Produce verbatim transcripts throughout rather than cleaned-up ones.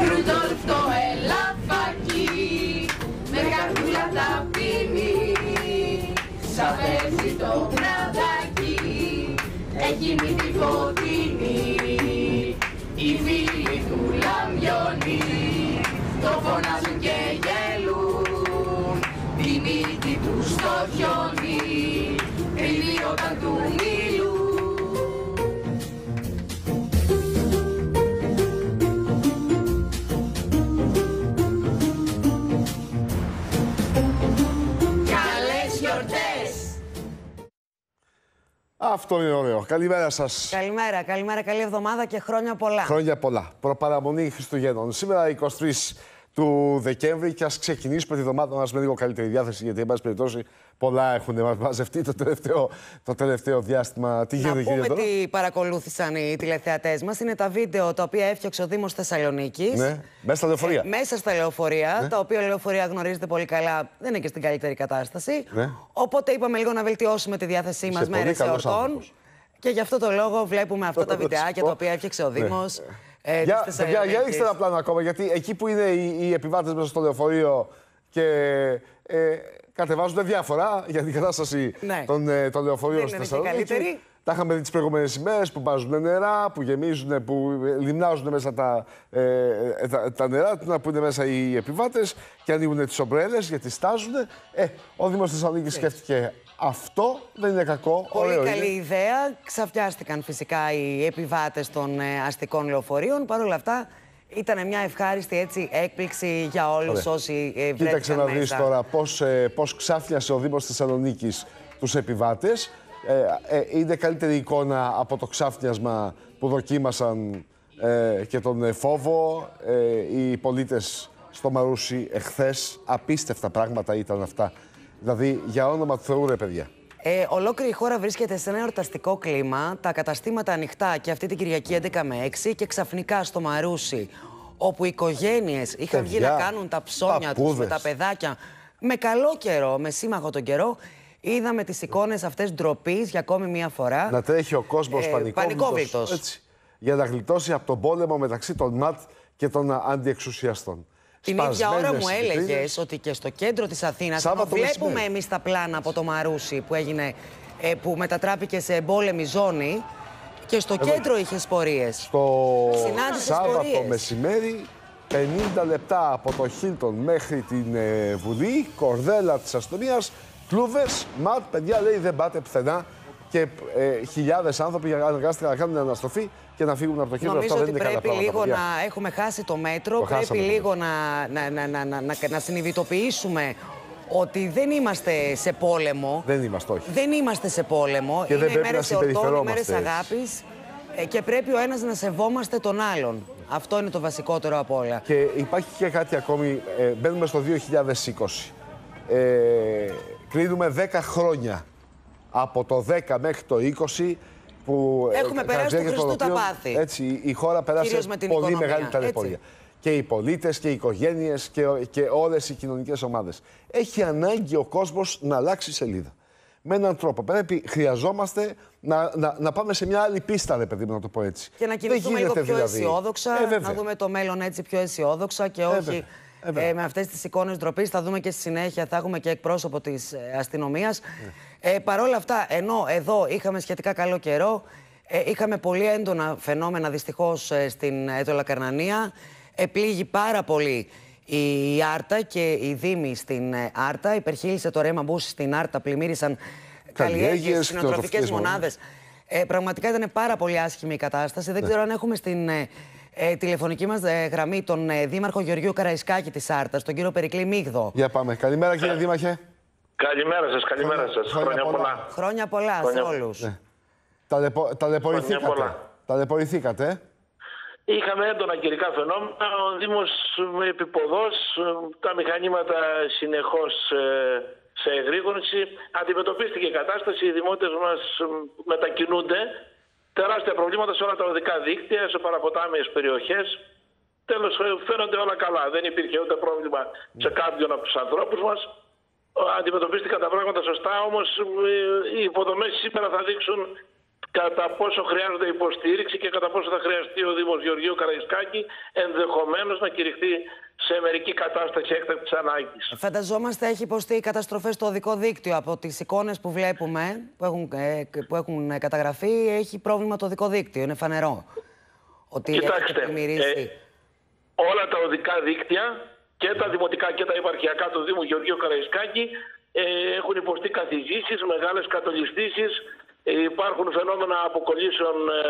Ρούντολφ το ελαφάκι, με καρδούλα ταπεινή, σαν παίζει το βραδάκι, εκείνη τη φωτεινή. Οι φίλοι του λαμπιώνει, το φωνάζουν και γελούν, τη μύτη του στο χιόνι, κρύβει όταν του μιλούν. Καλές γιορτές! Αυτό είναι ωραίο. Καλημέρα σας. Καλημέρα, καλημέρα, καλή εβδομάδα και χρόνια πολλά. Χρόνια πολλά. Προπαραμονή Χριστουγέννων. Σήμερα εικοστή τρίτη του Δεκέμβρη και ας ξεκινήσουμε τη εβδομάδα μας με λίγο καλύτερη διάθεση, γιατί εν πάση περιπτώσει πολλά έχουν μαζευτεί το τελευταίο, το τελευταίο διάστημα. Τι γίνεται, κύριε? Να πούμε τι παρακολούθησαν οι τηλεθεατές μας. Είναι τα βίντεο τα οποία έφτιαξε ο Δήμος Θεσσαλονίκης. Ναι, μέσα στα λεωφορεία. Ε, μέσα στα λεωφορεία, ναι. τα οποία λεωφορεία γνωρίζετε πολύ καλά, δεν είναι και στην καλύτερη κατάσταση. Ναι. Οπότε είπαμε λίγο να βελτιώσουμε τη διάθεσή μας μέρες εορτών. Και γι' αυτό το λόγο βλέπουμε αυτά τα βιντεάκια τα οποία έφτιαξε ο Δήμος. Ναι. Ε, για, για, για ρίξτε ένα πλάνο ακόμα, γιατί εκεί που είναι οι, οι επιβάτες μέσα στο λεωφορείο και ε, κατεβάζουν διάφορα για την κατάσταση ναι. των, των λεωφορείων στη Θεσσαλονίκη. Τα είχαμε δει τις προηγούμενες ημέρες που βάζουν νερά, που γεμίζουν, που λιμνάζουν μέσα τα, ε, τα, τα νερά, που είναι μέσα οι επιβάτες και ανοίγουν τις ομπρέλες γιατί στάζουν. Ε, ο Δήμος Θεσσαλονίκης σκέφτηκε αυτό, δεν είναι κακό. Πολύ ωραίο καλή είναι. ιδέα. Ξαφνιάστηκαν φυσικά οι επιβάτες των ε, αστικών λεωφορείων. Παρ' όλα αυτά, ήταν μια ευχάριστη έτσι, έκπληξη για όλους όσοι ε, βρέθηκαν. Κοίταξε να δεις τώρα πώς, ε, πώς ξάφνιασε ο Δήμος Θεσσαλονίκης τους επιβάτες. Ε, ε, είναι καλύτερη εικόνα από το ξάφνιασμα που δοκίμασαν ε, και τον φόβο ε, οι πολίτες στο Μαρούσι εχθές. Απίστευτα πράγματα ήταν αυτά. Δηλαδή, για όνομα του Θεού, ρε παιδιά. Ε, ολόκληρη η χώρα βρίσκεται σε ένα εορταστικό κλίμα, τα καταστήματα ανοιχτά και αυτή την Κυριακή έντεκα με έξι και ξαφνικά στο Μαρούσι, όπου οι οικογένειες είχαν βγει να κάνουν τα ψώνια τους με τα παιδάκια, με καλό καιρό, με σύμμαχο τον καιρό, είδαμε τις εικόνες αυτές ντροπής για ακόμη μία φορά. Να τρέχει ο κόσμος ε, πανικόβλητος, έτσι, για να γλιτώσει από τον πόλεμο μεταξύ των ΜΑΤ και των αντιεξουσιαστών. Την ίδια ώρα μου έλεγες ότι και στο κέντρο της Αθήνας, ενώ βλέπουμε εμείς τα πλάνα από το Μαρούσι που, έγινε, ε, που μετατράπηκε σε εμπόλεμη ζώνη, και στο Εδώ, κέντρο είχες πορείες. Στο Σάββατο πορείες. μεσημέρι, πενήντα λεπτά από το Χίλτον μέχρι την ε, Βουλή, κορδέλα της αστυνομίας, κλούβες, ΜΑΤ, παιδιά λέει δεν πάτε πουθενά. Και ε, χιλιάδες άνθρωποι αναγκάστηκαν να κάνουν αναστροφή και να φύγουν από το κέντρο. Νομίζω αυτό ότι δεν είναι πρέπει λίγο να έχουμε χάσει το μέτρο, το πρέπει χάσαμε, λίγο να, να, να, να, να, να, να συνειδητοποιήσουμε ότι δεν είμαστε σε πόλεμο. Δεν είμαστε, όχι. Δεν είμαστε σε πόλεμο. Και είναι δεν οι μέρες εορτών, οι μέρες αγάπης ε, και πρέπει ο ένας να σεβόμαστε τον άλλον. Αυτό είναι το βασικότερο από όλα. Και υπάρχει και κάτι ακόμη. Ε, μπαίνουμε στο δύο χιλιάδες είκοσι. Ε, κλείνουμε δέκα χρόνια. Από το δέκα μέχρι το είκοσι που έχουμε περάσει του Χριστού τα πάθη. Έτσι, η χώρα πέρασε πολύ οικονομία. μεγάλη ταλαιπωρία. Και οι πολίτες και οι οικογένειες και, και όλες οι κοινωνικές ομάδες. Έχει ανάγκη ο κόσμος να αλλάξει σελίδα. Με έναν τρόπο. Πρέπει, χρειαζόμαστε να, να, να πάμε σε μια άλλη πίστα, ρε παιδί μου, να το πω έτσι. Και να κινηθούμε λίγο πιο δηλαδή. αισιόδοξα, ε, να δούμε το μέλλον έτσι πιο αισιόδοξα και όχι ε, ε, με αυτές τις εικόνες ντροπής. Θα δούμε και στη συνέχεια, θα έχουμε και εκπρόσωπο της ε, αστυνομίας. Ε. Ε, Παρ' όλα αυτά, ενώ εδώ είχαμε σχετικά καλό καιρό, ε, είχαμε πολύ έντονα φαινόμενα δυστυχώς ε, στην Ετωλακαρνανία. Επλήγει πάρα πολύ η Άρτα και οι δήμοι στην Άρτα. Υπερχείλησε το ρέμα μπούς στην Άρτα, πλημμύρισαν καλλιέργειες, κτηνοτροφικές μονάδες. Ε, πραγματικά ήταν πάρα πολύ άσχημη η κατάσταση. Δεν ξέρω αν έχουμε στην ε, ε, τηλεφωνική μας ε, γραμμή τον ε, Δήμαρχο Γεωργίου Καραϊσκάκη της Άρτας, τον κύριο Περικλή Μίγδο. Για πάμε. Καλημέρα, κύριε Δήμαρχε. Καλημέρα σας, καλημέρα σας. Χρόνια, χρόνια πολλά. πολλά. Χρόνια πολλά χρόνια... σε όλους. Ναι. Ταλαιπωρηθήκατε. Ταλαιπωρηθήκατε. Είχαμε έντονα καιρικά φαινόμενα. Ο Δήμος με επιποδός, τα μηχανήματα συνεχώς σε εγρήγορση. Αντιμετωπίστηκε η κατάσταση. Οι δημότες μας μετακινούνται. Τεράστια προβλήματα σε όλα τα οδικά δίκτυα, σε παραποτάμιες περιοχές. Τέλος, φαίνονται όλα καλά. Δεν υπήρχε ούτε πρόβλημα σε κάποιον από τους ανθρώπους μας. Αντιμετωπίστηκαν τα πράγματα σωστά, όμως οι υποδομές σήμερα θα δείξουν κατά πόσο χρειάζεται υποστήριξη και κατά πόσο θα χρειαστεί ο Δήμος Γεωργίου Καραϊσκάκη ενδεχομένως να κηρυχθεί σε μερική κατάσταση έκτακτης ανάγκης. Φανταζόμαστε έχει υποστεί καταστροφές στο οδικό δίκτυο. Από τις εικόνες που βλέπουμε, που έχουν, ε, που έχουν καταγραφεί, έχει πρόβλημα το οδικό δίκτυο. Είναι φανερό ότι Κοιτάξτε, έχει ε, όλα τα οδικά δίκτυα και τα δημοτικά και τα επαρχιακά του Δήμου Γεωργίου Καραϊσκάκη ε, έχουν υποστεί καθηγήσεις, μεγάλες κατολιστήσεις, ε, υπάρχουν φαινόμενα αποκολλήσεων ε,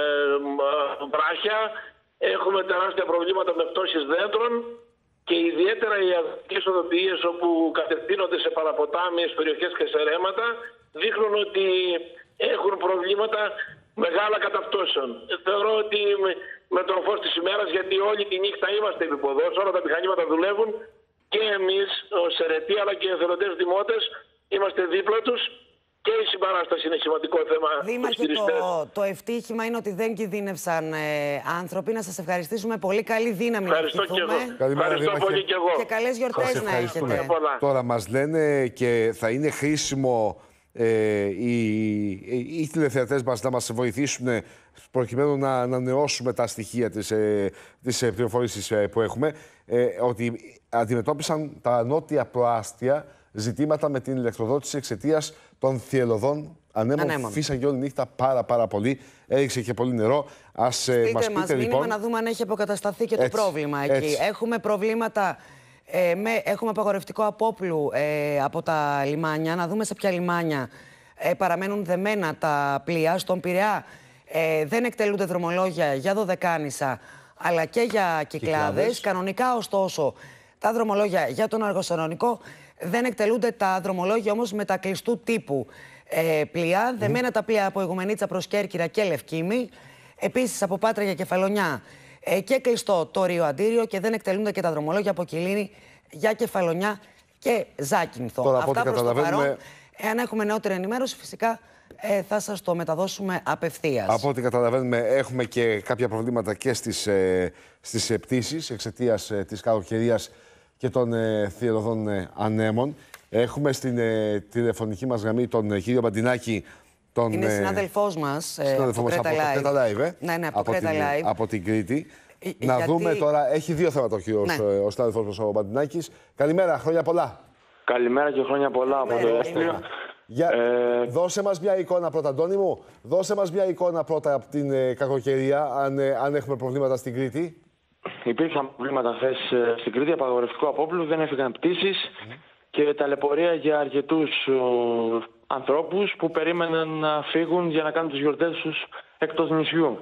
βράχια, έχουμε τεράστια προβλήματα με πτώσεις δέντρων και ιδιαίτερα οι αγροτικές οδοποιίες όπου κατευθύνονται σε παραποτάμιες περιοχές και σε ρέματα δείχνουν ότι έχουν προβλήματα μεγάλα καταπτώσεων. Θεωρώ ότι με, με τον φως της ημέρας, γιατί όλη τη νύχτα είμαστε επιποδός, όλα τα μηχανήματα δουλεύουν και εμείς ως αιρετοί αλλά και οι εθελοντές δημότες είμαστε δίπλα τους και η συμπαράσταση είναι σημαντικό θέμα. Δήμαρχε, το, το ευτύχημα είναι ότι δεν κινδύνευσαν ε, άνθρωποι. Να σας ευχαριστήσουμε πολύ. Καλή δύναμη. Ευχαριστώ και εγώ. Καλημέρα, Ευχαριστώ πολύ και εγώ. Και καλές γιορτές να έχετε. Τώρα μας λένε και θα είναι χρήσιμο ε, οι, οι, οι τηλεθεατές μας να μας βοηθήσουν προκειμένου να ανανεώσουμε τα στοιχεία της, ε, της ε, πληροφορήσης ε, που έχουμε, ε, ότι αντιμετώπισαν τα νότια προάστια ζητήματα με την ηλεκτροδότηση εξαιτίας των θυελλωδών ανέμων. Ανέμων. Φύσαγε όλη νύχτα πάρα πάρα πολύ. Έριξε και πολύ νερό. Ας ε, μας πείτε μας λοιπόν. Μήνυμα να δούμε αν έχει αποκατασταθεί και έτσι, το πρόβλημα εκεί. Έτσι. Έχουμε προβλήματα. Ε, με, έχουμε απαγορευτικό απόπλου ε, από τα λιμάνια. Να δούμε σε ποια λιμάνια ε, παραμένουν δεμένα τα πλοία. Στον Πειραιά ε, δεν εκτελούνται δρομολόγια για Δωδεκάνησα αλλά και για Κυκλάδες. Κανονικά, ωστόσο, τα δρομολόγια για τον Αργοσανονικό δεν εκτελούνται, τα δρομολόγια όμως με τα κλειστού τύπου ε, πλοία. Mm. Δεμένα τα πλοία από Ηγουμενίτσα προς Κέρκυρα και Λευκήμη. Επίσης από Πάτρα για Κεφαλονιά ε, και κλειστό το Ρίο Αντίριο και δεν εκτελούνται και τα δρομολόγια από Κιλίνη για Κεφαλονιά και Ζάκυνθο. Τώρα, αυτά προς το παρόν. Εάν έχουμε νεότερη ενημέρωση, φυσικά ε, θα σας το μεταδώσουμε απευθείας. Από ό,τι καταλαβαίνουμε, έχουμε και κάποια προβλήματα και στις, ε, στις πτήσεις εξαιτίας ε, της καλοκαιρίας και των ε, θυελλωδών ε, ανέμων. Έχουμε στην ε, τηλεφωνική μας γραμμή τον ε, κύριο Μπαντινάκη. Τον, είναι συνάδελφός μας ε, συνάδελφό από μας Κρέτα Live. Live ε, ναι, ναι, από, από, Κρέτα την, Live. από την Κρήτη. Ε, Να γιατί... δούμε τώρα, έχει δύο θέματα ο κύριος, ναι. ο συνάδελφός μας ο Μπαντινάκης. Καλημέρα, χρόνια πολλά. Καλημέρα και χρόνια πολλά από το Εύστριο. Για... Ε... Δώσε μας μια εικόνα πρώτα, Αντώνη μου. Δώσε μας μια εικόνα πρώτα από την ε, κακοκαιρία, αν, ε, αν έχουμε προβλήματα στην Κρήτη. Υπήρξαν προβλήματα χθες στην Κρήτη, απαγορευτικό απόπλου, δεν έφυγαν πτήσεις mm. και ταλαιπωρία για αρκετούς uh, ανθρώπους που περίμεναν να φύγουν για να κάνουν τις γιορτές τους εκτός νησιού.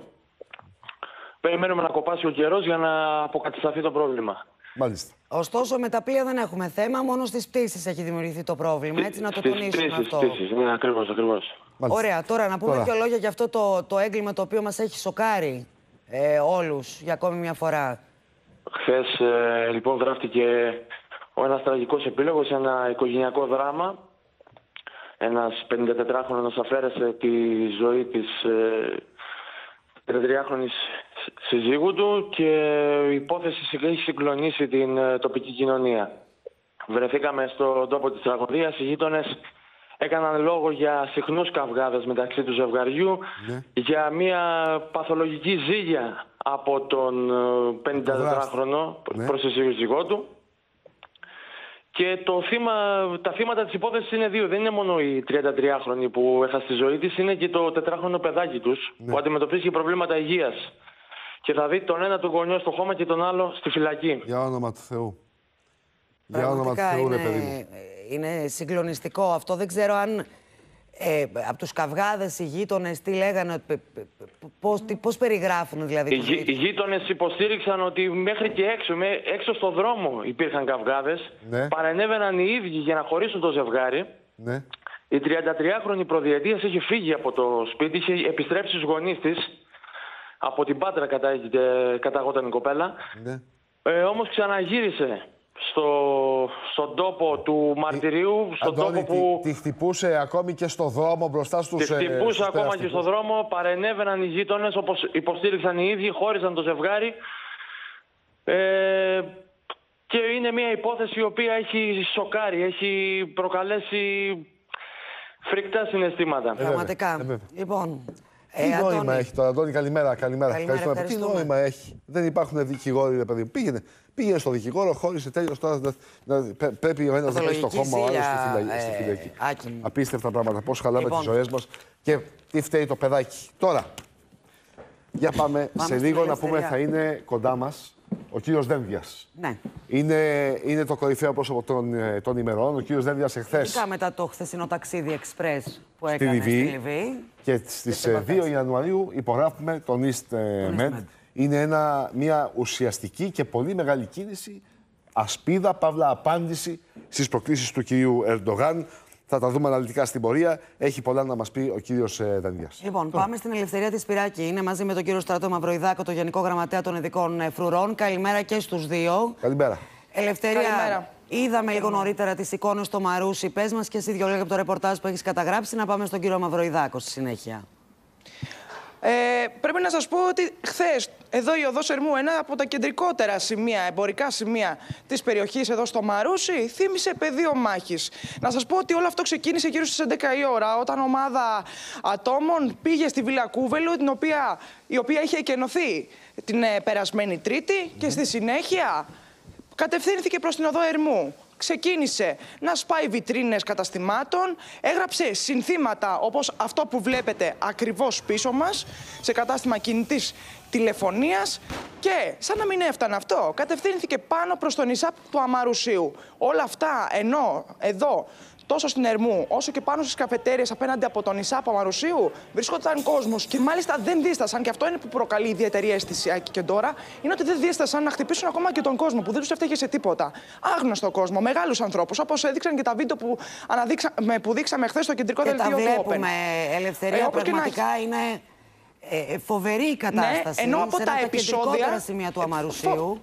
Περιμένουμε να κοπάσει ο καιρός για να αποκατασταθεί το πρόβλημα. Μάλιστα. Ωστόσο, με τα πλοία δεν έχουμε θέμα, μόνο στις πτήσεις έχει δημιουργηθεί το πρόβλημα. Έτσι, να το στις τονίσουμε πτήσεις, αυτό. Πτήσεις, ναι, ακριβώς, ακριβώς. Ωραία, τώρα να πούμε τώρα. δύο λόγια για αυτό το, το έγκλημα το οποίο μας έχει σοκάρει ε, όλους για ακόμη μια φορά. Χθες, ε, λοιπόν, γράφτηκε ο ένας τραγικός επίλογος σε ένα οικογενειακό δράμα. Ένας πενηντατετράχρονος αφαίρεσε τη ζωή της ε, τριαντατριάχρονης συζύγου του και η υπόθεση έχει συγκλονίσει την ε, τοπική κοινωνία. Βρεθήκαμε στον τόπο της τραγωδίας, οι γείτονες έκαναν λόγο για συχνούς καυγάδες μεταξύ του ζευγαριού, ναι. για μια παθολογική ζήλια από τον πενηντατετράχρονο ναι. προς τη σύζυγό του. Και το θύμα, τα θύματα της υπόθεσης είναι δύο. Δεν είναι μόνο η τριαντατριάχρονη που έχασε τη ζωή της, είναι και το τετράχρονο παιδάκι τους ναι. που αντιμετωπίζει προβλήματα υγείας. Και θα δει τον ένα του γονιό στο χώμα και τον άλλο στη φυλακή. Για όνομα του Θεού. Για όνομα του Θεού, είναι, ρε παιδί μου. Είναι συγκλονιστικό αυτό. Δεν ξέρω αν ε, από τους καυγάδες οι γείτονες τι λέγανε, πώς, τι, πώς περιγράφουν δηλαδή. Οι, οι γείτονες υποστήριξαν ότι μέχρι και έξω, με, έξω στο δρόμο υπήρχαν καυγάδες. Ναι. Παρενέβαιναν οι ίδιοι για να χωρίσουν το ζευγάρι. Ναι. Η τριαντατριάχρονη προδιετίας είχε φύγει από το σπίτι, είχε επιστρέψει στους γονείς της. Από την Πάτρα καταγόταν η κοπέλα. Ναι. Ε, όμως ξαναγύρισε στο, στον τόπο του μαρτυρίου. Στον Αντώνη, τόπο που... τη, τη χτυπούσε ακόμη και στο δρόμο μπροστά στους Τη χτυπούσε ε, ακόμα και στο δρόμο. Παρενέβαιναν οι γείτονες, όπως υποστήριξαν οι ίδιοι, χώρισαν το ζευγάρι. Ε, και είναι μια υπόθεση η οποία έχει σοκάρει, έχει προκαλέσει φρικτά συναισθήματα. Πραγματικά. Ε, λοιπόν... Τι ε, νόημα Αντώνη. έχει τώρα, Αντώνη, καλημέρα. καλημέρα. καλημέρα Τι νόημα έχει. Δεν υπάρχουν δικηγόροι, ρε παιδί. Πήγαινε, πήγαινε στο δικηγόρο, χώρισε, τέλειωσε τώρα. Πρέπει ο ένας να πάει στο χώμα, ο άλλος στη φυλακή. Απίστευτα πράγματα. Πώς χαλάμε λοιπόν. τις ζωές μας και τι φταίει το παιδάκι. Τώρα, για πάμε, πάμε σε λίγο να πούμε, θα είναι κοντά μας ο κύριος Δένδιας. Ναι. Είναι, είναι το κορυφαίο πρόσωπο των, των ημερών. Ο κύριος Δένδιας εχθές. Ειδικά μετά το χθεσινό ταξίδι εξπρές που έκανε στη Λιβύη. Και στις δύο Ιανουαρίου υπογράφουμε τον East Med. Είναι ένα, μια ουσιαστική και πολύ μεγάλη κίνηση, ασπίδα, παύλα απάντηση στις προκλήσεις του κυρίου Ερντογάν. Θα τα δούμε αναλυτικά στην πορεία. Έχει πολλά να μας πει ο κύριος Δένδιας. Λοιπόν, Τώρα. πάμε στην Ελευθερία της Σπυράκη. Είναι μαζί με τον κύριο Στράτο Μαυροϊδάκο, το Γενικό Γραμματέα των Ειδικών Φρουρών. Καλημέρα και στους δύο. Καλημέρα. Ελευθερία, Καλημέρα. είδαμε λίγο νωρίτερα τις εικόνες στο Μαρούσι. Πες μας και εσύ δύο λόγια από το ρεπορτάζ που έχεις καταγράψει. Να πάμε στον κύριο Μαυροϊδάκο στη συνέχεια. Ε, πρέπει να σας πω ότι χθες εδώ η οδός Ερμού, ένα από τα κεντρικότερα σημεία, εμπορικά σημεία της περιοχής εδώ στο Μαρούσι, θύμισε πεδίο μάχης. Να σας πω ότι όλο αυτό ξεκίνησε γύρω στις έντεκα η ώρα, όταν ομάδα ατόμων πήγε στη Βίλα Κούβελου, την οποία, η οποία είχε εκενωθεί την ε, περασμένη Τρίτη mm-hmm. και στη συνέχεια κατευθύνθηκε προς την οδό Ερμού. Ξεκίνησε να σπάει βιτρίνες καταστημάτων, έγραψε συνθήματα όπως αυτό που βλέπετε ακριβώς πίσω μας, σε κατάστημα κινητής τηλεφωνίας και σαν να μην έφτανε αυτό, κατευθύνθηκε πάνω προς τον ΙΣΑΠ του Αμαρουσίου. Όλα αυτά ενώ εδώ, τόσο στην Ερμού όσο και πάνω στις καφετέριες απέναντι από τον ΙΣΑΠ Αμαρουσίου, βρισκόταν κόσμος και μάλιστα δεν δίστασαν, και αυτό είναι που προκαλεί ιδιαίτερη αίσθηση Άκη και τώρα, είναι ότι δεν δίστασαν να χτυπήσουν ακόμα και τον κόσμο που δεν τους έφταιγε σε τίποτα. Άγνωστο κόσμο, μεγάλους ανθρώπους, όπως έδειξαν και τα βίντεο που, αναδείξα, που δείξαμε χθες στο κεντρικό δελτίο του Open. Και τα βλέπουμε, Ελευθερία, ε, πραγματικά είναι ε, φοβερή η κατάσταση. Ναι, ενώ από σε τα ένα επεισόδια τα σημεία του Αμαρουσίου.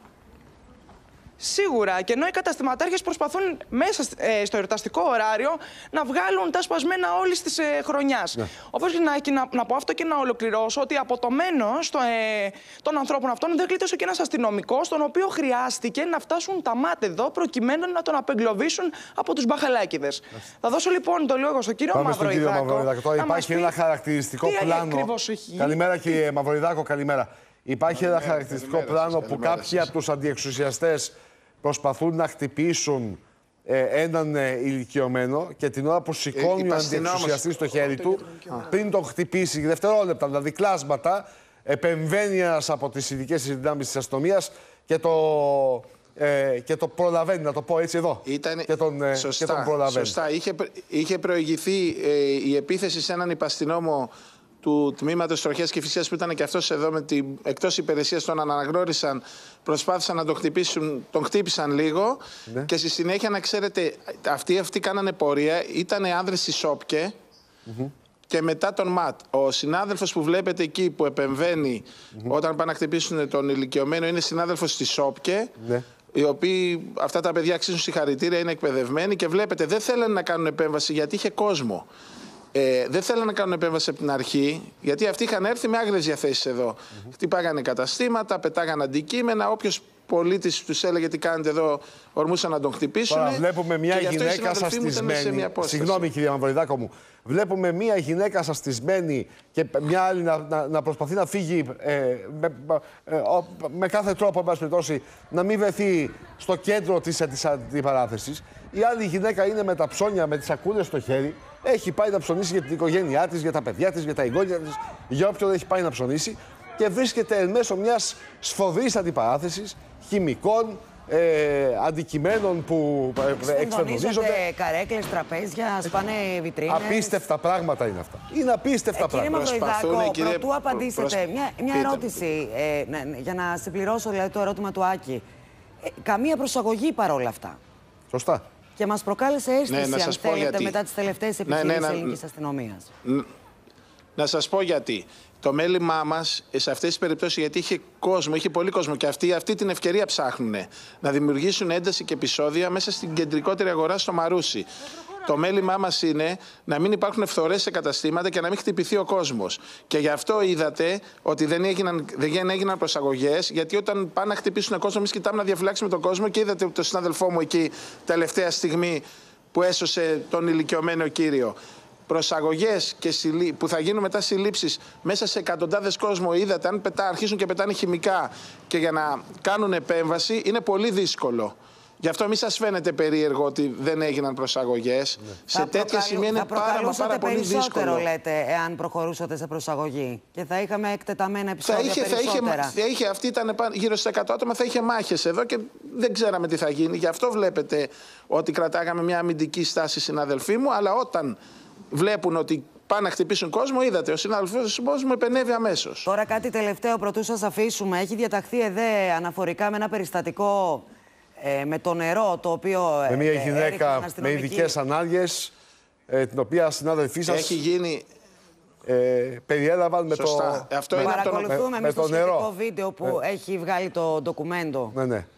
Σίγουρα, και ενώ οι καταστηματάρχες προσπαθούν μέσα ε, στο εορταστικό ωράριο να βγάλουν τα σπασμένα όλης της ε, χρονιάς. Ναι. Όπως να, να, να πω αυτό και να ολοκληρώσω, ότι από το μένος το, ε, των ανθρώπων αυτών δεν κλείτωσε και ένας αστυνομικός, τον οποίο χρειάστηκε να φτάσουν τα μάτια εδώ προκειμένου να τον απεγκλωβίσουν από τους μπαχαλάκηδες. Ναι. Θα δώσω λοιπόν το λόγο στον κύριο Μαυροϊδάκο. Τώρα υπάρχει ένα χαρακτηριστικό πλάνο. Καλημέρα κύριε Μαυροϊδάκο, καλημέρα. Υπάρχει ένα χαρακτηριστικό πλάνο που κάποιοι από τους αντιεξουσιαστές προσπαθούν να χτυπήσουν ε, έναν ε, ηλικιωμένο και την ώρα που σηκώνει ο αντιεξουσιαστής στο χέρι του, πριν τον χτυπήσει, δευτερόλεπτα, δηλαδή κλάσματα, επεμβαίνει ένας από τις ειδικές δυνάμεις της αστυνομίας και το, ε, και το προλαβαίνει, να το πω έτσι εδώ. Ήτανε... Και τον, ε, σωστά, και τον προλαβαίνει. Σωστά. Είχε, είχε προηγηθεί ε, η επίθεση σε έναν υπαστηνόμο του τμήματος Τροχιάς και Φυσίας που ήταν και αυτός εδώ με την εκτός υπηρεσίας, τον αναγνώρισαν, προσπάθησαν να τον χτυπήσουν, τον χτύπησαν λίγο ναι. και στη συνέχεια να ξέρετε αυτοί, αυτοί κάνανε πορεία, ήταν άνδρες στη Σόπκε mm-hmm. και μετά τον ΜΑΤ. Ο συνάδελφος που βλέπετε εκεί που επεμβαίνει mm-hmm. όταν πάνε να χτυπήσουν τον ηλικιωμένο είναι συνάδελφος στη Σόπκε ναι. οι οποίοι αυτά τα παιδιά αξίζουν συγχαρητήρια, είναι εκπαιδευμένοι και βλέπετε δεν θέλανε να κάνουν επέμβαση γιατί είχε κόσμο. Ε, δεν θέλανε να κάνουν επέμβαση από την αρχή, γιατί αυτοί είχαν έρθει με άγριες διαθέσεις εδώ. Mm-hmm. Χτυπάγανε καταστήματα, πετάγανε αντικείμενα. Όποιος πολίτης τους έλεγε τι κάνετε εδώ, ορμούσαν να τον χτυπήσουν. Τώρα βλέπουμε μια γυναίκα σαστισμένη. Συγγνώμη, κυρία Μαυροϊδάκο μου. Βλέπουμε μια γυναίκα σαστισμένη και μια άλλη να, να, να προσπαθεί να φύγει ε, με, ε, με κάθε τρόπο, εν πάση περιπτώσει, να μην βρεθεί στο κέντρο της, της αντιπαράθεσης. Η άλλη γυναίκα είναι με τα ψώνια, με τις σακούλες στο χέρι. Έχει πάει να ψωνίσει για την οικογένειά της, για τα παιδιά της, για τα εγγόνια της, για όποιον έχει πάει να ψωνίσει και βρίσκεται εν μέσω μιας σφοδρής αντιπαράθεσης, χημικών, ε, αντικειμένων που εξφενδονίζονται. Καρέκλες, τραπέζια, σπάνε βιτρίνες. Απίστευτα πράγματα είναι αυτά. Είναι απίστευτα ε, πράγματα. Κύριε Μαυροϊδάκο, πρωτού απαντήσετε, προσ... μια, μια ερώτηση ε, ναι, για να συμπληρώσω δηλαδή, το ερώτημα του Άκη. Ε, καμία προσαγωγή παρόλα αυτά. Σωστά. Και μας προκάλεσε αίσθηση, ναι, αν θέλετε, γιατί. μετά τις τελευταίες επιχειρήσεις ναι, ναι, ελληνικής αστυνομίας. Να σας πω γιατί. Το μέλημά μας σε αυτές τις περιπτώσεις, γιατί είχε κόσμο, είχε πολύ κόσμο και αυτοί αυτή την ευκαιρία ψάχνουν να δημιουργήσουν ένταση και επεισόδια μέσα στην κεντρικότερη αγορά στο Μαρούσι. Το μέλημά μας είναι να μην υπάρχουν φθορές σε καταστήματα και να μην χτυπηθεί ο κόσμος. Και γι' αυτό είδατε ότι δεν έγιναν, δεν έγιναν προσαγωγές, γιατί όταν πάνε να χτυπήσουν τον κόσμο, εμείς κοιτάμε να διαφυλάξουμε τον κόσμο και είδατε τον συνάδελφό μου εκεί τελευταία στιγμή που έσωσε τον ηλικιωμένο κύριο. προσαγωγές και συλλή... που θα γίνουν μετά συλλήψεις μέσα σε εκατοντάδες κόσμο, είδατε, αν πετά, αρχίσουν και πετάνε χημικά και για να κάνουν επέμβαση, είναι πολύ δύσκολο. Γι' αυτό μη σας φαίνεται περίεργο ότι δεν έγιναν προσαγωγές. Ναι. Σε θα τέτοια προκαλού... σημεία είναι πάρα, μα πάρα πολύ δύσκολο. Θα περισσότερο, λέτε, εάν προχωρούσατε σε προσαγωγή και θα είχαμε εκτεταμένα επεισόδια θα είχε, περισσότερα. Θα είχε, θα είχε, αυτή ήταν γύρω στα εκατό άτομα, θα είχε μάχες εδώ και δεν ξέραμε τι θα γίνει. Γι' αυτό βλέπετε ότι κρατάγαμε μια αμυντική στάση, συναδελφοί μου, αλλά όταν βλέπουν ότι πάνε να χτυπήσουν κόσμο, είδατε, ο συνάδελφος μου επενέβη αμέσως. Τώρα κάτι τελευταίο, πρωτού σας αφήσουμε. Έχει διαταχθεί ΕΔΕ αναφορικά με ένα περιστατικό ε, με το νερό, το οποίο. Με μια γυναίκα ε, με ειδικές ανάγκες, ε, την οποία συνάδελφοί σας. Έχει γίνει. Ε, περιέλαβαν με το, Αυτό με, είναι παρακολουθούμε με, με το, το σχετικό βίντεο που ε. έχει βγάλει το ντοκουμέντο. Ναι, ναι.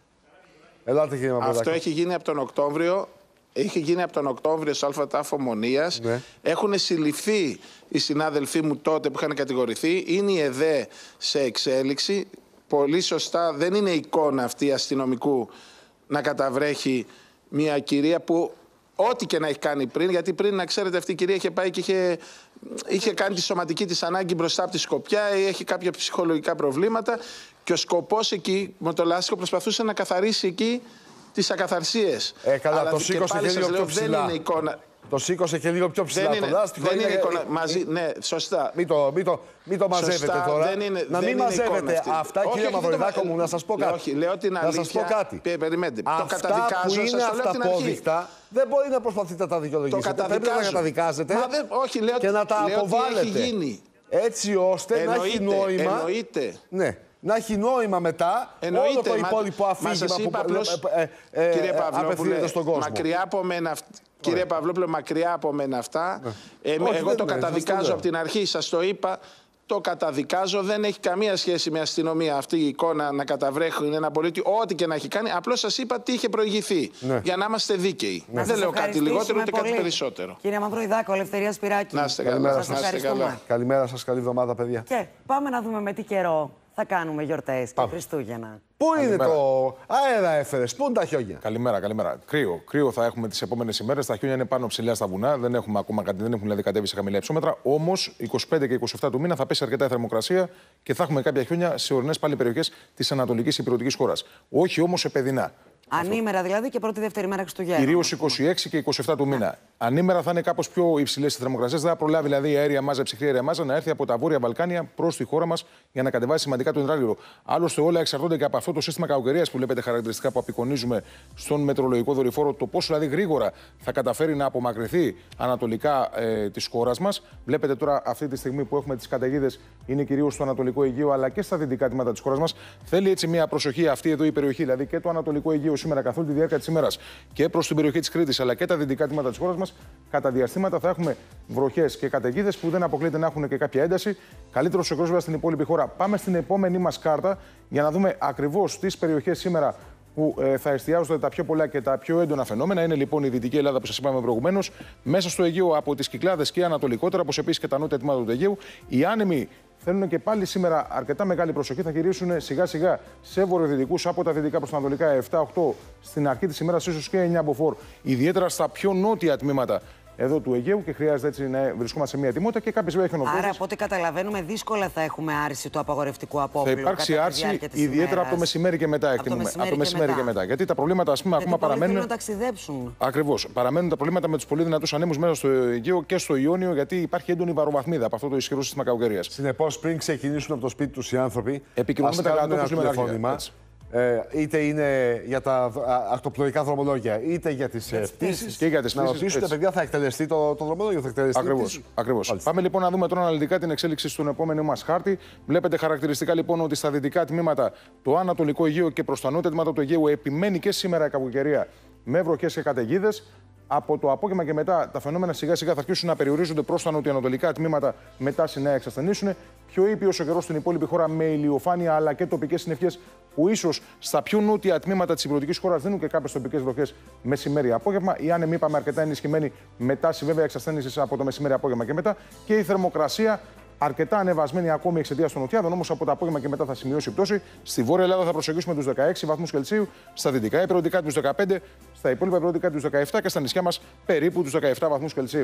Ελάτε, κύριε Μαυροδάκη. Αυτό έχει γίνει από τον Οκτώβριο. Έχει γίνει από τον Οκτώβριο στο ΑΤΑΦ Ομονίας. Ναι. Έχουν συλληφθεί οι συνάδελφοί μου τότε που είχαν κατηγορηθεί. Είναι η ΕΔΕ σε εξέλιξη. Πολύ σωστά, δεν είναι εικόνα αυτή αστυνομικού να καταβρέχει μια κυρία που ό,τι και να έχει κάνει πριν, γιατί πριν, να ξέρετε, αυτή η κυρία είχε πάει και είχε, είχε κάνει τη σωματική της ανάγκη μπροστά από τη Σκοπιά, έχει κάποια ψυχολογικά προβλήματα και ο σκοπός εκεί με το λάστιχο προσπαθούσε να καθαρίσει εκεί τις ακαθαρσίες. Ε, καλά, αλλά το σήκωσε και, και λίγο πιο ψηλά. Δεν είναι εικόνα. Το σήκωσε και λίγο πιο ψηλά. Δεν είναι, το λάστιχο δεν είναι, είναι εικόνα. Μαζί, ναι, σωστά. Μην το, μην το, μην το μαζεύετε σωστά, τώρα. Δεν είναι, να δεν μην μαζεύετε αυτά, όχι, κύριε Μαυροδάκο μου, να σας πω κάτι. Όχι, λέω την αλήθεια. Να σας πω κάτι. Περιμένετε. Αυτά το καταδικάζω, που είναι αυταπόδεικτα, δεν μπορεί να προσπαθείτε να τα δικαιολογήσετε. Πρέπει να τα καταδικάζετε και να τα αποβάλλετε. Έτσι ώστε να έχει νόημα. Εννοείται. Ναι. Να έχει νόημα μετά εννοείται, όλο το υπόλοιπο αφήγημα που απλώς, ε, ε, κύριε απευθύνεται στον κόσμο. Μακριά από μένα, κύριε Παυλόπουλε, μακριά από μένα αυτά. Ναι. Ε, Όχι, εγώ το είναι, καταδικάζω από την αρχή, σας το είπα. Το καταδικάζω, δεν έχει καμία σχέση με αστυνομία αυτή η εικόνα να καταβρέχουν ένα πολίτη, ό,τι και να έχει κάνει. Απλώς σας είπα τι είχε προηγηθεί. Ναι. Για να είμαστε δίκαιοι. Ναι. Δεν λέω κάτι λιγότερο ούτε πολύ. Κάτι περισσότερο. Κύριε Μαυροδάκο, Ελευθερία Σπυράκη. Να είστε καλά. Καλημέρα σας, καλή εβδομάδα, παιδιά. Και πάμε να δούμε με τι καιρό θα κάνουμε γιορτές και Χριστούγεννα. Πού είναι το αέρα έφερες, πού είναι τα χιόνια. Καλημέρα, καλημέρα. Κρύο. Κρύο θα έχουμε τις επόμενες ημέρες. Τα χιόνια είναι πάνω ψηλά στα βουνά. Δεν έχουμε ακόμα κάτι, δεν έχουν δηλαδή κατέβει σε χαμηλά υψόμετρα. Όμως είκοσι πέντε και είκοσι επτά του μήνα θα πέσει αρκετά η θερμοκρασία και θα έχουμε κάποια χιόνια σε ορεινές πάλι περιοχές της ανατολικής υπηρετικής χώρας. Όχι όμως σε παιδινά. Ανήμερα δηλαδή και πρώτη-δεύτερη μέρα Χριστουγέννων. Κυρίως είκοσι έξι και είκοσι επτά του μήνα. Ανήμερα θα είναι κάπως πιο υψηλές οι θερμοκρασίες. Δεν θα προλάβει δηλαδή η αέρια μάζα, η ψυχρή αέρια μάζα να έρθει από τα Βόρεια Βαλκάνια προς τη χώρα μας για να κατεβάσει σημαντικά το υδράργυρο. Άλλωστε, όλα εξαρτώνται και από αυτό το σύστημα κακοκαιρίας που βλέπετε χαρακτηριστικά που απεικονίζουμε στον μετεωρολογικό δορυφόρο. Το πόσο δηλαδή γρήγορα θα καταφέρει να απομακρυνθεί ανατολικά ε, της χώρας μας. Βλέπετε τώρα αυτή τη στιγμή που έχουμε τις καταιγίδες είναι κυρίως στο Ανατολικό Αιγαίο αλλά και στα δυτικά τμήματα της χώρας μας. Θέλει έτσι μια προσοχή αυτή εδώ η περιοχή, δηλαδή και το Ανατολικό Αιγαίο σήμερα καθ' όλη τη διάρκεια της ημέρας και προς την περιοχή της Κρήτης αλλά και τα δυτικά τμήματα της χώρας μας. Κατά διαστήματα θα έχουμε βροχές και καταιγίδες που δεν αποκλείεται να έχουν και κάποια ένταση. Καλύτερος ο καιρός στην υπόλοιπη χώρα. Πάμε στην επόμενή μας κάρτα για να δούμε ακριβώς τις περιοχές σήμερα που ε, θα εστιάζονται τα πιο πολλά και τα πιο έντονα φαινόμενα. Είναι λοιπόν η Δυτική Ελλάδα που σας είπαμε προηγουμένως, μέσα στο Αιγαίο από τις Κυκλάδες και ανατολικότερα, όπως επίσης και τα νότια τμήματα του Αιγαίου. Οι άνεμοι θέλουν και πάλι σήμερα αρκετά μεγάλη προσοχή. Θα γυρίσουν σιγά σιγά σε βορειοδυτικούς από τα δυτικά προς τα ανατολικά επτά οχτώ στην αρχή της ημέρας, ίσως και εννιά μποφόρ. Ιδιαίτερα στα πιο νότια τμήματα εδώ του Αιγαίου και χρειάζεται έτσι να βρισκόμαστε σε μια ετοιμότητα και κάποιες βέβαια χιονοπρόβες. Άρα, από ό,τι καταλαβαίνουμε, δύσκολα θα έχουμε άρση του απαγορευτικού απόβλητου. Θα υπάρξει άρση ιδιαίτερα από το μεσημέρι και μετά, εκτιμούμε. Από το μεσημέρι και, και μετά. Γιατί τα προβλήματα, ας πούμε, ακόμα παραμένουν. Να ταξιδέψουν. Ακριβώς. Παραμένουν τα προβλήματα με τους πολύ δυνατούς ανέμους μέσα στο Αιγαίο και στο Ιόνιο, γιατί υπάρχει έντονη βαροβαθμίδα από αυτό το ισχυρό σύστημα κακοκαιρίας. Συνεπώς, πριν ξεκινήσουν από το σπίτι τους οι άνθρωποι, επικοινωνούμε με τα τηλεφώνημα. Ε, είτε είναι για τα ακτοπλοϊκά δρομολόγια, είτε για τις πτήσεις. Και για τις να ρωτήσουν τα παιδιά, θα εκτελεστεί το, το δρομολόγιο, θα εκτελεστεί. Ακριβώς. Ακριβώς. Πάμε λοιπόν να δούμε τώρα αναλυτικά την εξέλιξη στον επόμενο μας χάρτη. Βλέπετε χαρακτηριστικά λοιπόν ότι στα δυτικά τμήματα, το Ανατολικό Αιγαίο και προς τα νότια τμήματα του Αιγαίου επιμένει και σήμερα η κακοκαιρία με βροχές και καταιγίδες. Από το απόγευμα και μετά τα φαινόμενα σιγά σιγά θα αρχίσουν να περιορίζονται προς τα νοτιοανατολικά τμήματα, μετά να εξασθενήσουν. Πιο ήπιος ο καιρός στην υπόλοιπη χώρα με ηλιοφάνεια αλλά και τοπικές συννεφιές που ίσως στα πιο νότια τμήματα της υπηρετικής χώρας δίνουν και κάποιες τοπικές βροχές μεσημέρι-απόγευμα. Οι άνεμοι είπαμε αρκετά ενισχυμένοι με τάση βέβαια εξασθένησης από το μεσημέρι-απόγευμα και μετά. Και η θερμοκρασία αρκετά ανεβασμένη ακόμη εξαιτίας των νοτιάδων, όμως από το απόγευμα και μετά θα σημειώσει πτώση. Στη Βόρεια Ελλάδα θα προσεγγίσουμε τους δεκαέξι βαθμούς Κελσίου, στα δυτικά υπηρετικά τους δεκαπέντε, στα υπόλοιπα υπηρετικά τους δεκαεπτά και στα νησιά μας περίπου τους δεκαεπτά βαθμούς Κελσίου.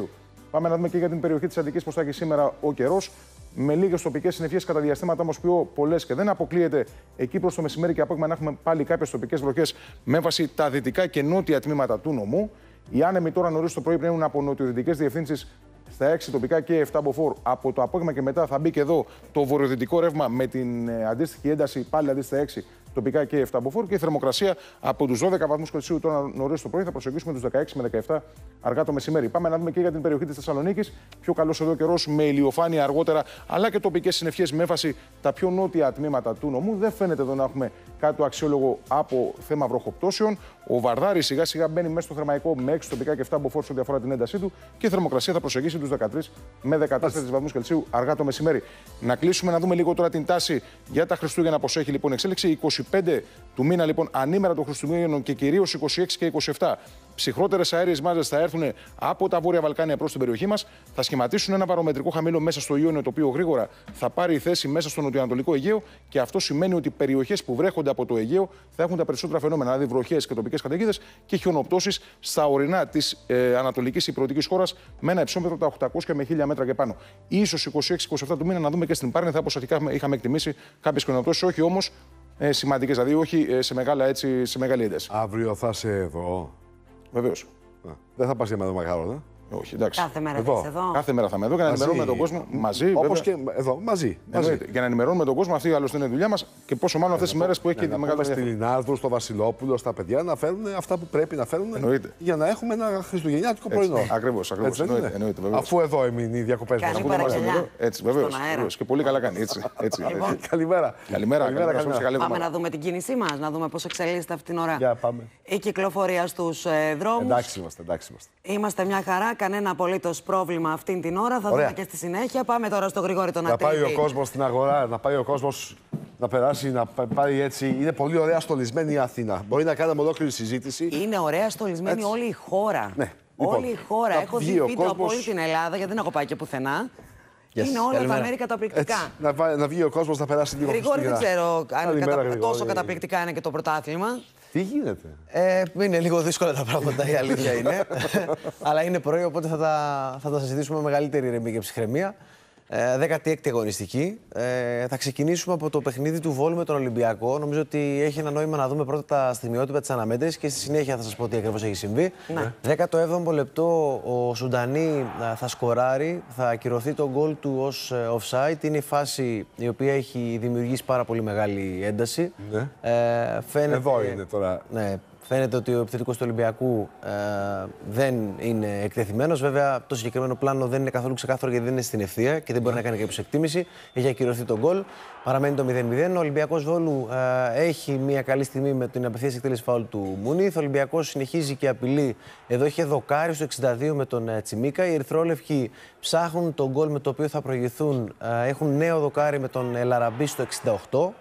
Πάμε να δούμε και για την περιοχή της Αττικής πώς θα έχει σήμερα ο καιρός. Με λίγες τοπικές συννεφιές κατά διαστήματα όμως πιο πολλές και δεν αποκλείεται εκεί προς το μεσημέρι και απόγευμα να έχουμε πάλι κάποιες τοπικές βροχές με έμφαση τα δυτικά και νότια τμήματα του νομού. Οι άνεμοι τώρα νωρίς το πρωί πνέουν από νοτιοδυτικές διευθύνσεις στα έξι τοπικά και επτά μποφόρ. Από το απόγευμα και μετά θα μπει και εδώ το βορειοδυτικό ρεύμα με την αντίστοιχη ένταση πάλι αντί στα έξι τοπικά και επτά μποφόρ. Και η θερμοκρασία από τους δώδεκα βαθμούς Κελσίου τώρα νωρίς το πρωί θα προσεγγίσουμε τους δεκαέξι με δεκαεπτά αργά το μεσημέρι. Πάμε να δούμε και για την περιοχή της Θεσσαλονίκης. Πιο καλός εδώ καιρός με ηλιοφάνεια αργότερα, αλλά και τοπικές συννεφιές με έμφαση τα πιο νότια τμήματα του νομού. Δεν φαίνεται εδώ να έχουμε κάτι το αξιόλογο από θέμα βροχοπτώσεων. Ο Βαρδάρης σιγά σιγά μπαίνει μέσα στο θερμαϊκό με έξι τοπικά και επτά μποφόρ σε ό,τι αφορά την έντασή του και η θερμοκρασία θα προσεγγίσει τους δεκατρείς με δεκατέσσερις βαθμούς Κελσίου αργά το μεσημέρι. Να κλείσουμε να δούμε λίγο τώρα την τάση για τα Χριστούγεννα πώς έχει λοιπόν εξέλιξη. είκοσι πέντε του μήνα λοιπόν ανήμερα των Χριστουγέννων και κυρίως είκοσι έξι και είκοσι επτά. Ψυχρότερες αέριες μάζες θα έρθουν από τα Βόρεια Βαλκάνια προς την περιοχή μας. Θα σχηματίσουν ένα βαρομετρικό χαμήλο μέσα στο Ιόνιο, το οποίο γρήγορα θα πάρει θέση μέσα στο νοτιοανατολικό Αιγαίο. Και αυτό σημαίνει ότι οι περιοχές που βρέχονται από το Αιγαίο θα έχουν τα περισσότερα φαινόμενα, δηλαδή βροχές και τοπικές καταιγίδες και χιονοπτώσεις στα ορεινά της ε, ανατολικής υπηρετικής χώρας με ένα υψόμετρο τα οκτακόσια με χίλια μέτρα και πάνω. Ίσως είκοσι έξι είκοσι επτά του μήνα να δούμε και στην Πάρνηθα, όπως αρχικά είχαμε εκτιμήσει, κάποιες χιονοπτώσεις, όχι όμως ε, σημαντικές, δηλαδή όχι ε, σε, μεγάλα, έτσι, σε μεγάλη ένταση. Αύριο θα είσαι εδώ. Βεβαίως. Δεν θα πας για με Μεγάλο, ε? Όχι, εντάξει. Κάθε μέρα θα είσαι εδώ. Κάθε μέρα θα είμαι εδώ και να ενημερώνουμε τον κόσμο μαζί. Όπως και εδώ, μαζί. μαζί. Για να ενημερώνουμε τον κόσμο, αυτή άλλωστε είναι η δουλειά μας και πόσο μάλλον αυτές τις μέρες που έχει ναι, και τη μεγάλη μεγάλη. Στη Λινάρδου, στο Βασιλόπουλο, στα παιδιά να φέρουν αυτά που πρέπει να φέρουν. Εννοείται. Για να έχουμε ένα χριστουγεννιάτικο πρωινό. Ακριβώς, ακριβώς. Εννοείται, εννοείται, αφού εδώ έμεινε οι διακοπές μας. Έτσι, βεβαίως. Και πολύ καλά κάνει. Έτσι. Καλημέρα. Καλημέρα. Πάμε να δούμε την κίνησή μας, να δούμε πώς εξελίσσεται αυτή την ώρα. Για πάμε. Η κυκλοφορία στους δρόμους. Εντάξει είμαστε, εντάξει είμαστε. Είμαστε μια χαρά, κανένα απολύτως πρόβλημα αυτήν την ώρα. Θα Ωραία. δούμε και στη συνέχεια. Πάμε τώρα στο Γρηγόρη τον Ατρίδη. Να πάει ο κόσμος στην αγορά, να πάει ο κόσμος να περάσει, να πάει έτσι. Είναι πολύ ωραία στολισμένη η Αθήνα. Μπορεί να κάνουμε ολόκληρη συζήτηση. Είναι ωραία στολισμένη έτσι. Όλη η χώρα. Ναι. Όλη λοιπόν, η χώρα. Έχω δει βίντεο κόσμος... από όλη την Ελλάδα, γιατί δεν έχω πάει και πουθενά. Yes. Είναι όλα Καλημέρα. τα μέρη καταπληκτικά. Έτσι, να, να βγει ο κόσμος να περάσει λίγο Γρηγόρη, δεν ξέρω αν Καλημέρα, κατα... Γρηγόρη. τόσο καταπληκτικά είναι και το πρωτάθλημα. Τι γίνεται. Ε, είναι λίγο δύσκολα τα πράγματα, η αλήθεια είναι. Αλλά είναι πρωί, οπότε θα τα, θα τα συζητήσουμε με μεγαλύτερη ηρεμία και ψυχραιμία. Ε, δέκατη έκτη αγωνιστική. Ε, θα ξεκινήσουμε από το παιχνίδι του Βόλου με τον Ολυμπιακό. Νομίζω ότι έχει ένα νόημα να δούμε πρώτα τα στιγμιότυπα της αναμέτρησης και στη συνέχεια θα σας πω τι ακριβώς έχει συμβεί. Ναι. δέκατο έβδομο λεπτό ο Σουντανί θα σκοράρει, θα ακυρωθεί το γκολ του ως offside. Είναι η φάση η οποία έχει δημιουργήσει πάρα πολύ μεγάλη ένταση. Ναι. Ε, φαίνεται, Εδώ είναι τώρα. Ναι, φαίνεται ότι ο επιθετικός του Ολυμπιακού ε, δεν είναι εκτεθειμένος. Βέβαια, το συγκεκριμένο πλάνο δεν είναι καθόλου ξεκάθαρο γιατί δεν είναι στην ευθεία και δεν μπορεί να κάνει κάποιος εκτίμηση. Έχει ακυρωθεί τον γκολ. Παραμένει το μηδέν μηδέν. Ο Ολυμπιακός Βόλου ε, έχει μια καλή στιγμή με την απευθείας εκτέλεση φάουλ του Μουνίθ. Ο Ολυμπιακός συνεχίζει και απειλεί. Εδώ είχε δοκάρι στο εξήντα δύο με τον ε, Τσιμίκα. Οι ερυθρόλευκοι ψάχνουν τον γκολ με το οποίο θα προηγηθούν. Ε, έχουν νέο δοκάρι με τον ε, Λαραμπή στο εξήντα οκτώ.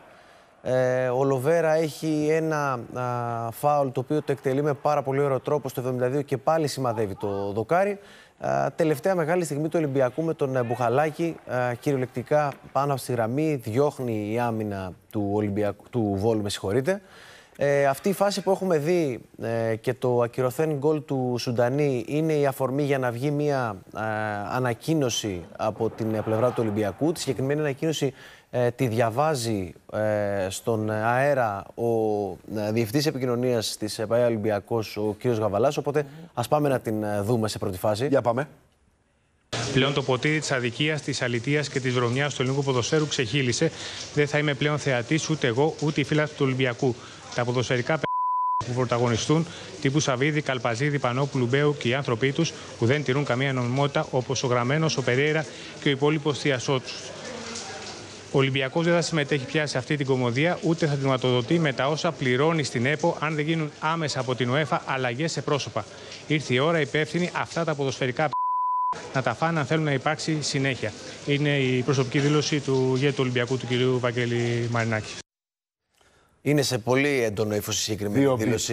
Ε, ο Λοβέρα έχει ένα α, φάουλ το οποίο το εκτελεί με πάρα πολύ ωραίο τρόπο στο εβδομήντα δύο και πάλι σημαδεύει το δοκάρι. Α, τελευταία μεγάλη στιγμή του Ολυμπιακού με τον Μπουχαλάκη, α, κυριολεκτικά πάνω από στη γραμμή, διώχνει η άμυνα του, Ολυμπιακού, του Βόλου, με συγχωρείτε. Ε, αυτή η φάση που έχουμε δει ε, και το ακυρωθέν γκολ του Σουντανί είναι η αφορμή για να βγει μια ε, ανακοίνωση από την πλευρά του Ολυμπιακού. Τη συγκεκριμένη ανακοίνωση ε, τη διαβάζει ε, στον αέρα ο ε, διευθυντής επικοινωνίας της ΠΑΕ Ολυμπιακός, ο κ. Γαβαλάς, οπότε ας πάμε να την δούμε σε πρώτη φάση. Για πάμε. Πλέον το ποτήρι της αδικίας, της αλητείας και της βρωμιάς του ελληνικού ποδοσφαίρου ξεχύλισε. Δεν θα είμαι πλέον θεατής ούτε εγώ ούτε οι φίλαθλοι του Ολυμπιακού. Τα ποδοσφαιρικά που πρωταγωνιστούν, τύπου Σαββίδη, Καλπαζίδη, Πανόπουλου, Μπέου και οι άνθρωποι τους που δεν τηρούν καμία νομιμότητα, όπως ο Γραμμένος, ο Περέιρα και ο υπόλοιπος θειασό τους. Ο Ολυμπιακός δεν θα συμμετέχει πια σε αυτή την κωμωδία, ούτε θα την χρηματοδοτεί με τα όσα πληρώνει στην ΕΠΟ, αν δεν γίνουν άμεσα από την ΟΕΦΑ αλλαγές σε πρόσωπα. Ήρθε η ώρα υπεύθυνοι αυτά τα ποδοσφαιρικά να τα φάνε αν θέλουν να υπάρξει συνέχεια. Είναι η προσωπική δήλωση του ηγέτη του Ολυμπιακού, του κ. Βαγγέλη Μαρινάκη. Είναι σε πολύ έντονο ύφος η συγκεκριμένη δήλωση.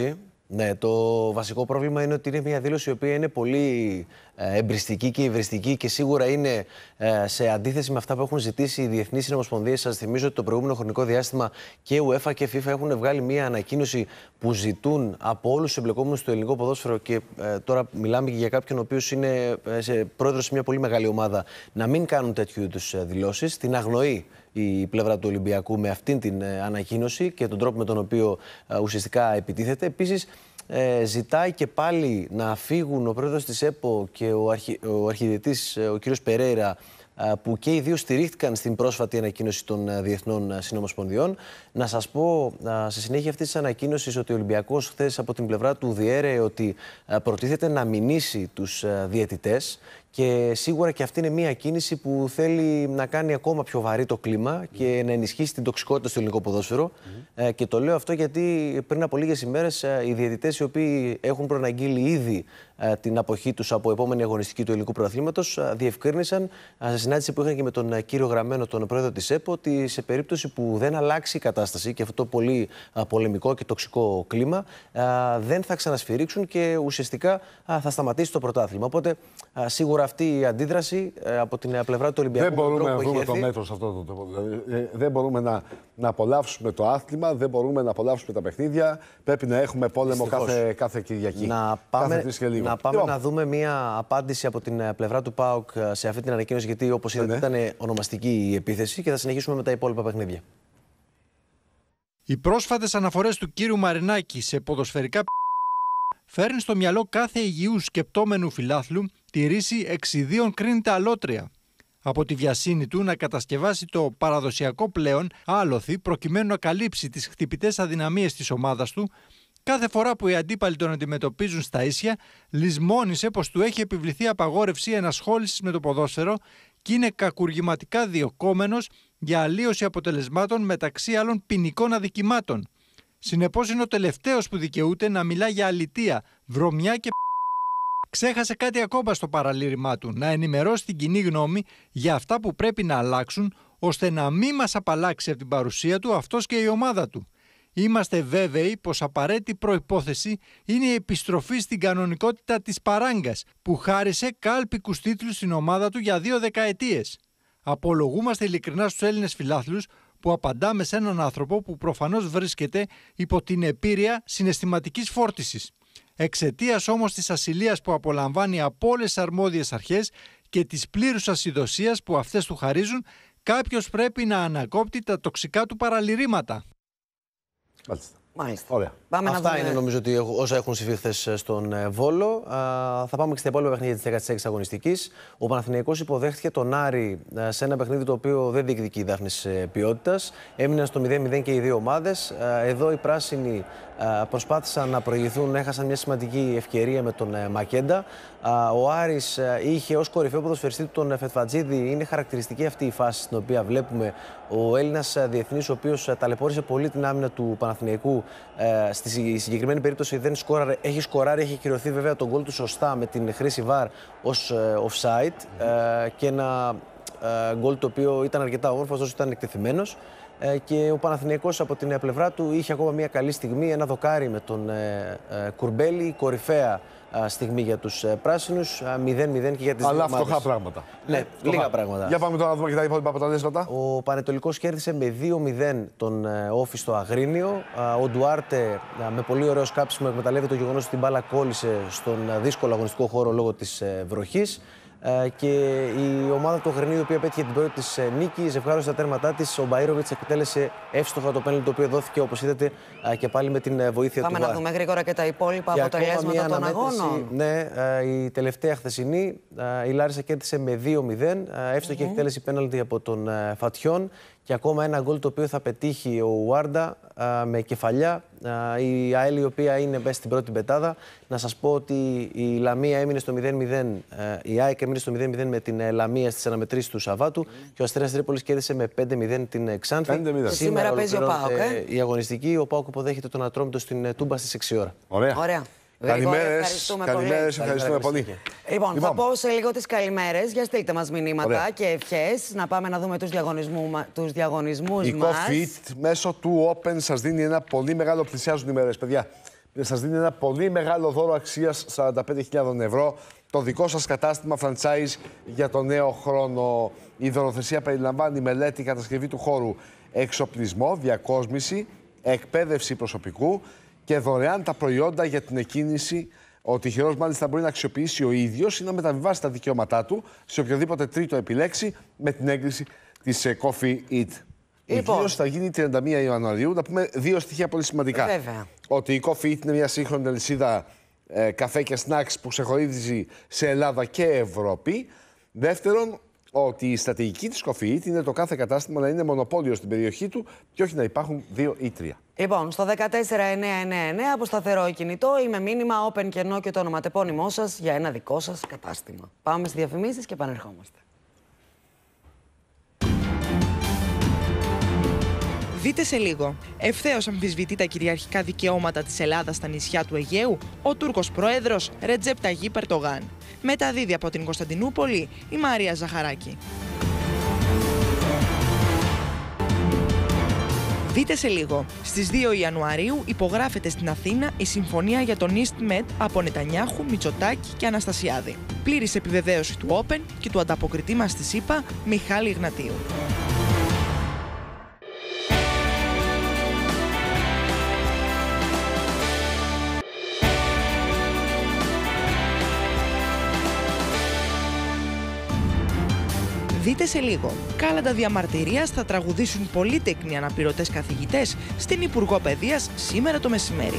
Ναι, το βασικό πρόβλημα είναι ότι είναι μια δήλωση η οποία είναι πολύ εμπριστική και υβριστική και σίγουρα είναι σε αντίθεση με αυτά που έχουν ζητήσει οι διεθνείς συνομοσπονδίες. Σας θυμίζω ότι το προηγούμενο χρονικό διάστημα και UEFA και FIFA έχουν βγάλει μια ανακοίνωση που ζητούν από όλους τους εμπλεκόμενους στο ελληνικό ποδόσφαιρο, και ε, τώρα μιλάμε και για κάποιον ο οποίος είναι σε, πρόεδρος σε μια πολύ μεγάλη ομάδα, να μην κάνουν τέτοιου είδους δηλώσεις. Την αγνοεί η πλευρά του Ολυμπιακού με αυτήν την ανακοίνωση και τον τρόπο με τον οποίο ε, ουσιαστικά επιτίθεται. Επίσης, Ε, ζητάει και πάλι να φύγουν ο πρόεδρος της ΕΠΟ και ο, αρχι, ο αρχιδιετής ο κύριος Περέιρα, που και οι δύο στηρίχτηκαν στην πρόσφατη ανακοίνωση των διεθνών συνομοσπονδιών. Να σας πω, σε συνέχεια αυτής της ανακοίνωσης, ότι ο Ολυμπιακός χθες από την πλευρά του διέρεε ότι προτίθεται να μηνύσει τους διαιτητές. Και σίγουρα και αυτή είναι μια κίνηση που θέλει να κάνει ακόμα πιο βαρύ το κλίμα και να ενισχύσει την τοξικότητα στο ελληνικό ποδόσφαιρο. Mm. Ε, και το λέω αυτό γιατί πριν από λίγες ημέρες ε, οι διαιτητές οι οποίοι έχουν προαναγγείλει ήδη ε, την αποχή τους από επόμενη αγωνιστική του ελληνικού πρωταθλήματος ε, διευκρίνησαν ε, σε συνάντηση που είχαν και με τον ε, κύριο Γραμμένο, τον πρόεδρο της ΕΠΟ, ότι σε περίπτωση που δεν αλλάξει η κατάσταση και αυτό το πολύ ε, πολεμικό και τοξικό κλίμα, ε, δεν θα ξανασφυρίξουν και ουσιαστικά ε, θα σταματήσει το πρωτάθλημα. Οπότε ε, σίγουρα αυτή η αντίδραση ε, από την πλευρά του Ολυμπιακού. Δεν μπορούμε να βρούμε το μέτρο σε αυτό το τρόπο. Δηλαδή, δεν μπορούμε να, να απολαύσουμε το άθλημα, δεν μπορούμε να απολαύσουμε τα παιχνίδια. Πρέπει να έχουμε πόλεμο κάθε, κάθε Κυριακή. Να πάμε, κάθε λίγο. να, πάμε να δούμε μια απάντηση από την πλευρά του ΠΑΟΚ σε αυτή την ανακοίνωση, γιατί όπως είδατε ναι, ναι. ήταν ονομαστική η επίθεση, και θα συνεχίσουμε με τα υπόλοιπα παιχνίδια. Οι πρόσφατες αναφορές του κύριου Μαρινάκη σε ποδοσφαιρικά φέρνει στο μυαλό κάθε υγιού σκεπτόμενου φιλάθλου τη ρίση εξιδίων κρίνεται αλότρια. Από τη βιασύνη του να κατασκευάσει το παραδοσιακό πλέον άλοθη προκειμένου να καλύψει τις χτυπητές αδυναμίες της ομάδας του, κάθε φορά που οι αντίπαλοι τον αντιμετωπίζουν στα ίσια, λησμόνισε πως του έχει επιβληθεί απαγόρευση ενασχόλησης με το ποδόσφαιρο και είναι κακουργηματικά διωκόμενος για αλλίωση αποτελεσμάτων, μεταξύ άλλων ποινικών αδικημάτων. Συνεπώς είναι ο τελευταίος που δικαιούται να μιλά για αλητεία, βρωμιά και ξέχασε κάτι ακόμα στο παραλήρημά του, να ενημερώσει την κοινή γνώμη για αυτά που πρέπει να αλλάξουν, ώστε να μην μας απαλλάξει από την παρουσία του αυτός και η ομάδα του. Είμαστε βέβαιοι πως απαραίτητη προϋπόθεση είναι η επιστροφή στην κανονικότητα της παράγκας, που χάρισε κάλπικους τίτλους στην ομάδα του για δύο δεκαετίες. Απολογούμαστε ειλικρινά στους Έλληνες φιλάθλους που απαντάμε σε έναν άνθρωπο που προφανώς βρίσκεται υπό την επίρρεια συναισθηματικής φόρτισης. Εξαιτίας όμως της ασυλίας που απολαμβάνει από όλες τις αρμόδιες αρχές και της πλήρους ασυδοσίας που αυτές του χαρίζουν, κάποιος πρέπει να ανακόπτει τα τοξικά του παραλυρήματα. Μάλιστα. Μάλιστα. Ωραία. Πάμε Αυτά να είναι νομίζω ότι όσα έχουν συμβεί χθες στον Βόλο. Α, θα πάμε και στα υπόλοιπα παιχνίδια της δέκατης έκτης αγωνιστικής. Ο Παναθηναϊκός υποδέχτηκε τον Άρη σε ένα παιχνίδι το οποίο δεν διεκδικεί δάφνης ποιότητας. Έμειναν στο μηδέν μηδέν και οι δύο ομάδες. Εδώ οι πράσινοι προσπάθησαν να προηγηθούν, έχασαν μια σημαντική ευκαιρία με τον Μακέντα. Ο Άρης είχε ως κορυφαίο ποδοσφαιριστή του τον Φετφατζίδη. Είναι χαρακτηριστική αυτή η φάση στην οποία βλέπουμε ο Έλληνας διεθνής, ο οποίος ταλαιπώρησε πολύ την άμυνα του Παναθηναϊκού. Στη συγκεκριμένη περίπτωση δεν σκόραρε, έχει σκοράρει, έχει κυρωθεί βέβαια τον γκολ του σωστά με την χρήση βαρ ως offside mm-hmm. και ένα γκολ το οποίο ήταν αρκετά όμορφο, ωστόσο ήταν εκτεθειμένος. Και ο Παναθηναϊκός από την πλευρά του είχε ακόμα μια καλή στιγμή, ένα δοκάρι με τον Κουρμπέλη, κορυφαία στιγμή για τους πράσινους, μηδέν μηδέν και για τις Αλλά δύο ομάδες. φτωχά πράγματα. Ναι, φτωχά. λίγα πράγματα. Για πάμε τώρα να δούμε και τα υπόλοιπα αποτελέσματα. Ο Πανετολικός κέρδισε με δύο μηδέν τον Όφη στο Αγρίνιο. Ο Ντουάρτε με πολύ ωραίο σκάψιμο εκμεταλλεύει το γεγονός ότι την μπάλα κόλλησε στον δύσκολο αγωνιστικό χώρο λόγω της βροχής. Και η ομάδα του Αγρινίου, η οποία πέτυχε την πρώτη της νίκη, ζευγάρωσε τα τέρματά της. Ο Μπαΐροβιτς εκτέλεσε εύστοχα το πέναλτι, το οποίο δόθηκε όπως είδατε και πάλι με την βοήθεια Πάμε του να βαρ. δούμε γρήγορα και τα υπόλοιπα και αποτελέσματα των αγώνων. Ναι, η τελευταία χθεσινή, η Λάρισα κέρδισε με δύο μηδέν. Εύστοχη mm-hmm. εκτέλεση πέναλτι από τον Φατιόν. Και ακόμα ένα γκολ το οποίο θα πετύχει ο Ουάρντα με κεφαλιά. Η ΑΕΛ, η οποία είναι μέσα στην πρώτη πετάδα. Να σας πω ότι η Λαμία έμεινε στο μηδέν μηδέν, η ΑΕΚ έμεινε στο μηδέν μηδέν με την Λαμία στις αναμετρήσεις του Σαββάτου mm. και ο Αστέρας Τρίπολης κέρδισε με πέντε μηδέν την Ξάνθη. Σήμερα, Σήμερα παίζει ο ΠΑΟΚ. Ε? Η αγωνιστική, ο ΠΑΟΚ υποδέχεται τον Ατρόμητο στην Τούμπα στις έξι ώρα. Ωραία. Ωραία. Καλημέρες, ευχαριστούμε καλημέρες, πολύ. ευχαριστούμε πολύ. Λοιπόν, λοιπόν, θα πω σε λίγο τις καλημέρες. Για στείλτε μας μηνύματα Ωραία. και ευχές. Να πάμε να δούμε τους, διαγωνισμού, τους διαγωνισμούς η μας. Η CoFit μέσω του Open σας δίνει ένα πολύ μεγάλο πλησιάζουν ημέρες, παιδιά. σας δίνει ένα πολύ μεγάλο δώρο αξίας σαράντα πέντε χιλιάδες ευρώ. Το δικό σας κατάστημα franchise για το νέο χρόνο. Η δωροθεσία περιλαμβάνει μελέτη, κατασκευή του χώρου, εξοπλισμό, διακόσμηση, εκπαίδευση προσωπικού και δωρεάν τα προϊόντα για την εκκίνηση. Ο τυχερός μάλιστα μπορεί να αξιοποιήσει ο ίδιος ή να μεταβιβάσει τα δικαιώματά του σε οποιοδήποτε τρίτο επιλέξει με την έγκριση της Coffee Eat. Η εκδήλωση θα γίνει τριάντα μία Ιανουαρίου. Να πούμε δύο στοιχεία πολύ σημαντικά. Βέβαια. Ότι η Coffee Eat είναι μια σύγχρονη αλυσίδα ε, καφέ και snacks που ξεχωρίζει σε Ελλάδα και Ευρώπη. Δεύτερον, ότι η στρατηγική της Coffee Eat είναι το κάθε κατάστημα να είναι μονοπόλιο στην περιοχή του και όχι να υπάρχουν δύο ή τρία. Λοιπόν, στο δεκατέσσερα εννιακόσια ενενήντα εννέα από σταθερό κινητό ή με μήνυμα open κενό και το ονοματεπώνυμό σας για ένα δικό σας κατάστημα. Πάμε στις διαφημίσεις και επανερχόμαστε. Δείτε σε λίγο. Ευθέως αμφισβητεί τα κυριαρχικά δικαιώματα της Ελλάδας στα νησιά του Αιγαίου ο Τούρκος πρόεδρος Ρετζέπ Ταγίπ Ερντογάν. Μεταδίδει από την Κωνσταντινούπολη η Μαρία Ζαχαράκη. Δείτε σε λίγο. Στις δύο Ιανουαρίου υπογράφεται στην Αθήνα η συμφωνία για τον EastMed από Νετανιάχου, Μητσοτάκη και Αναστασιάδη. Πλήρης επιβεβαίωση του Open και του ανταποκριτή μας της ΗΠΑ, Μιχάλη Ιγνατίου. Δείτε σε λίγο. Κάλαντα διαμαρτυρίας θα τραγουδήσουν πολύτεκνοι αναπληρωτές καθηγητές στην Υπουργό Παιδείας σήμερα το μεσημέρι.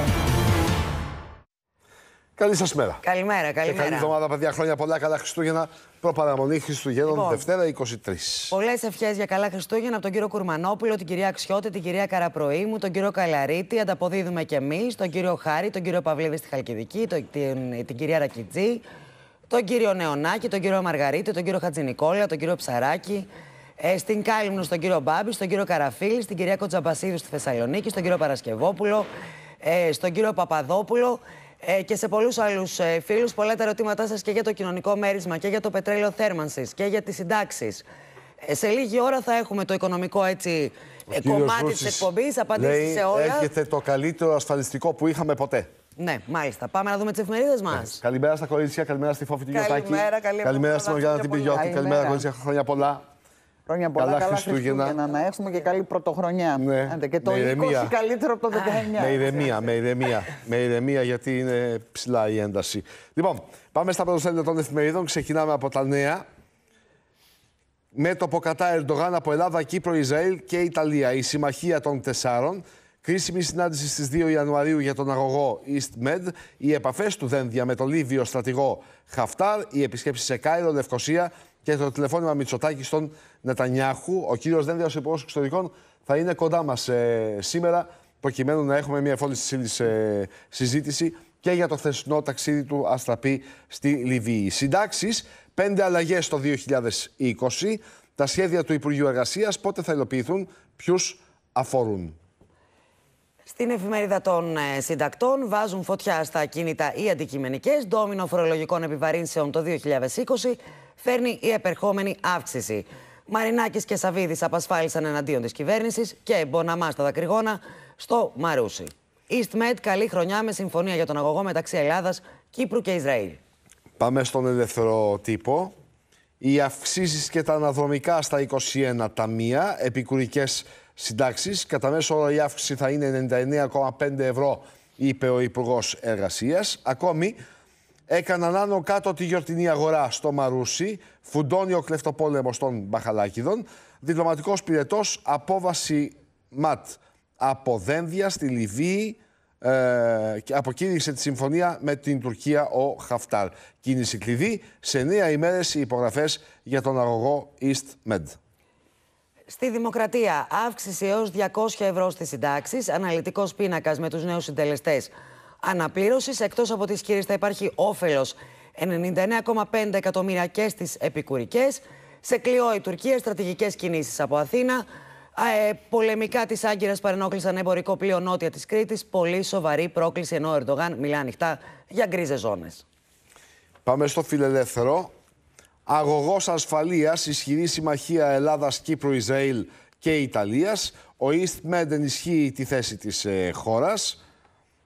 Καλή σας μέρα. Καλημέρα, καλημέρα. Και καλή εβδομάδα, παιδιά. Χρόνια πολλά, καλά Χριστούγεννα. Προπαραμονή Χριστουγέννων, λοιπόν, Δευτέρα είκοσι τρεις. Πολλές ευχές για καλά Χριστούγεννα από τον κύριο Κουρμανόπουλο, την κυρία Αξιώτη, την κυρία Καραπροήμου, τον κύριο Καλαρίτη. Ανταποδίδουμε και εμείς, τον κύριο Χάρη, τον κύριο Παυλίδη στη Χαλκιδική, τον, την, την κυρία Ρακιτζή, τον κύριο Νεωνάκη, τον κύριο Μαργαρίτη, τον κύριο Χατζηνικόλα, τον κύριο Ψαράκη, ε, στην Κάλυμνο στον κύριο Μπάμπη, στον κύριο Καραφίλη, στην κυρία Κοτζαμπασίδου στη Θεσσαλονίκη, στον κύριο Παρασκευόπουλο, ε, στον κύριο Παπαδόπουλο ε, και σε πολλούς άλλους ε, φίλους. Πολλά τα ερωτήματά σας και για το κοινωνικό μέρισμα και για το πετρέλαιο θέρμανσης και για τις συντάξεις. Ε, σε λίγη ώρα θα έχουμε το οικονομικό έτσι, ε, κομμάτι της εκπομπής, απαντήσεις σε όλα. Έρχεται το καλύτερο ασφαλιστικό που είχαμε ποτέ. Ναι, μάλιστα. Πάμε να δούμε τις εφημερίδες μας. Καλημέρα στα κορίτσια, καλημέρα στη Φόφη του Γιωτάκη. Καλημέρα, καλημέρα. Καλημέρα στη Μαριάννα την Πυριώτη. Καλημέρα, κορίτσια. Χρόνια πολλά. Χρόνια πολλά. Καλά, καλά Χριστούγεννα. Χριστούγεννα να έχουμε και καλή πρωτοχρονιά. Ναι. Και το είκοσι καλύτερο από το δεκαεννιά. Με ηρεμία, με ηρεμία. με ηρεμία, γιατί είναι ψηλά η ένταση. Λοιπόν, πάμε στα πρωτοσέλιδα των εφημερίδων. Ξεκινάμε από τα νέα. Μέτωπο κατά Ερντογάν από Ελλάδα, Κύπρο, Ισραήλ και Ιταλία. Η συμμαχία των τεσσάρων. Κρίσιμη συνάντηση στις δύο Ιανουαρίου για τον αγωγό EastMed. Οι επαφές του Δένδια με τον Λίβιο στρατηγό Χαφτάρ. Οι επισκέψεις σε Κάιρο, Λευκοσία και το τηλεφώνημα Μητσοτάκη στον Νετανιάχου. Ο κύριος Δένδια, ως υπουργός εξωτερικών, θα είναι κοντά μας ε, σήμερα, προκειμένου να έχουμε μια εφόλης της ε, συζήτηση και για το χθεσινό ταξίδι του Αστραπή στη Λιβύη. Συντάξεις, πέντε αλλαγές το δύο χιλιάδες είκοσι. Τα σχέδια του Υπουργείου Εργασίας πότε θα υλοποιηθούν, ποιους αφορούν. Στην εφημερίδα των ε, συντακτών βάζουν φωτιά στα ακίνητα οι αντικειμενικές. Ντόμινο φορολογικών επιβαρύνσεων το δύο χιλιάδες είκοσι φέρνει η επερχόμενη αύξηση. Μαρινάκης και Σαββίδης απασφάλισαν εναντίον της κυβέρνησης και Μποναμά στα δακρυγόνα στο Μαρούσι. EastMed καλή χρονιά με συμφωνία για τον αγωγό μεταξύ Ελλάδας, Κύπρου και Ισραήλ. Πάμε στον ελεύθερο τύπο. Οι αυξήσεις και τα αναδρομικά στα είκοσι ένα ταμεία, επικουρικές συντάξεις. Κατά μέσο όρο η αύξηση θα είναι ενενήντα εννέα κόμμα πέντε ευρώ, είπε ο Υπουργός Εργασίας. Ακόμη, έκαναν άνω κάτω τη γιορτινή αγορά στο Μαρούσι, φουντώνει ο κλεφτοπόλεμος των Μπαχαλάκηδων, διπλωματικός πυρετός, απόβαση ΜΑΤ από Δένδια στη Λιβύη, ε, και αποκήρυξε τη συμφωνία με την Τουρκία ο Χαφτάρ. Κίνηση κλειδί, σε εννέα ημέρες οι υπογραφές για τον αγωγό EastMed. Στη Δημοκρατία, αύξηση έως διακόσια ευρώ στις συντάξεις, αναλυτικός πίνακας με τους νέους συντελεστές αναπλήρωσης. Εκτός από τις κύριες θα υπάρχει όφελος ενενήντα εννέα κόμμα πέντε εκατομμύρια και στις επικουρικές. Σε κλειό η Τουρκία, στρατηγικές κινήσεις από Αθήνα. Ε, πολεμικά της Άγκυρας παρενόχλησαν εμπορικό πλοίο νότια της Κρήτης. Πολύ σοβαρή πρόκληση, ενώ ο Ερντογάν μιλά ανοιχτά για γκρίζες ζώνες. Πάμε στο φιλελεύθερο. Αγωγός ασφαλείας, ισχυρή συμμαχία Ελλάδας, Κύπρου, Ισραήλ και Ιταλίας. Ο EastMed ενισχύει τη θέση της ε, χώρας.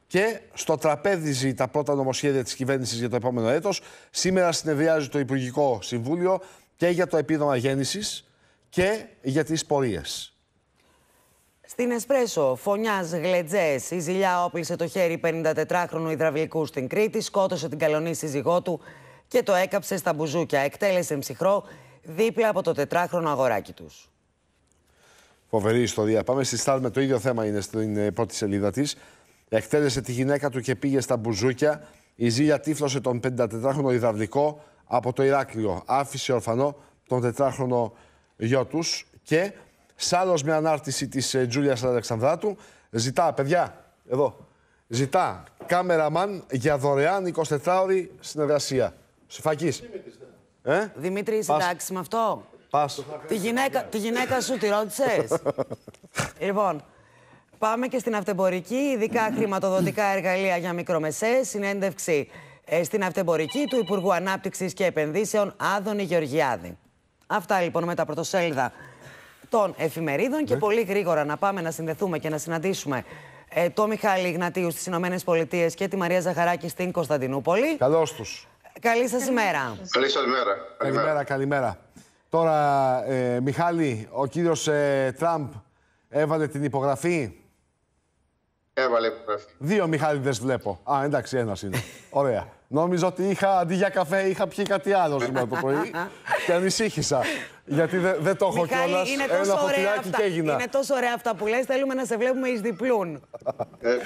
Και στο τραπέζι τα πρώτα νομοσχέδια της κυβέρνησης για το επόμενο έτος. Σήμερα συνεδριάζει το Υπουργικό Συμβούλιο και για το επίδομα γέννησης και για τις πορείες. Στην Εσπρέσο, φωνιάς, γλετζές, η ζηλιά όπλησε το χέρι πενηντατετράχρονου υδραυλικού στην Κρήτη, σκότωσε την καλονή σύζυγό του και το έκαψε στα μπουζούκια. Εκτέλεσε ψυχρό δίπλα από το τετράχρονο αγοράκι τους. Φοβερή ιστορία. Πάμε στη Σταρ με το ίδιο θέμα, είναι στην πρώτη σελίδα της. Εκτέλεσε τη γυναίκα του και πήγε στα μπουζούκια. Η ζήλια τύφλωσε τον πενηντατετράχρονο υδραυλικό από το Ηράκλειο. Άφησε ορφανό τον τετράχρονο γιο τους. Και σ' με ανάρτηση της Τζούλιας Αλεξανδράτου, ζητά, παιδιά, εδώ, ζητά κάμεραμαν για δωρεάν εικοσιτετράωρη συνεργασία. Συμφακής. Ε? Δημήτρη, είσαι εντάξει με αυτό? Πας. Τη γυναίκα, τη γυναίκα σου τη ρώτησες? Λοιπόν, πάμε και στην αυτεμπορική, ειδικά χρηματοδοτικά εργαλεία για μικρομεσαίες. Συνέντευξη ε, στην αυτεμπορική του Υπουργού Ανάπτυξης και Επενδύσεων Άδωνη Γεωργιάδη. Αυτά λοιπόν με τα πρωτοσέλιδα των εφημερίδων. Ναι. Και πολύ γρήγορα να πάμε να συνδεθούμε και να συναντήσουμε ε, το Μιχάλη Ιγνατίου στις Ηνωμένες Πολιτείες και τη Μαρία Ζαχαράκη στην Κωνσταντινούπολη. Καλώς τους. Καλή σας ημέρα. Καλή σας ημέρα. Καλημέρα, καλημέρα. Τώρα, ε, Μιχάλη, ο κύριος ε, Τραμπ έβαλε την υπογραφή. Έβαλε υπογραφή. Δύο Μιχάληδες βλέπω. Α, εντάξει, ένας είναι. Ωραία. Νόμιζα ότι είχα, αντί για καφέ είχα πιει κάτι άλλο σήμερα το πρωί και ανησύχησα. Γιατί δεν δε το έχω κιόλας. Ένα ποτηράκι και έγινα. Είναι τόσο ωραία αυτά που λες, θέλουμε να σε βλέπουμε εις διπλούν. Ε,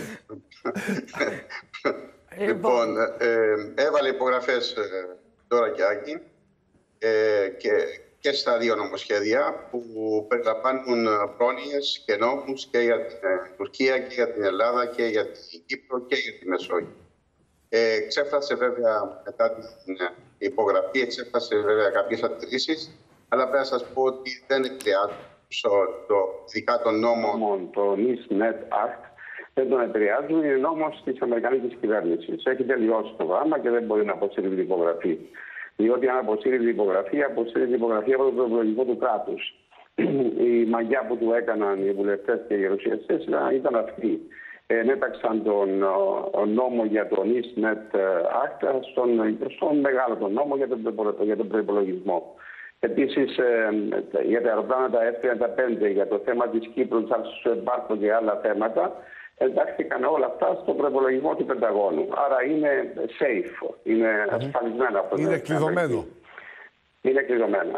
λοιπόν, ε, έβαλε υπογραφές ε, τώρα και Άκη ε, και, και στα δύο νομοσχέδια που περιλαμβάνουν πρόνοιες και νόμους και για την ε, Τουρκία και για την Ελλάδα και για την Κύπρο και για τη Μεσόγειο. Ε, εξέφρασε βέβαια μετά την υπογραφή, εξέφρασε βέβαια κάποιες αντιρρήσεις, αλλά πρέπει να σας πω ότι δεν επηρεάζουν το, ειδικά τον νόμο, το NIST-Net Act, δεν τον επηρεάζουν, είναι νόμος της Αμερικανικής κυβέρνησης. Έχει τελειώσει το γράμμα και δεν μπορεί να αποσύρει την υπογραφή. Διότι αν αποσύρει την υπογραφή, αποσύρει την υπογραφή από το προεκλογικό του κράτους. Η μαγιά που του έκαναν οι βουλευτές και οι γερουσιαστές ήταν αυτή. Ενέταξαν τον νόμο για το NIST-Net Act στον, στον μεγάλο τον νόμο για τον, για τον προϋπολογισμό. Επίσης, για τα αεροπλάνα τα Εφ τριάντα πέντε, για το θέμα της Κύπρου, του εμπάρκου και άλλα θέματα, εντάχθηκαν όλα αυτά στον προϋπολογισμό του Πενταγώνου. Άρα είναι safe, είναι ασφαλισμένο αυτό. Είναι κλειδωμένο. Είναι κλειδωμένο.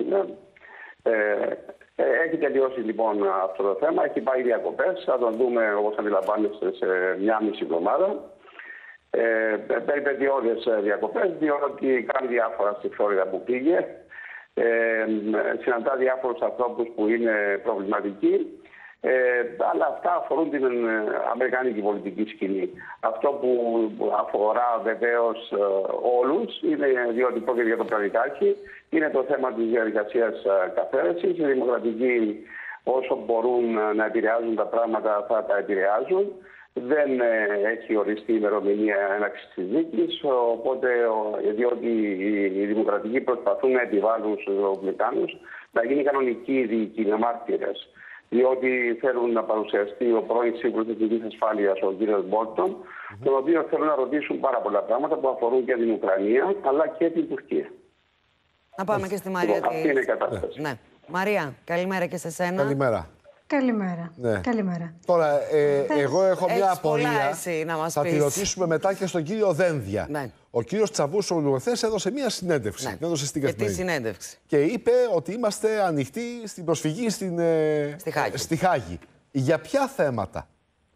Έχει τελειώσει λοιπόν αυτό το θέμα, έχει πάει διακοπές, θα τον δούμε όπως αντιλαμβάνεστε σε μια μισή εβδομάδα. Ε, περιπετειώδες διακοπές, διότι κάνει διάφορα στη Φλόριδα που πήγε, ε, συναντά διάφορους ανθρώπους που είναι προβληματικοί, ε, αλλά αυτά αφορούν την αμερικανική πολιτική σκηνή. Αυτό που αφορά βεβαίως όλους, είναι διότι πρόκειται για το Πλανητάρχη, είναι το θέμα της διαδικασίας καθαίρεσης. Οι δημοκρατικοί όσο μπορούν να επηρεάζουν τα πράγματα θα τα επηρεάζουν. Δεν έχει οριστεί η ημερομηνία έναρξης της δίκης, οπότε διότι οι δημοκρατικοί προσπαθούν να επιβάλλουν στους ρεπουμπλικάνους να γίνει κανονική δίκη με μάρτυρες. Διότι θέλουν να παρουσιαστεί ο πρώην σύμβουλος εθνικής ασφάλειας, ο κ. Μπόλτον, mm-hmm. τον οποίο θέλουν να ρωτήσουν πάρα πολλά πράγματα που αφορούν και την Ουκρανία αλλά και την Τουρκία. Να πάμε και στη Μαρία. Αυτή της... είναι η κατάσταση. Ναι. Μαρία, καλημέρα και σε σένα. Καλημέρα. Καλημέρα. Ναι. Καλημέρα. Τώρα, ε, εγώ έχω μια απορία. Να μας θα πεις. τη ρωτήσουμε μετά και στον κύριο Δένδια. Ναι. Ο κύριος Τσαβούσογλου χθες έδωσε μια συνέντευξη. Ναι. Έδωσε στην και Καθημερινή. τι συνέντευξη. Και είπε ότι είμαστε ανοιχτοί στην προσφυγή στην, ε, στη, Χάγη. στη Χάγη. Για ποια θέματα?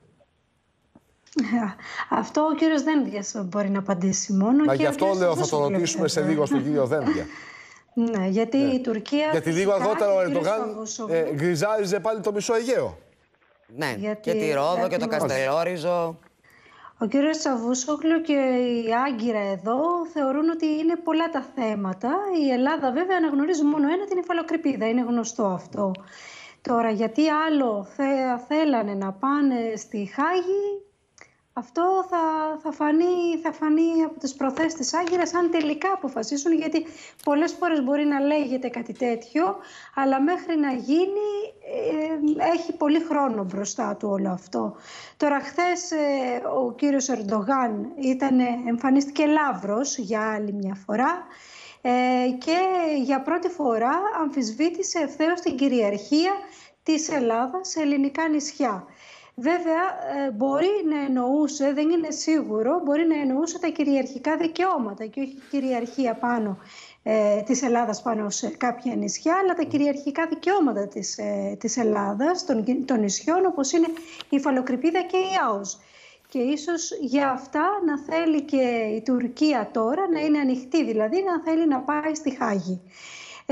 Αυτό ο κύριος Δένδιας μπορεί να απαντήσει μόνο. Μα και γι' αυτό λέω θα το ρωτήσουμε σε λίγο στον κύριο Δένδια. Ναι, γιατί ναι. η Τουρκία... Γιατί λίγο αργότερα ο Ερντογάν ε, γκριζάριζε πάλι το μισό Αιγαίο. Ναι, γιατί, και τη Ρόδο και το Καστελόριζο. Ο κύριος Τσαβούσογλου και η Άγκυρα εδώ θεωρούν ότι είναι πολλά τα θέματα. Η Ελλάδα βέβαια αναγνωρίζει μόνο ένα, την υφαλοκρηπίδα. Είναι γνωστό αυτό. Τώρα, γιατί άλλο θε, θέλανε να πάνε στη Χάγη, Αυτό θα, θα, φανεί, θα φανεί από τις προθέσεις της Άγκυρας αν τελικά αποφασίσουν, γιατί πολλές φορές μπορεί να λέγεται κάτι τέτοιο, αλλά μέχρι να γίνει ε, έχει πολύ χρόνο μπροστά του όλο αυτό. Τώρα χθες ε, ο κύριος Ερντογάν ήταν, εμφανίστηκε λαύρος για άλλη μια φορά ε, και για πρώτη φορά αμφισβήτησε ευθέως την κυριαρχία της Ελλάδας σε ελληνικά νησιά. Βέβαια, μπορεί να εννοούσε, δεν είναι σίγουρο, μπορεί να εννοούσε τα κυριαρχικά δικαιώματα και όχι κυριαρχία πάνω ε, της Ελλάδας πάνω σε κάποια νησιά, αλλά τα κυριαρχικά δικαιώματα της, ε, της Ελλάδας, των, των νησιών, όπως είναι η Υφαλοκρηπίδα και η Άος. Και ίσως για αυτά να θέλει και η Τουρκία τώρα να είναι ανοιχτή, δηλαδή να θέλει να πάει στη Χάγη. Ε,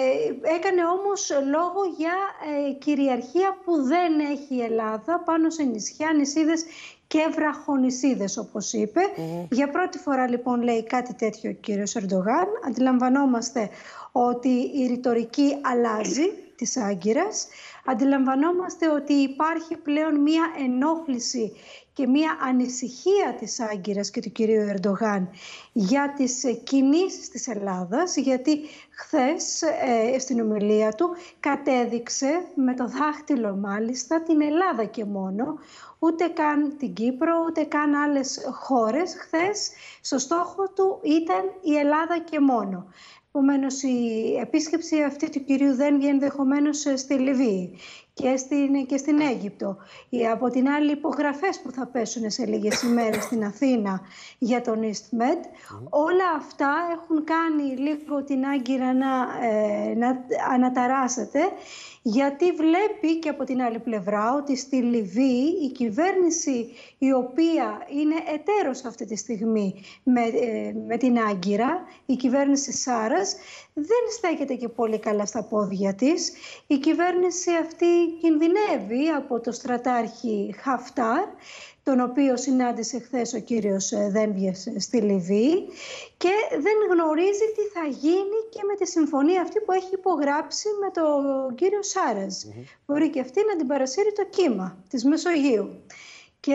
έκανε όμως λόγο για ε, κυριαρχία που δεν έχει η Ελλάδα πάνω σε νησιά, νησίδες και βραχονησίδες, όπως είπε. Mm. Για πρώτη φορά λοιπόν λέει κάτι τέτοιο ο κύριος Ερντογάν. Αντιλαμβανόμαστε ότι η ρητορική αλλάζει της Άγκυρας. Αντιλαμβανόμαστε ότι υπάρχει πλέον μία ενόχληση και μία ανησυχία της Άγκυρας και του κυρίου Ερντογάν για τις κινήσεις της Ελλάδας, γιατί χθες ε, στην ομιλία του κατέδειξε με το δάχτυλο μάλιστα την Ελλάδα και μόνο, ούτε καν την Κύπρο, ούτε καν άλλες χώρες. Χθες στο στόχο του ήταν η Ελλάδα και μόνο. Επομένως, η επίσκεψη αυτή του κυρίου δεν βγαίνει ενδεχομένως στη Λιβύη και στην, και στην Αίγυπτο. Ή από την άλλη υπογραφές που θα πέσουν σε λίγες ημέρες στην Αθήνα για τον EastMed. Mm. Όλα αυτά έχουν κάνει λίγο την Άγκυρα να, ε, να αναταράσσεται, γιατί βλέπει και από την άλλη πλευρά ότι στη Λιβύη η κυβέρνηση, η οποία είναι εταίρος αυτή τη στιγμή με, ε, με την Άγκυρα, η κυβέρνηση Σάρας, δεν στέκεται και πολύ καλά στα πόδια της. Η κυβέρνηση αυτή κινδυνεύει από το στρατάρχη Χαφτάρ, τον οποίο συνάντησε χθες ο κύριος Δένδιας στη Λιβύη, και δεν γνωρίζει τι θα γίνει και με τη συμφωνία αυτή που έχει υπογράψει με τον κύριο Σάρας. Mm-hmm. Μπορεί και αυτή να την παρασύρει το κύμα της Μεσογείου και,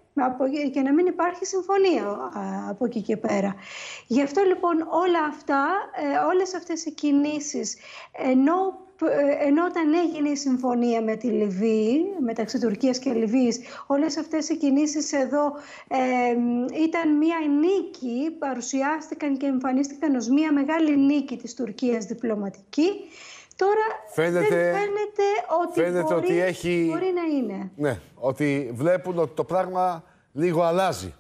και να μην υπάρχει συμφωνία από εκεί και πέρα. Γι' αυτό λοιπόν όλα αυτά, όλες αυτές οι κινήσεις, ενώ ενώ όταν έγινε η συμφωνία με τη Λιβύη, μεταξύ Τουρκίας και Λιβύης, όλες αυτές οι κινήσεις εδώ ε, ήταν μία νίκη, παρουσιάστηκαν και εμφανίστηκαν ως μία μεγάλη νίκη της Τουρκίας διπλωματική. Τώρα φαίνεται, δεν φαίνεται ότι, φαίνεται μπορεί, ότι έχει... μπορεί να είναι. Ναι, ότι βλέπουν ότι το πράγμα λίγο αλλάζει.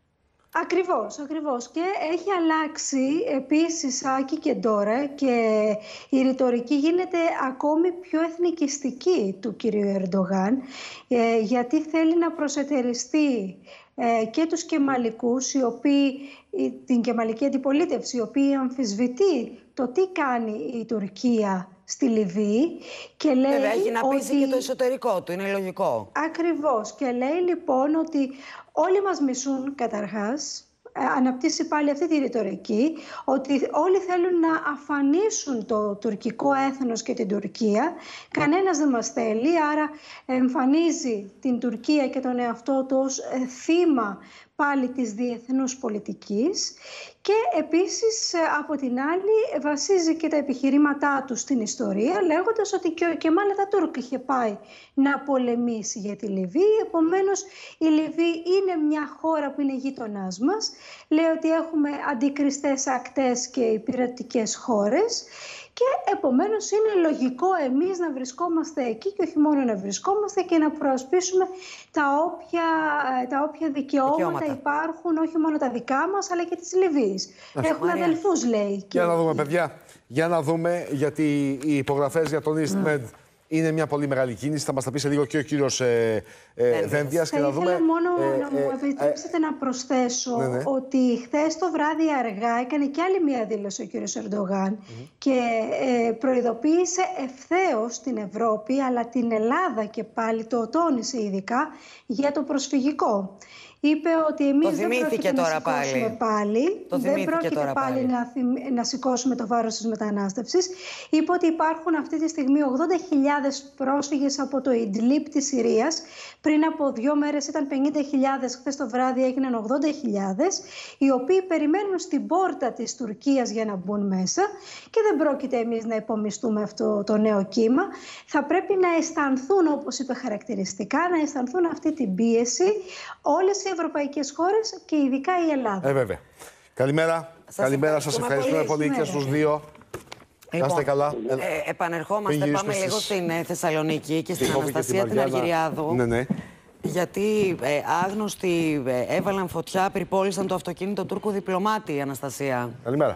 Ακριβώς, ακριβώς. Και έχει αλλάξει επίσης, Άκη και τώρα, και η ρητορική γίνεται ακόμη πιο εθνικιστική του κυρίου Ερντογάν, ε, γιατί θέλει να προσετεριστεί ε, και τους Κεμαλικούς, οι οποίοι, την Κεμαλική αντιπολίτευση, η οποία αμφισβητεί το τι κάνει η Τουρκία στη Λιβύη και λέει. Βέβαια, έχει να πείσει ότι... και το εσωτερικό του, είναι λογικό. Ακριβώς. Και λέει λοιπόν ότι όλοι μας μισούν καταρχάς, αναπτύσσει πάλι αυτή τη ρητορική, ότι όλοι θέλουν να αφανίσουν το τουρκικό έθνος και την Τουρκία. Κανένας δεν μας θέλει, άρα εμφανίζει την Τουρκία και τον εαυτό του ως θύμα πάλι της διεθνούς πολιτικής, και επίσης από την άλλη βασίζει και τα επιχειρήματά του στην ιστορία, λέγοντας ότι και ο Κεμάλ Ατατούρκ είχε πάει να πολεμήσει για τη Λιβύη. Επομένως η Λιβύη είναι μια χώρα που είναι γείτονάς μας. Λέει ότι έχουμε αντικριστές ακτές και υπηρετικές χώρες, και επομένως είναι λογικό εμείς να βρισκόμαστε εκεί, και όχι μόνο να βρισκόμαστε, και να προασπίσουμε τα όποια, τα όποια δικαιώματα, δικαιώματα υπάρχουν, όχι μόνο τα δικά μας, αλλά και της Λιβύης. Έχουμε αδελφούς, λέει. Για να δούμε, παιδιά. Για να δούμε, γιατί οι υπογραφές για τον EastMed mm. είναι μια πολύ μεγάλη κίνηση. Θα μας τα πει σε λίγο και ο κύριος ε, ε, Δένδιας. Θα και να ήθελα δούμε, μόνο ε, να μου επιτρέψετε ε, να προσθέσω ναι, ναι. ότι χθες το βράδυ αργά έκανε και άλλη μια δήλωση ο κύριος Ερντογάν mm-hmm. και ε, προειδοποίησε ευθέως την Ευρώπη, αλλά την Ελλάδα και πάλι το τόνισε ειδικά, για το προσφυγικό. είπε ότι εμείς δεν πρόκειται τώρα να σηκώσουμε πάλι. πάλι. Το δεν πρόκειται τώρα πάλι, πάλι. Να, να σηκώσουμε το βάρος της μετανάστευσης. Είπε ότι υπάρχουν αυτή τη στιγμή ογδόντα χιλιάδες πρόσφυγες από το Ιντλίπ της Συρίας. Πριν από δύο μέρες ήταν πενήντα χιλιάδες, χθες το βράδυ έγιναν ογδόντα χιλιάδες, οι οποίοι περιμένουν στην πόρτα της Τουρκίας για να μπουν μέσα και δεν πρόκειται εμείς να υπομισθούμε αυτό το νέο κύμα. Θα πρέπει να αισθανθούν, όπως είπε χαρακτηριστικά, να αισθανθούν αυτή την πίεση όλες οι ευρωπαϊκές χώρες και ειδικά η Ελλάδα. Ε, βέβαια. Καλημέρα. Σας Καλημέρα, σας ευχαριστούμε πολύ, πολύ και στους δύο. Λοιπόν, να είστε καλά. Ε, επανερχόμαστε, πάμε λίγο στις... στην ε, Θεσσαλονίκη και στην Αναστασία την Αργυριάδου. Ναι, ναι. Γιατί ε, άγνωστοι ε, έβαλαν φωτιά, περιπόλησαν το αυτοκίνητο Τούρκου διπλωμάτη, Αναστασία. Καλημέρα.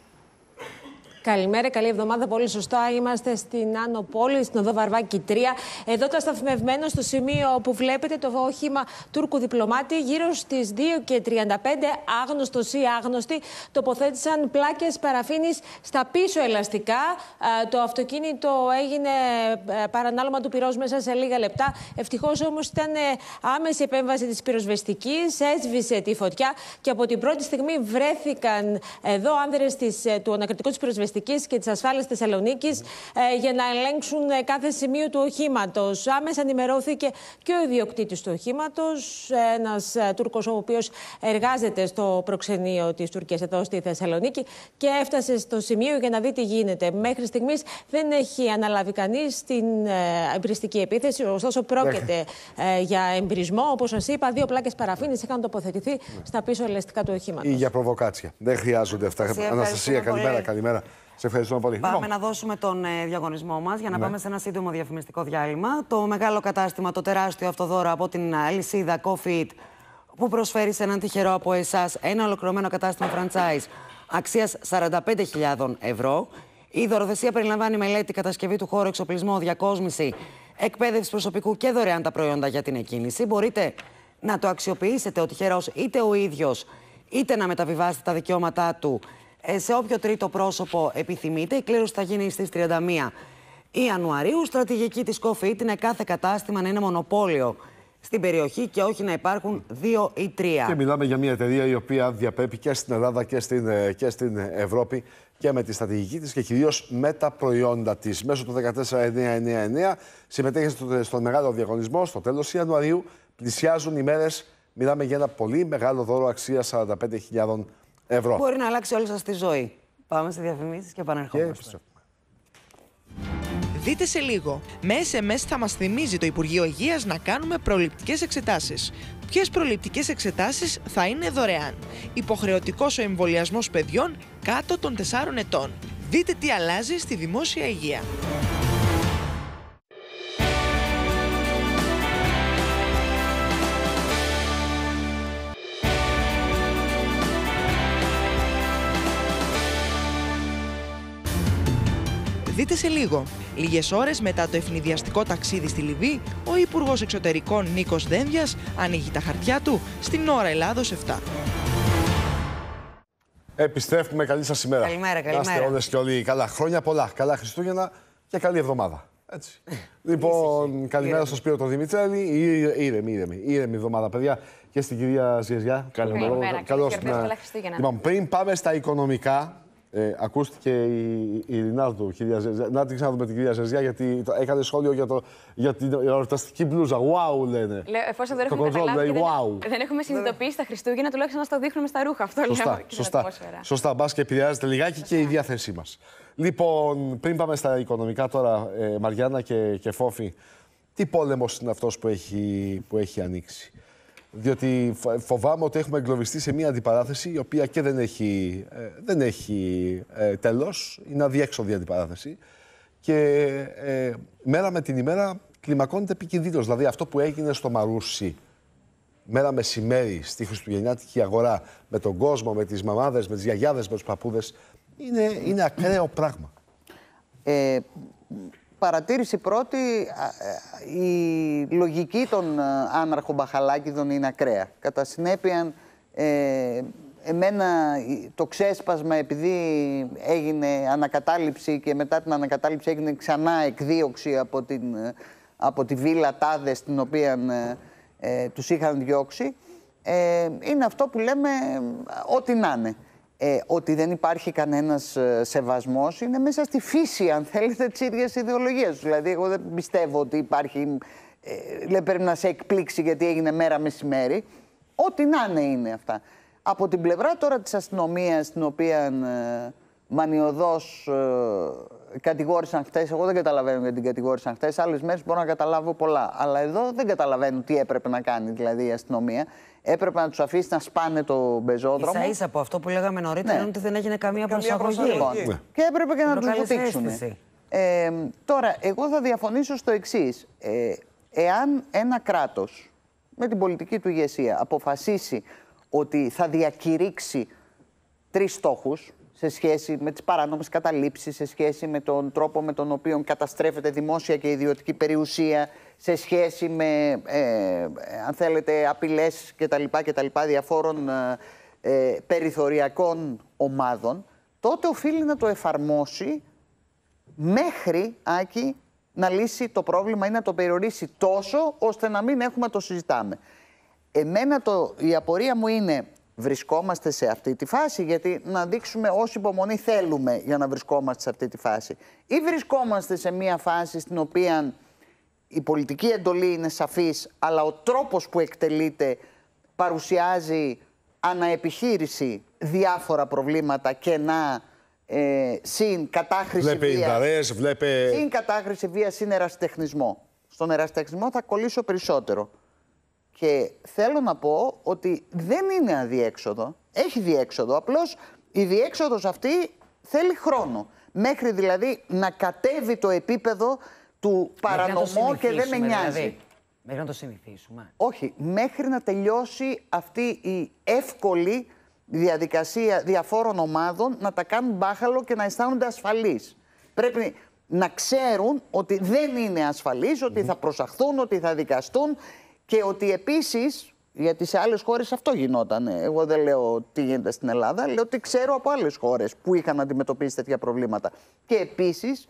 Καλημέρα, καλή εβδομάδα. Πολύ σωστά. Είμαστε στην Άνω Πόλη, στην οδό Βαρβάκη τρία. Εδώ το σταθμευμένο στο σημείο που βλέπετε το όχημα Τούρκου διπλωμάτη. Γύρω στις δύο και τριάντα πέντε, άγνωστος ή άγνωστοι τοποθέτησαν πλάκες παραφίνης στα πίσω ελαστικά. Το αυτοκίνητο έγινε παρανάλωμα του πυρός μέσα σε λίγα λεπτά. Ευτυχώς όμως ήταν άμεση επέμβαση της πυροσβεστικής, έσβησε τη φωτιά και από την πρώτη στιγμή βρέθηκαν εδώ άνδρες του ανακριτικού της πυροσβεστικής και της ασφάλειας Θεσσαλονίκης ε, για να ελέγξουν ε, κάθε σημείο του οχήματος. Άμεσα ενημερώθηκε και ο ιδιοκτήτης του οχήματος, ένας ε, Τούρκος ο οποίος εργάζεται στο προξενείο της Τουρκίας εδώ στη Θεσσαλονίκη και έφτασε στο σημείο για να δει τι γίνεται. Μέχρι στιγμής δεν έχει αναλάβει κανείς την ε, εμπριστική επίθεση, ωστόσο πρόκειται ε, για εμπρισμό. Όπως σας είπα, δύο πλάκες παραφίνης είχαν τοποθετηθεί στα πίσω ελαστικά του οχήματος. Ή για προβοκάτσια. Δεν χρειάζονται αυτά. Αναστασία, καλημέρα, καλημέρα. Σε ευχαριστούμε πολύ. Πάμε λοιπόν. να δώσουμε τον ε, διαγωνισμό μας για να ναι. πάμε σε ένα σύντομο διαφημιστικό διάλειμμα. Το μεγάλο κατάστημα, το τεράστιο αυτοδώρο από την αλυσίδα Coffee Eat, που προσφέρει σε έναν τυχερό από εσάς ένα ολοκληρωμένο κατάστημα franchise αξίας σαράντα πέντε χιλιάδες ευρώ. Η δωροθεσία περιλαμβάνει μελέτη, κατασκευή του χώρου, εξοπλισμό, διακόσμηση, εκπαίδευση προσωπικού και δωρεάν τα προϊόντα για την εκκίνηση. Μπορείτε να το αξιοποιήσετε ο τυχερός είτε ο ίδιος, είτε να μεταβιβάσετε τα δικαιώματά του σε όποιο τρίτο πρόσωπο επιθυμείτε. Η κλήρωση θα γίνει στις τριάντα μία Ιανουαρίου. Στρατηγική της Coffee Eat είναι κάθε κατάστημα να είναι μονοπόλιο στην περιοχή και όχι να υπάρχουν δύο ή τρία. Και μιλάμε για μια εταιρεία η οποία διαπέπει και στην Ελλάδα και στην, και στην Ευρώπη και με τη στρατηγική της και κυρίως με τα προϊόντα της. Μέσω του δεκατέσσερα εννιακόσια ενενήντα εννέα συμμετέχει στον μεγάλο διαγωνισμό. Στο τέλος Ιανουαρίου πλησιάζουν οι μέρες. Μιλάμε για ένα πολύ μεγάλο δώρο αξίας σαράντα πέντε χιλιάδες ευρώ. Μπορεί να αλλάξει όλη σας τη ζωή. Πάμε σε διαφημίσεις και επανερχόμαστε. Δείτε σε λίγο. Με ες εμ ες θα μας θυμίζει το Υπουργείο Υγείας να κάνουμε προληπτικές εξετάσεις. Ποιες προληπτικές εξετάσεις θα είναι δωρεάν? Υποχρεωτικός ο εμβολιασμός παιδιών κάτω των τεσσάρων ετών. Δείτε τι αλλάζει στη δημόσια υγεία. Δείτε σε λίγο. Λίγες ώρες μετά το ευνηδιαστικό ταξίδι στη Λιβύη, ο Υπουργός Εξωτερικών Νίκος Δένδιας ανοίγει τα χαρτιά του στην ώρα Ελλάδος επτά. Επιστρέφουμε. Καλή σας ημέρα. Καλημέρα, καλημέρα. Να είστε όλες και όλοι καλά. Χρόνια πολλά. Καλά Χριστούγεννα και καλή εβδομάδα. Έτσι. Λοιπόν, καλημέρα στο Σπύρο τον Δημητρέλη. Ήρεμη, ήρεμη. Ήρεμη εβδομάδα, παιδιά. Και στην κυρία Ζιεζιά. Καλημέρα. Καλώς να... Καλά Χριστούγεννα. Λοιπόν, πριν πάμε στα οικονομικά, Ε, ακούστηκε η, η Ρινάρδου, κυρία Ζεζιά. Να την ξαναδούμε την κυρία Ζεζιά, γιατί το, έκανε σχόλιο για, το, για την εορταστική μπλούζα. Wow, λένε. Λέω, εφόσον δεν έχουμε control, καταλάβει λέει, και wow. δεν, δεν έχουμε συνειδητοποιήσει τα Χριστούγεννα, τουλάχιστον να στο δείχνουμε στα ρούχα. Αυτό σωστά, λέω και σωστά, σωστά. Μπας και επηρεάζεται λιγάκι σωστά. Και η διάθεσή μας. Λοιπόν, πριν πάμε στα οικονομικά τώρα, ε, Μαριάννα και, και Φόφη, τι πόλεμος είναι αυτός που έχει, που έχει ανοίξει? Διότι φοβάμαι ότι έχουμε εγκλωβιστεί σε μια αντιπαράθεση η οποία και δεν έχει, ε, δεν έχει ε, τέλος, είναι αδιέξοδη αντιπαράθεση και ε, μέρα με την ημέρα κλιμακώνεται επικινδύνος. Δηλαδή αυτό που έγινε στο Μαρούσι μέρα μεσημέρι στη χριστουγεννιάτικη αγορά με τον κόσμο, με τις μαμάδες, με τις γιαγιάδες, με τους παππούδες είναι, είναι ακραίο πράγμα. Ε, Παρατήρηση πρώτη, η λογική των άναρχων μπαχαλάκηδων είναι ακραία. Κατά συνέπεια, ε, εμένα το ξέσπασμα, επειδή έγινε ανακατάληψη και μετά την ανακατάληψη έγινε ξανά εκδίωξη από, την, από τη βίλα Τάδε, στην οποία ε, τους είχαν διώξει, ε, είναι αυτό που λέμε ό,τι να είναι. Ε, ότι δεν υπάρχει κανένας σεβασμός είναι μέσα στη φύση, αν θέλετε, της ίδιας ιδεολογίας. Δηλαδή, εγώ δεν πιστεύω ότι υπάρχει... Ε, πρέπει να σε εκπλήξει γιατί έγινε μέρα μεσημέρι. Ό,τι να είναι είναι αυτά. Από την πλευρά τώρα της αστυνομίας, την οποία ε, μανιωδώς ε, κατηγόρησαν χτες, εγώ δεν καταλαβαίνω γιατί την κατηγόρησαν χτες, άλλες μέρες μπορώ να καταλάβω πολλά. Αλλά εδώ δεν καταλαβαίνω τι έπρεπε να κάνει δηλαδή η αστυνομία. Έπρεπε να τους αφήσει να σπάνε το πεζόδρομο. Ίσα ίσα από αυτό που λέγαμε νωρίτερα, ναι. ότι δεν έγινε καμία, καμία προσαγωγή. προσαγωγή. Ναι. Και έπρεπε και να τους βουτήξουν. Ε, τώρα, εγώ θα διαφωνήσω στο εξής. Ε, εάν ένα κράτος με την πολιτική του ηγεσία αποφασίσει ότι θα διακηρύξει τρεις στόχους σε σχέση με τις παράνομες καταλήψεις, σε σχέση με τον τρόπο με τον οποίο καταστρέφεται δημόσια και ιδιωτική περιουσία, σε σχέση με, ε, αν θέλετε, απειλές κτλ. κτλ διαφόρων ε, περιθωριακών ομάδων, τότε οφείλει να το εφαρμόσει μέχρι, Άκη, να λύσει το πρόβλημα ή να το περιορίσει τόσο, ώστε να μην έχουμε να το συζητάμε. Εμένα το, η απορία μου είναι, βρισκόμαστε σε αυτή τη φάση, γιατί να δείξουμε όση υπομονή θέλουμε για να βρισκόμαστε σε αυτή τη φάση, ή βρισκόμαστε σε μια φάση στην οποία η πολιτική εντολή είναι σαφής, αλλά ο τρόπος που εκτελείται παρουσιάζει αναεπιχείρηση διάφορα προβλήματα, κενά, ε, συν κατάχρηση βλέπε βίας, ινταρές, βλέπε... συν κατάχρηση βίας, συν ερασιτεχνισμό. Στον ερασιτεχνισμό θα κολλήσω περισσότερο. Και θέλω να πω ότι δεν είναι αδιέξοδο, έχει διέξοδο, απλώς η διέξοδος αυτή θέλει χρόνο. Μέχρι δηλαδή να κατέβει το επίπεδο του παρανομώ και δεν με νοιάζει. Δηλαδή, μέχρι να το συνηθίσουμε. Όχι, μέχρι να τελειώσει αυτή η εύκολη διαδικασία διαφόρων ομάδων να τα κάνουν μπάχαλο και να αισθάνονται ασφαλείς. Πρέπει να ξέρουν ότι δεν είναι ασφαλείς, ότι θα προσαχθούν, ότι θα δικαστούν και ότι επίσης, γιατί σε άλλες χώρες αυτό γινόταν. Εγώ δεν λέω τι γίνεται στην Ελλάδα, λέω ότι ξέρω από άλλες χώρες που είχαν αντιμετωπίσει τέτοια προβλήματα. Και επίσης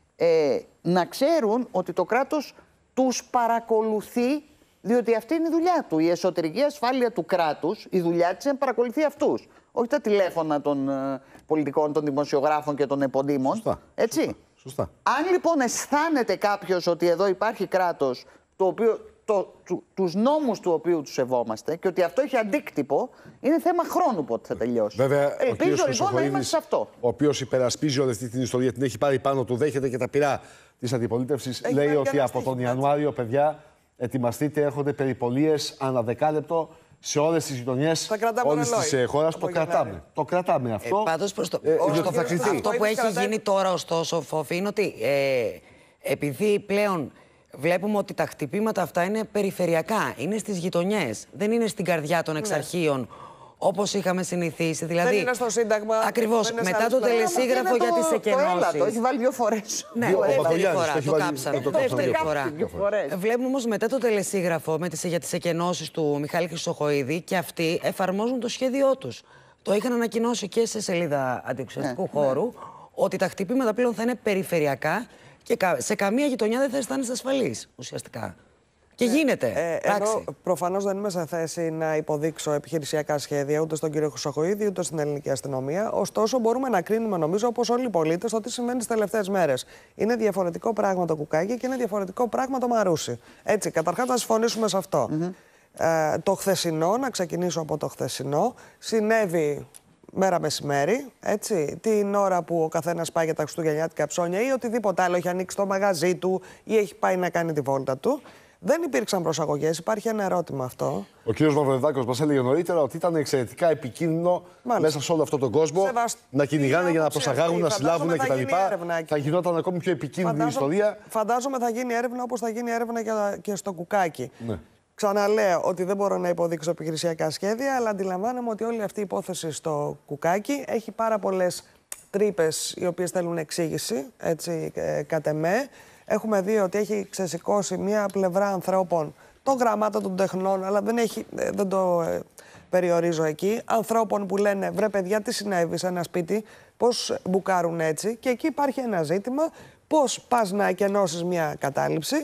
ε, να ξέρουν ότι το κράτος τους παρακολουθεί, διότι αυτή είναι η δουλειά του. Η εσωτερική ασφάλεια του κράτους, η δουλειά της είναι να παρακολουθεί αυτούς. Όχι τα τηλέφωνα των ε, πολιτικών, των δημοσιογράφων και των επωνύμων. Σωστά. Έτσι. Σωστά. Σωστά. Αν λοιπόν αισθάνεται κάποιος ότι εδώ υπάρχει κράτος το οποίο, το, του, τους νόμους του οποίου τους σεβόμαστε και ότι αυτό έχει αντίκτυπο, είναι θέμα χρόνου πότε θα τελειώσει. Βέβαια, ελπίζω λοιπόν να είμαστε σε αυτό. Ο οποίος υπερασπίζει όλη αυτή την ιστορία, την έχει πάρει πάνω του, δέχεται και τα πειρά της αντιπολίτευσης. Λέει ότι από τον Ιανουάριο, παιδιά, ετοιμαστείτε, έρχονται περιπολίες ανά δεκάλεπτο σε όλες τις γειτονιές όλης της χώρας. Το κρατάμε. Το κρατάμε αυτό. Ε, πάντως προς το... ε, ωστόσο, θα αυτό που έχει γίνει τώρα, ωστόσο, Φόφη, είναι ότι ε, επειδή πλέον βλέπουμε ότι τα χτυπήματα αυτά είναι περιφερειακά, είναι στις γειτονιές, δεν είναι στην καρδιά των εξαρχείων. Ναι. Όπως είχαμε συνηθίσει. Δηλαδή, δεν είναι στο Σύνταγμα. Ακριβώς. Μετά το τελεσίγραφο για τις εκενώσεις. Το έχει βάλει δύο φορές. Ναι, δεύτερη φορά. Το κάψαμε. Δεύτερη φορά. Βλέπουμε όμως μετά το τελεσίγραφο για τις εκενώσεις του Μιχάλη Χρυσοχοΐδη και αυτοί εφαρμόζουν το σχέδιό τους. Το είχαν ανακοινώσει και σε σελίδα αντιεξουσιαστικού χώρου ότι τα χτυπήματα πλέον θα είναι περιφερειακά και σε καμία γειτονιά δεν θα αισθάνεσαι ασφαλής ουσιαστικά. Και γίνεται. Ε, ενώ προφανώς δεν είμαι σε θέση να υποδείξω επιχειρησιακά σχέδια ούτε στον κύριο Χρυσοχοΐδη ούτε στην ελληνική αστυνομία. Ωστόσο, μπορούμε να κρίνουμε, νομίζω, όπως όλοι οι πολίτες, το τι συμβαίνει τις τελευταίες μέρες. Είναι διαφορετικό πράγμα το Κουκάκι και είναι διαφορετικό πράγμα το Μαρούσι. Έτσι, καταρχάς να συμφωνήσουμε σε αυτό. Mm-hmm. ε, το χθεσινό, να ξεκινήσω από το χθεσινό, συνέβη μέρα μεσημέρι, έτσι, την ώρα που ο καθένας πάει για τα χριστουγεννιάτικα ψώνια ή οτιδήποτε άλλο, έχει ανοίξει το μαγαζί του ή έχει πάει να κάνει τη βόλτα του. Δεν υπήρξαν προσαγωγές, υπάρχει ένα ερώτημα αυτό. Ο κύριος Μαυροδάκος μας έλεγε νωρίτερα ότι ήταν εξαιρετικά επικίνδυνο Μάλιστα. μέσα σε όλο αυτόν τον κόσμο Σεβασ... να κυνηγάνε για να προσαγάγουν, να συλλάβουν κτλ. Θα, θα γινόταν ακόμη πιο επικίνδυνη η ιστορία. Φαντάζομαι θα γίνει έρευνα όπως θα γίνει έρευνα και στο Κουκάκι. Ναι. Ξαναλέω ότι δεν μπορώ να υποδείξω επιχειρησιακά σχέδια, αλλά αντιλαμβάνομαι ότι όλη αυτή η υπόθεση στο Κουκάκι έχει πάρα πολλές τρύπες οι οποίες θέλουν εξήγηση, έτσι, ε, κατ' εμέ. Έχουμε δει ότι έχει ξεσηκώσει μία πλευρά ανθρώπων των γραμμάτων των τεχνών, αλλά δεν, έχει, δεν το ε, περιορίζω εκεί. Ανθρώπων που λένε, βρε παιδιά, τι συνέβη σε ένα σπίτι, πώς μπουκάρουν έτσι. Και εκεί υπάρχει ένα ζήτημα, πώς πας να εκενώσεις μία κατάληψη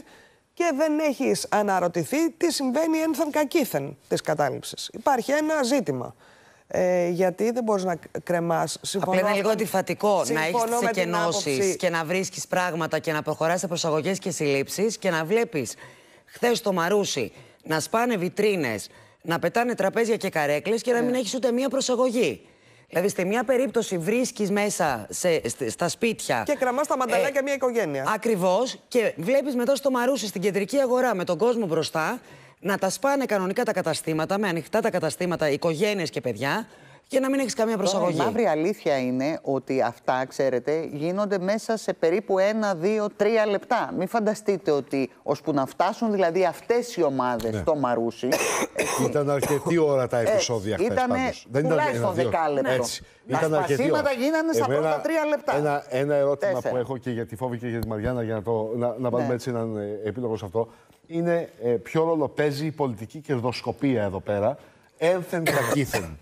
και δεν έχεις αναρωτηθεί τι συμβαίνει ένθεν κακήθεν της κατάληψης. Υπάρχει ένα ζήτημα. Ε, γιατί δεν μπορείς να κρεμάς. Απλά είναι λίγο αντιφατικό να έχεις τις εκενώσεις και να βρίσκεις πράγματα και να προχωράς σε προσαγωγές και συλλήψεις και να βλέπεις χθες στο Μαρούσι να σπάνε βιτρίνες, να πετάνε τραπέζια και καρέκλες και να μην έχεις ούτε μία προσαγωγή. Δηλαδή, στη μία περίπτωση βρίσκεις μέσα σε, στα σπίτια. Και κραμάς τα μανταλάκια ε, μια οικογένεια. Ακριβώς. Και βλέπεις μετά στο Μαρούσι, στην κεντρική αγορά, με τον κόσμο μπροστά, να τα σπάνε κανονικά τα καταστήματα, με ανοιχτά τα καταστήματα, οικογένειες και παιδιά, και να μην έχεις καμία προσαγωγή. Η μαύρη αλήθεια είναι ότι αυτά, ξέρετε, γίνονται μέσα σε περίπου ένα, δύο, τρία λεπτά. Μην φανταστείτε ότι ώσπου να φτάσουν δηλαδή αυτές οι ομάδες ναι. στο Μαρούσι. Ήταν αρκετή ώρα τα επεισόδια χθες. Ήταν τουλάχιστον δεκάλεπτο. Έτσι. Τα σπασίματα γίνανε στα Εμένα, πρώτα τρία λεπτά. Ένα, ένα ερώτημα Τέσσερα. που έχω και για τη Φόβη και για τη Μαριάννα, για να, το, να, να βάλουμε ναι. έτσι έναν επίλογο σε αυτό, είναι ε, ποιο ρόλο παίζει η πολιτική κερδοσκοπία εδώ πέρα, ένθεν κακήθεν.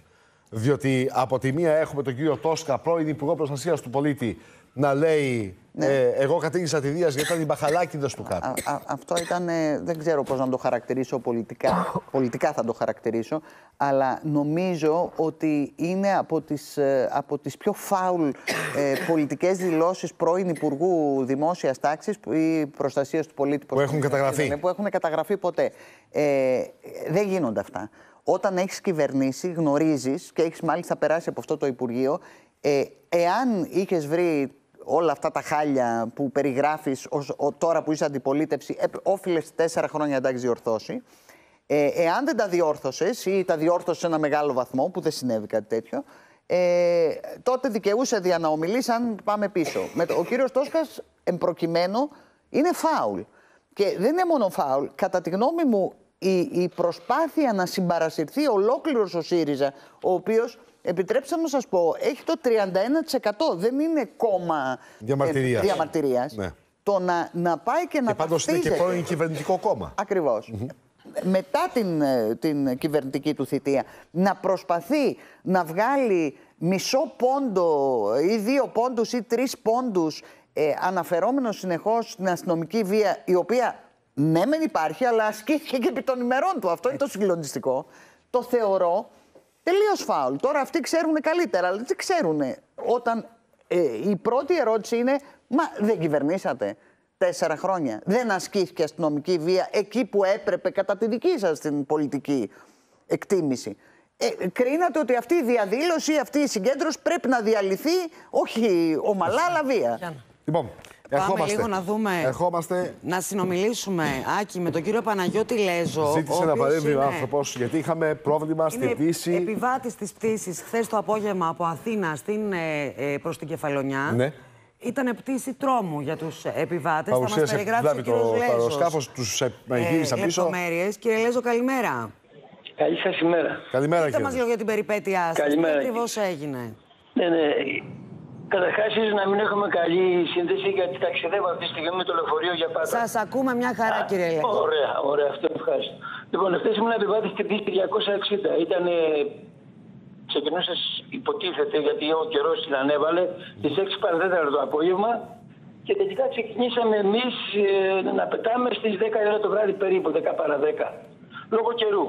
Διότι από τη μία έχουμε τον κύριο Τόσκα, πρώην Υπουργό Προστασίας του Πολίτη, να λέει ναι. ε, εγώ κατήγησα τη Δίας γιατί ήταν οι μπαχαλάκιδες του κάτω. Α, α, αυτό ήταν, ε, δεν ξέρω πώς να το χαρακτηρίσω πολιτικά. Πολιτικά θα το χαρακτηρίσω, αλλά νομίζω ότι είναι από τις, ε, από τις πιο φάουλ ε, πολιτικές δηλώσεις πρώην Υπουργού Δημόσιας Τάξης ή Προστασίας του Πολίτη που έχουν καταγραφεί. Είναι, που έχουν καταγραφεί ποτέ. Ε, δεν γίνονται αυτά. Όταν έχεις κυβερνήσει, γνωρίζεις και έχεις μάλιστα περάσει από αυτό το Υπουργείο, ε, εάν είχες βρει όλα αυτά τα χάλια που περιγράφεις ως, ο, τώρα που είσαι αντιπολίτευση, ε, όφιλες τέσσερα χρόνια να τα έχεις διορθώσει. Ε, εάν δεν τα διόρθωσες ή τα διόρθωσες σε ένα μεγάλο βαθμό, που δεν συνέβη κάτι τέτοιο, ε, τότε δικαιούσε δια να ομιλείς αν πάμε πίσω. Με το, ο κύριος Τόσκας, εμπροκειμένο, είναι φάουλ. Και δεν είναι μόνο φάουλ. Κατά τη γνώμη μου, η, η προσπάθεια να συμπαρασυρθεί ολόκληρος ο ΣΥΡΙΖΑ, ο οποίος, επιτρέψτε να σας πω, έχει το τριάντα ένα τοις εκατό, δεν είναι κόμμα διαμαρτυρίας. Ε, διαμαρτυρίας. Ναι. Το να, να πάει και, και να πάντως είναι και πρώην κυβερνητικό κόμμα. Ακριβώς. Mm-hmm. Μετά την, την κυβερνητική του θητεία, να προσπαθεί να βγάλει μισό πόντο ή δύο πόντους ή τρεις πόντους ε, αναφερόμενο συνεχώς στην αστυνομική βία, η οποία ναι μεν υπάρχει, αλλά ασκήθηκε και επί των ημερών του. Αυτό είναι το συγκλονιστικό. Το θεωρώ τελείως φάουλ. Τώρα αυτοί ξέρουν καλύτερα, αλλά δεν ξέρουν. Όταν ε, η πρώτη ερώτηση είναι, μα δεν κυβερνήσατε τέσσερα χρόνια. Δεν ασκήθηκε αστυνομική βία εκεί που έπρεπε κατά τη δική σας την πολιτική εκτίμηση. Ε, κρίνατε ότι αυτή η διαδήλωση, αυτή η συγκέντρωση πρέπει να διαλυθεί, όχι ομαλά, αλλά βία. Λοιπόν, πάμε ερχόμαστε. λίγο να δούμε, ερχόμαστε. να συνομιλήσουμε, Άκη, με τον κύριο Παναγιώτη Λέζο. Ζήτησε να παρέμβει ο άνθρωπος, γιατί είχαμε πρόβλημα στην πτήση. Είναι επιβάτης της πτήσης χθες το απόγευμα από Αθήνα στην, ε, προς την Κεφαλονιά. Ναι. Ήταν πτήση τρόμου για τους επιβάτες. Παρουσίασε, θα μας περιγράψει ο κύριος Λέζος. Το αεροσκάφος τους ε, γύρισα ε, πίσω. Λεπτομέρειες. Κύριε Λέζο, καλημέρα. Καλή σας ημέρα. Καλημέρα, Πείτε μας λίγο για την περιπέτειά σας. Καλημέρα. Τι ακριβώς έγινε? Ναι, ναι. Καταρχάς, ίσως να μην έχουμε καλή σύνδεση, γιατί ταξιδεύω αυτή τη στιγμή με το λεωφορείο για πάντα. Σας ακούμε μια χαρά, κύριε Λέζο. Ωραία, ωραία, αυτό ευχαριστώ. Λοιπόν, εχθές ήμουν επιβάτης στην πτήση διακόσια εξήντα. Ήταν. Ξεκινούσε, υποτίθεται, γιατί ο καιρός την ανέβαλε, στις έξι παρά τέταρτο το απόγευμα. Και τελικά ξεκινήσαμε εμείς ε, να πετάμε στις δέκα η ώρα το βράδυ, περίπου δέκα παρά δέκα. Λόγω καιρού.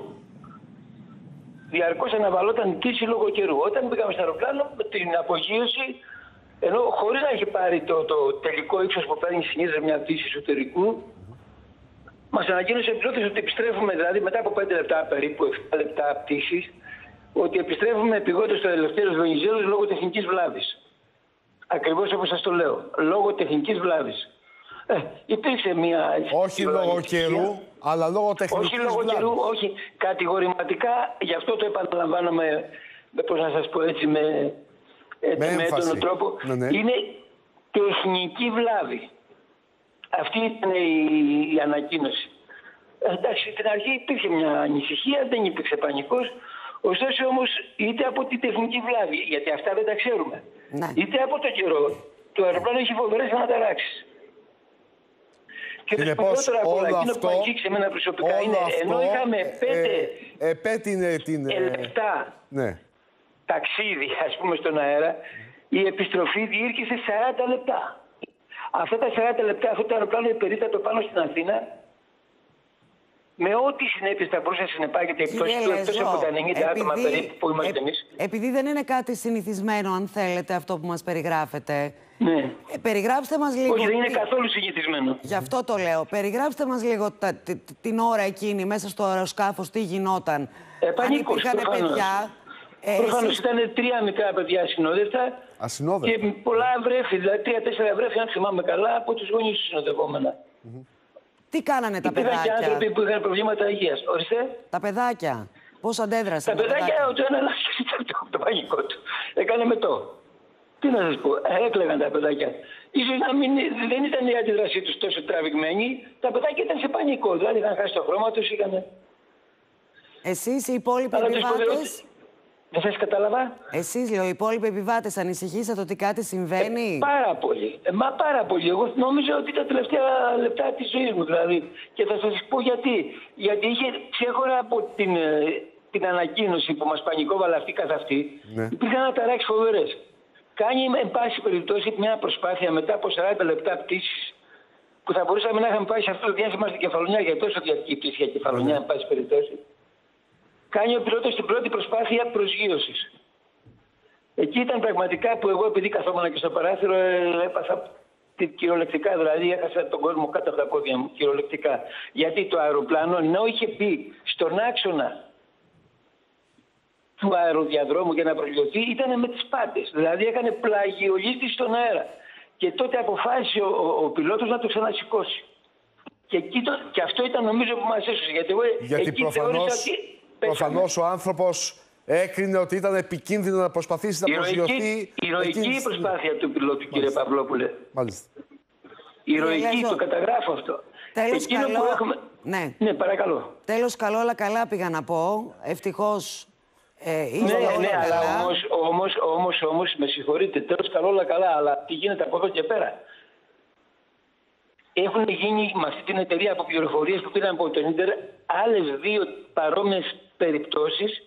Διαρκώς αναβαλόταν η πτήση λόγω καιρού. Όταν μπήκαμε στο αεροπλάνο, με την απογείωση, ενώ χωρίς να έχει πάρει το, το τελικό ύψος που παίρνει συνήθως μια πτήση εσωτερικού, μας ανακοίνωσε επιλότης ότι επιστρέφουμε, δηλαδή μετά από πέντε λεπτά περίπου, επτά λεπτά πτήσης, ότι επιστρέφουμε επειγόντως στο Ελευθέριος Βενιζέλος λόγω τεχνικής βλάβης. Ακριβώς όπως σας το λέω. Λόγω τεχνικής βλάβης. Ε, υπήρξε μια. Όχι λόγω καιρού, αλλά λόγω τεχνικής βλάβης. Όχι λόγω καιρού, όχι. Κατηγορηματικά, γι' αυτό το επαναλαμβάνομαι, πώς να σας πω έτσι, με, έτσι, με, με έντονο τρόπο. Ναι, ναι. Είναι τεχνική βλάβη. Αυτή ήταν η, η ανακοίνωση. Ε, εντάξει, στην αρχή υπήρχε μια ανησυχία, δεν υπήρξε πανικός. Ωστόσο όμως, είτε από τη τεχνική βλάβη, γιατί αυτά δεν τα ξέρουμε, ναι. είτε από τον καιρό, το αεροπλάνο έχει φοβερές αναταράξεις. Και το σπουδαιότερο ακόμα, εκείνο που αγγίξε εμένα προσωπικά είναι, αυτό, ενώ είχαμε πέντε ε, ε, την, ε, λεπτά ναι. ταξίδι, ας πούμε, στον αέρα, η επιστροφή διήρκησε σαράντα λεπτά. Αυτά τα σαράντα λεπτά, αυτό το αεροπλάνο υπερήτατο πάνω στην Αθήνα, με ό,τι συνέπειες θα μπορούσε να συνεπάγεται η πτώση του, εκτός από τα ενενήντα άτομα περίπου που είμαστε ε, εμείς. Επειδή δεν είναι κάτι συνηθισμένο, αν θέλετε, αυτό που μας περιγράφετε. Ναι. Ε, περιγράψτε μας λίγο. Όχι, δεν είναι καθόλου συνηθισμένο. Γι' αυτό το λέω. Περιγράψτε μας λίγο τα, τι, την ώρα εκείνη μέσα στο αεροσκάφος, τι γινόταν. Ε, πανικός, αν υπήρχαν παιδιά. Ε, Προφανώς εσείς... ήταν τρία μικρά παιδιά ασυνόδευτα. Ασυνόδευτα. Και πολλά βρέφη, δηλαδή τρία-τέσσερα βρέφη, αν θυμάμαι καλά, από τους γονείς τους συνοδευόμενα. Mm-hmm. Τι κάνανε τα παιδάκια. παιδάκια. Και άνθρωποι που είχαν προβλήματα υγείας. Ορίστε. Τα παιδάκια. Πώς αντέδρασαν. Τα, τα παιδάκια, το ένα το, το πανικό του. Έκανε μετό. Τι να σας πω, έκλαιγαν τα παιδάκια. Ίσως να μην, δεν ήταν η αντίδρασή τους τόσο τραβηγμένη. Τα παιδάκια ήταν σε πανικό. Δηλαδή είχαν χάσει το χρώμα τους, είχαν. Εσείς οι υπόλοιποι επιβάτες. Δεν σας κατάλαβα. Εσείς, λέω, οι υπόλοιποι επιβάτες ανησυχήσατε ότι κάτι συμβαίνει. Ε, πάρα πολύ. Ε, μα πάρα πολύ. Εγώ νόμιζα ότι τα τελευταία λεπτά της ζωής μου, δηλαδή. Και θα σας πω γιατί. Γιατί είχε ξέχωρα από την, την ανακοίνωση που μας πανικόβαλε αυτή καθ' αυτή, ναι. Υπήρχαν αναταράξεις φοβερές. Κάνει, εν πάση περιπτώσει, μια προσπάθεια μετά από σαράντα λεπτά πτήσης, που θα μπορούσαμε να είχαμε πάει σε αυτό το διάστημα στην Κεφαλονιά, για τόσο διαρκή πτήση για Κεφαλονιά, εν πάση περιπτώσει. Κάνει ο πιλότος την πρώτη προσπάθεια προσγείωσης. Εκεί ήταν πραγματικά που εγώ, επειδή καθόμουν και στο παράθυρο, έπαθα κυριολεκτικά, δηλαδή έχασα τον κόσμο κάτω από τα πόδια μου, κυριολεκτικά. Γιατί το αεροπλάνο, ενώ είχε μπει στον άξονα του αεροδιαδρόμου για να προσγειωθεί, ήταν με τις πάτες. Δηλαδή έκανε πλαγιολίσθηση στον αέρα. Και τότε αποφάσισε ο, ο, ο πιλότος να το ξανασηκώσει. Και, εκεί το, και αυτό ήταν νομίζω που μας έσωσε. Γιατί εγώ γιατί εκεί προφανώς... θεώρησα ότι... Προφανώς ο άνθρωπος έκρινε ότι ήταν επικίνδυνο να προσπαθήσει να προσγειωθεί. Η ηρωική εκείνη... προσπάθεια του πιλότου, μάλιστα, κύριε Παυλόπουλε. Μάλιστα. Η ηρωική, το καταγράφω αυτό. Τέλος Εκείνο καλό. Που έχουμε... Ναι. ναι, παρακαλώ. Τέλος καλό, αλλά καλά πήγα να πω. Ευτυχώς. Ε, ναι, ναι, ναι, αλλά όμως, όμως, όμως, όμως, με συγχωρείτε, τέλος καλό, όλα καλά, αλλά τι γίνεται από εδώ και πέρα. Έχουν γίνει με αυτή την εταιρεία από πληροφορίες που πήραν από το Ίντερ άλλες δύο παρόμοιες περιπτώσεις,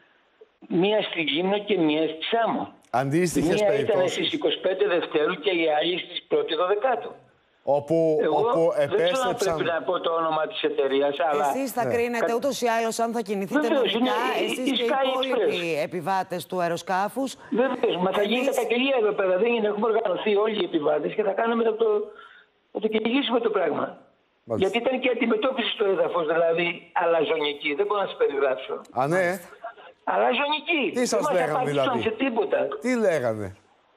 μία στη Γύμνο και μία στη Σάμο. Αντίστοιχες μία περιπτώσεις. Ήταν στις είκοσι πέντε Δευτέρου και η άλλη στις πρώτη Δωδεκάτου. Όπου, Εγώ όπου δεν επέστρεψαν... ξέρω αν πρέπει να πω το όνομα της εταιρείας, αλλά... Εσείς θα ναι. κρίνετε Κα... ούτως ή άλλως αν θα κινηθείτε Βεβαίως, νομικά, είναι, εσείς η, και οι υπόλοιποι επιβάτες του αεροσκάφους. Βεβαίως, μα θα Εμείς... γίνει καταγγελία εδώ πέρα, δεν είναι, έχουμε οργανωθεί όλοι οι επιβάτες και θα κάνουμε το... Θα το κυνηγήσουμε το πράγμα. Μάλιστα. Γιατί ήταν και αντιμετώπιση στο έδαφος, δηλαδή αλαζονική. Δεν μπορώ να σας περιγράψω. Α, ναι. Αλαζονική. Τι σας λέγανε δηλαδή. Σε τίποτα. Τι λέγανε.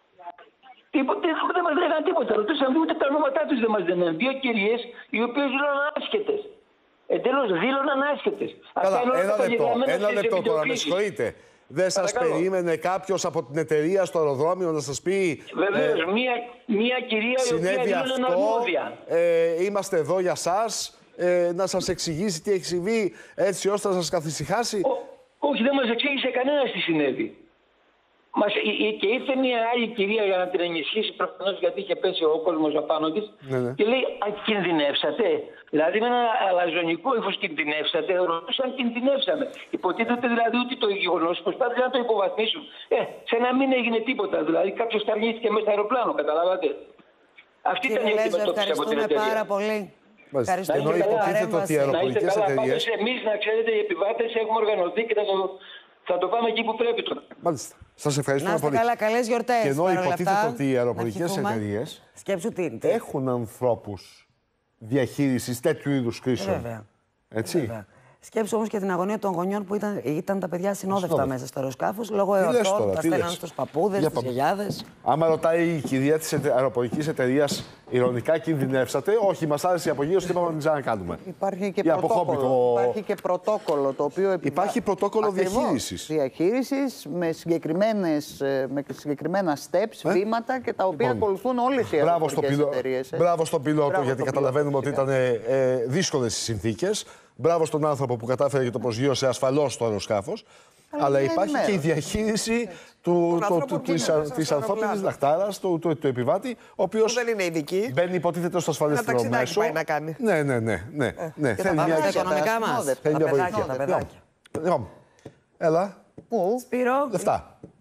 Τίποτε, δεν μας λέγανε τίποτα. Ρωτούσαμε ούτε τα ονόματά τους δεν μας λένε. Δύο κυρίες οι οποίες δήλωναν άσχετες. Εντελώς δήλωναν άσχετες. Καλά, ένα λεπτό, ένα λεπτό τώρα, με συγχωρείτε. Δεν σας περίμενε κάποιος από την εταιρεία στο αεροδρόμιο να σας πει... Βεβαίως, ε, μία, μία κυρία η οποία δήλωνε αρμόδια. Ε, είμαστε εδώ για σας, ε, να σας εξηγήσει τι έχει συμβεί, έτσι ώστε να σας καθησυχάσει. Όχι, δεν μας εξήγησε κανένας τι συνέβη. Μας, και ήρθε μια άλλη κυρία για να την ενισχύσει, προφανώς γιατί είχε πέσει ο κόσμος απάνω της, ναι, ναι. Και λέει, α, κινδυνεύσατε. Δηλαδή με ένα αλαζονικό ύφος κινδυνεύσατε, ρωτούσαν κινδυνεύσαμε. Υποτίθεται δηλαδή ότι το γεγονός προσπάθησαν να το υποβαθμίσουν. Ε, σε να μην έγινε τίποτα. Δηλαδή κάποιος ταρνίστηκε μέσα στο αεροπλάνο, καταλάβατε. Αυτή ήταν η αντιμετώπιση από την εταιρεία. Πάρα πολύ. Ευχαριστώ. Ενώ υποτίθεται ότι οι αεροπορικές εταιρείες. Εμείς, να ξέρετε, οι επιβάτες έχουμε οργανωθεί και θα το, θα το πάμε εκεί που πρέπει τώρα. Μάλιστα. Σας ευχαριστούμε πολύ. Καλά, καλές γιορτές. Και ενώ υποτίθεται ότι οι αεροπορικές εταιρείες έχουν ανθρώπους διαχείρισης τέτοιου είδους κρίσεων. Βέβαια. Έτσι. Βέβαια. Σκέψου όμως και την αγωνία των γονιών που ήταν, ήταν τα παιδιά συνόδευτα μέσα στο αεροσκάφος λόγω εορτών, τα στέλναν στους παππούδες, στις γιαγιάδες. Άμα ρωτάει η κυρία της αεροπορικής εταιρείας, ηρωνικά κινδυνεύσατε, όχι, μας άρεσε η απογείωση και είπαμε να την ξανακάνουμε. Υπάρχει και, πρωτόκολλο, υπάρχει και πρωτόκολλο το οποίο επιβα... Υπάρχει πρωτόκολλο διαχείρισης. Διαχείρισης με, με συγκεκριμένα steps, ε? βήματα και τα οποία λοιπόν, ακολουθούν όλες οι αεροπορικές εταιρείες. Ε? Μπράβο στον πιλότο, γιατί καταλαβαίνουμε ότι ήταν ε, δύσκολες οι συνθήκες. Μπράβο στον άνθρωπο που κατάφερε και το προσγείωσε ασφαλώς στο αεροσκάφος. Αλλά, αλλά υπάρχει και η διαχείριση του, το, το, της ανθρώπινης λαχτάρας, του, του, του επιβάτη, ο οποίος δεν είναι ειδική. Μπαίνει υποτίθεται στο ασφαλέστερο μέσο. Πάει να κάνει. Ναι, ναι, ναι. ναι, ναι. Και θέλει μια οικονομικά μας. Θέλει μια βοήθεια. Έλα. Πού? Σπύρο. Λεφτά.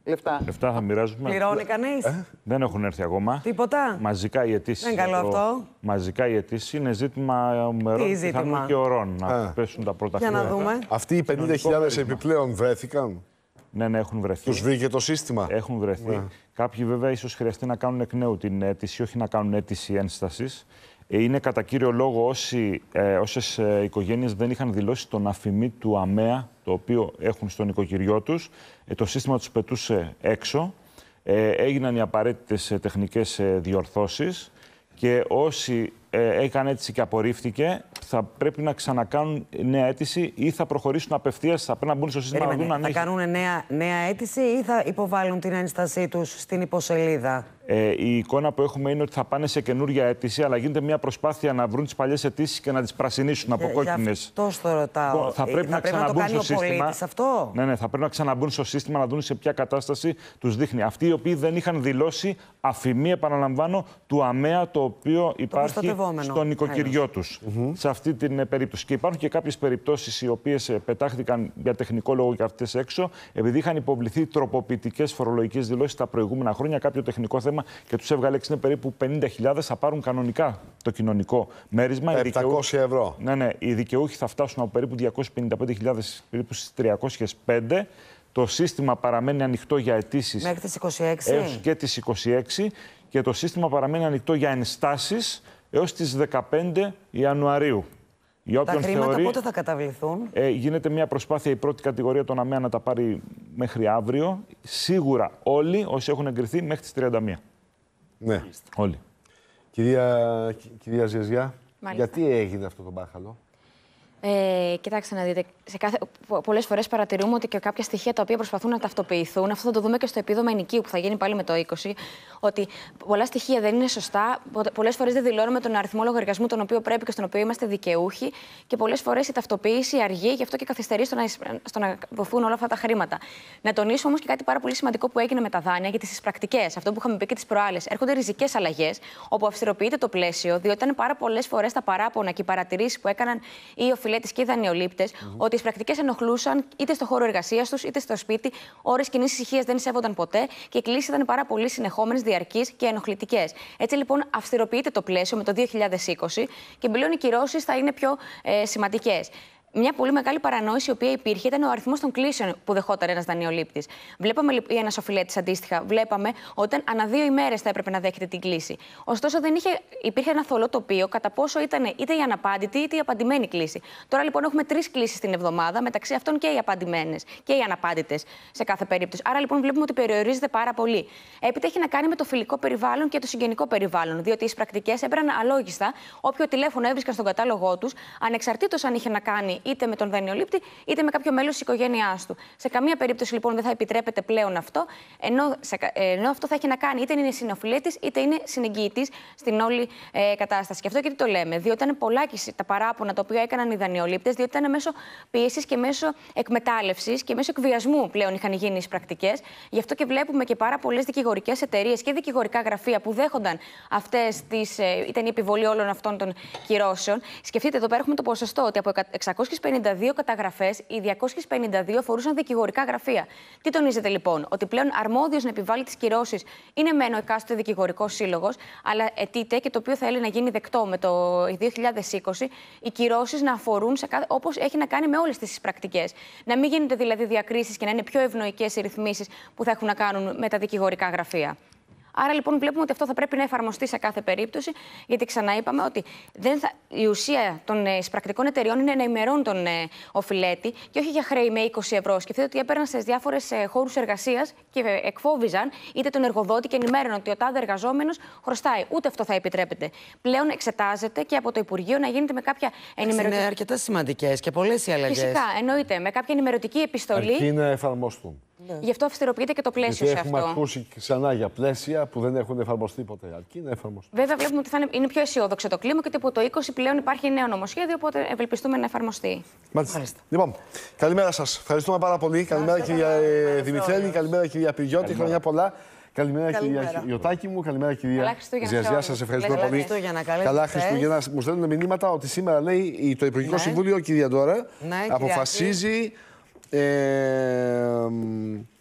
Λεφτά. Λεφτά θα μοιράζουμε. Πληρώνει κανείς? Ε? Δεν έχουν έρθει ακόμα. Τίποτα. Μαζικά οι αιτήσεις. Δεν είναι καλό το... αυτό. Μαζικά οι αιτήσεις είναι ζήτημα μερών πιθανών και ωρών. Να Α. πέσουν τα πρώτα Για χρήματα. να δούμε. Αυτοί οι πενήντα χιλιάδες επιπλέον βρέθηκαν. Ναι, ναι, έχουν βρεθεί. Τους βρήκε το σύστημα. Έχουν βρεθεί. Ναι. Κάποιοι βέβαια ίσως χρειαστεί να κάνουν εκ νέου την αίτηση, όχι να κάνουν αίτηση ένστασης. Είναι κατά κύριο λόγο όσοι, ε, όσες ε, οικογένειες δεν είχαν δηλώσει τον αφημί του ΑΜΕΑ, το οποίο έχουν στο νοικοκυριό τους. Ε, το σύστημα τους πετούσε έξω. Ε, έγιναν οι απαραίτητες ε, τεχνικές ε, διορθώσεις και όσοι ε, έκαναν αίτηση και απορρίφθηκε, θα πρέπει να ξανακάνουν νέα αίτηση ή θα προχωρήσουν απευθείας, θα πρέπει να μπουν στο σύστημα να δουν αν θα έχει... κάνουν νέα, νέα αίτηση ή θα υποβάλουν την ένστασή τους στην υποσελίδα? Ε, η εικόνα που έχουμε είναι ότι θα πάνε σε καινούργια αίτηση, αλλά γίνεται μια προσπάθεια να βρουν τις παλιές αιτήσεις και να τις πρασινίσουν από κόκκινες. Αυτό το ρωτάω. Θα πρέπει, θα να, πρέπει να το κάνει ο πολίτης αυτό. Ναι, ναι, θα πρέπει να ξαναμπούν στο σύστημα να δουν σε ποια κατάσταση τους δείχνει. Αυτοί οι οποίοι δεν είχαν δηλώσει αφημί, επαναλαμβάνω, του ΑΜΕΑ, το οποίο υπάρχει στο νοικοκυριό τους. Mm-hmm. Σε αυτή την περίπτωση. Και υπάρχουν και κάποιες περιπτώσεις οι οποίες πετάχθηκαν για τεχνικό λόγο και αυτές έξω, επειδή είχαν υποβληθεί τροποποιητικές φορολογικές δηλώσεις τα προηγούμενα χρόνια, κάποιο τεχνικό θέμα και τους έβγαλε έξι, είναι περίπου πενήντα χιλιάδες, θα πάρουν κανονικά το κοινωνικό μέρισμα. επτακόσια ευρώ. Ναι, ναι, οι δικαιούχοι θα φτάσουν από περίπου διακόσιες πενήντα πέντε χιλιάδες περίπου στις τριακόσιες πέντε. Το σύστημα παραμένει ανοιχτό για αιτήσεις μέχρι τις είκοσι έξι έως και τις είκοσι έξι και το σύστημα παραμένει ανοιχτό για ενστάσεις έως τις δεκαπέντε Ιανουαρίου. Για τα χρήματα θεωρεί, πότε θα καταβληθούν? Ε, γίνεται μια προσπάθεια η πρώτη κατηγορία των ΑΜΕΑ να τα πάρει μέχρι αύριο. Σίγουρα όλοι όσοι έχουν εγκριθεί μέχρι τις τριάντα μία. Ναι. Όλοι. Κυρία, κυρία Ζεζιά, Μάλιστα. γιατί έγινε αυτό το μπάχαλο? Ε, κοιτάξτε να δείτε, σε κάθε, πολλές φορές παρατηρούμε ότι και κάποια στοιχεία τα οποία προσπαθούν να ταυτοποιηθούν, αυτό θα το δούμε και στο επίδομα ενοικίου που θα γίνει πάλι με το είκοσι, ότι πολλά στοιχεία δεν είναι σωστά, πολλές φορές δεν δηλώνουμε τον αριθμό λογαριασμού τον οποίο πρέπει και στον οποίο είμαστε δικαιούχοι και πολλές φορές η ταυτοποίηση αργεί, γι' αυτό και καθυστερεί στο να, στο να δοθούν όλα αυτά τα χρήματα. Να τονίσω όμως και κάτι πάρα πολύ σημαντικό που έγινε με τα δάνεια, γιατί στις πρακτικές, αυτό που είχαμε πει και τις προάλλες, έρχονται ριζικές αλλαγές, όπου αυστηροποιείται το πλαίσιο, διότι ήταν πάρα πολλές φορές τα παράπονα και οι παρατηρήσεις που έκαναν οι οφειλέτες και οι δανειολήπτες, mm-hmm. ότι οι πρακτικές ενοχλούσαν είτε στο χώρο εργασίας τους είτε στο σπίτι, ώρες κοινής ησυχίας δεν σέβονταν ποτέ και οι κλήσεις ήταν πάρα πολύ συνεχόμενες, διαρκείς και ενοχλητικές. Έτσι λοιπόν, αυστηροποιείται το πλαίσιο με το δύο χιλιάδες είκοσι και πλέον οι κυρώσεις θα είναι πιο ε, σημαντικές. Μια πολύ μεγάλη παρανόηση η οποία υπήρχε ήταν ο αριθμός των κλήσεων που δεχόταν ένας δανειολήπτης. Βλέπαμε, ή ένας οφειλέτης αντίστοιχα, βλέπαμε ότι ανά δύο ημέρες θα έπρεπε να δέχεται την κλήση. Ωστόσο, δεν είχε, υπήρχε ένα θολό τοπίο κατά πόσο ήταν είτε η αναπάντητη είτε η απαντημένη κλήση. Τώρα λοιπόν έχουμε τρεις κλήσεις την εβδομάδα, μεταξύ αυτών και οι απαντημένες και οι αναπάντητες σε κάθε περίπτωση. Άρα λοιπόν βλέπουμε ότι περιορίζεται πάρα πολύ. Έπειτα έχει να κάνει με το φιλικό περιβάλλον και το συγγενικό περιβάλλον, διότι οι πρακτικές έπαιρναν αλόγιστα όποιο τηλέφωνο έβρισκαν στον κατάλογό τους, ανεξαρτήτως αν είχε να κάνει είτε με τον δανειολήπτη, είτε με κάποιο μέλος της οικογένειάς του. Σε καμία περίπτωση λοιπόν δεν θα επιτρέπεται πλέον αυτό, ενώ, σε, ενώ αυτό θα έχει να κάνει είτε είναι συνοφιλέτης είτε είναι συνεγγυητής στην όλη ε, κατάσταση. Και αυτό γιατί το λέμε, διότι ήταν πολλάκις τα παράπονα τα οποία έκαναν οι δανειολήπτες, διότι ήταν μέσω πίεσης και μέσω εκμετάλλευσης και μέσω εκβιασμού πλέον είχαν γίνει οι πρακτικές. Γι' αυτό και βλέπουμε και πάρα πολλές δικηγορικές εταιρείες και δικηγορικά γραφεία που δέχονταν αυτές τις, ε, ήταν η επιβολή όλων αυτών των κυρώσεων. Σκεφτείτε, εδώ πέρα έχουμε το ποσοστό ότι από εξακόσιες πενήντα δύο καταγραφές, οι διακόσιες πενήντα δύο αφορούσαν δικηγορικά γραφεία. Τι τονίζεται λοιπόν? Ότι πλέον αρμόδιος να επιβάλλει τις κυρώσεις είναι μεν ο εκάστοτε δικηγορικός σύλλογος, αλλά αιτείται και το οποίο θέλει να γίνει δεκτό με το δύο χιλιάδες είκοσι, οι κυρώσεις να αφορούν σε κάθε, όπως έχει να κάνει με όλες τις πρακτικές. Να μην γίνονται δηλαδή διακρίσεις και να είναι πιο ευνοϊκές οι ρυθμίσεις που θα έχουν να κάνουν με τα δικηγορικά γραφεία. Άρα λοιπόν βλέπουμε ότι αυτό θα πρέπει να εφαρμοστεί σε κάθε περίπτωση, γιατί ξαναείπαμε ότι δεν θα, η ουσία των ε, πρακτικών εταιριών είναι να ημερώνουν τον ε, οφειλέτη και όχι για χρέη με είκοσι ευρώ. Σκεφτείτε ότι έπαιρναν σε διάφορες ε, χώρους εργασίας και ε, εκφόβιζαν είτε τον εργοδότη και ενημέρωναν ότι ο τάδε εργαζόμενος χρωστάει. Ούτε αυτό θα επιτρέπεται. Πλέον εξετάζεται και από το Υπουργείο να γίνεται με κάποια ενημερωτική. Είναι αρκετά σημαντικές και πολλές οι αλλαγές. Φυσικά, εννοείται. Με κάποια ενημερωτική επιστολή. Αρκεί να εφαρμοστούν. Ναι. Γι' αυτό αυστηροποιείται και το πλαίσιο γιατί σε αυτό. Έχουμε ακούσει ξανά για πλαίσια που δεν έχουν εφαρμοστεί ποτέ. Αρκεί να εφαρμοστούν. Βέβαια, βλέπουμε ότι θα είναι, είναι πιο αισιόδοξο το κλίμα και ότι από το είκοσι πλέον υπάρχει νέο νομοσχέδιο, οπότε ευελπιστούμε να εφαρμοστεί. Μάλιστα. Λοιπόν, καλημέρα σας. Ευχαριστούμε πάρα πολύ. Καλημέρα, κυρία Δημητρέλη. Καλημέρα, κυρία Πυριώτη. Χρόνια πολλά. Καλημέρα, κυρία Ιωτάκη μου. Καλημέρα, κυρία Ζεζιά. Σας ευχαριστούμε πολύ. Χριστούγεννα, καλά Χριστούγεννα. Μου στέλνουν μηνύματα ότι σήμερα λέει το Υπουργικό ναι. Συμβούλιο, κυρία Ντόρα, ναι, αποφασίζει. Ε,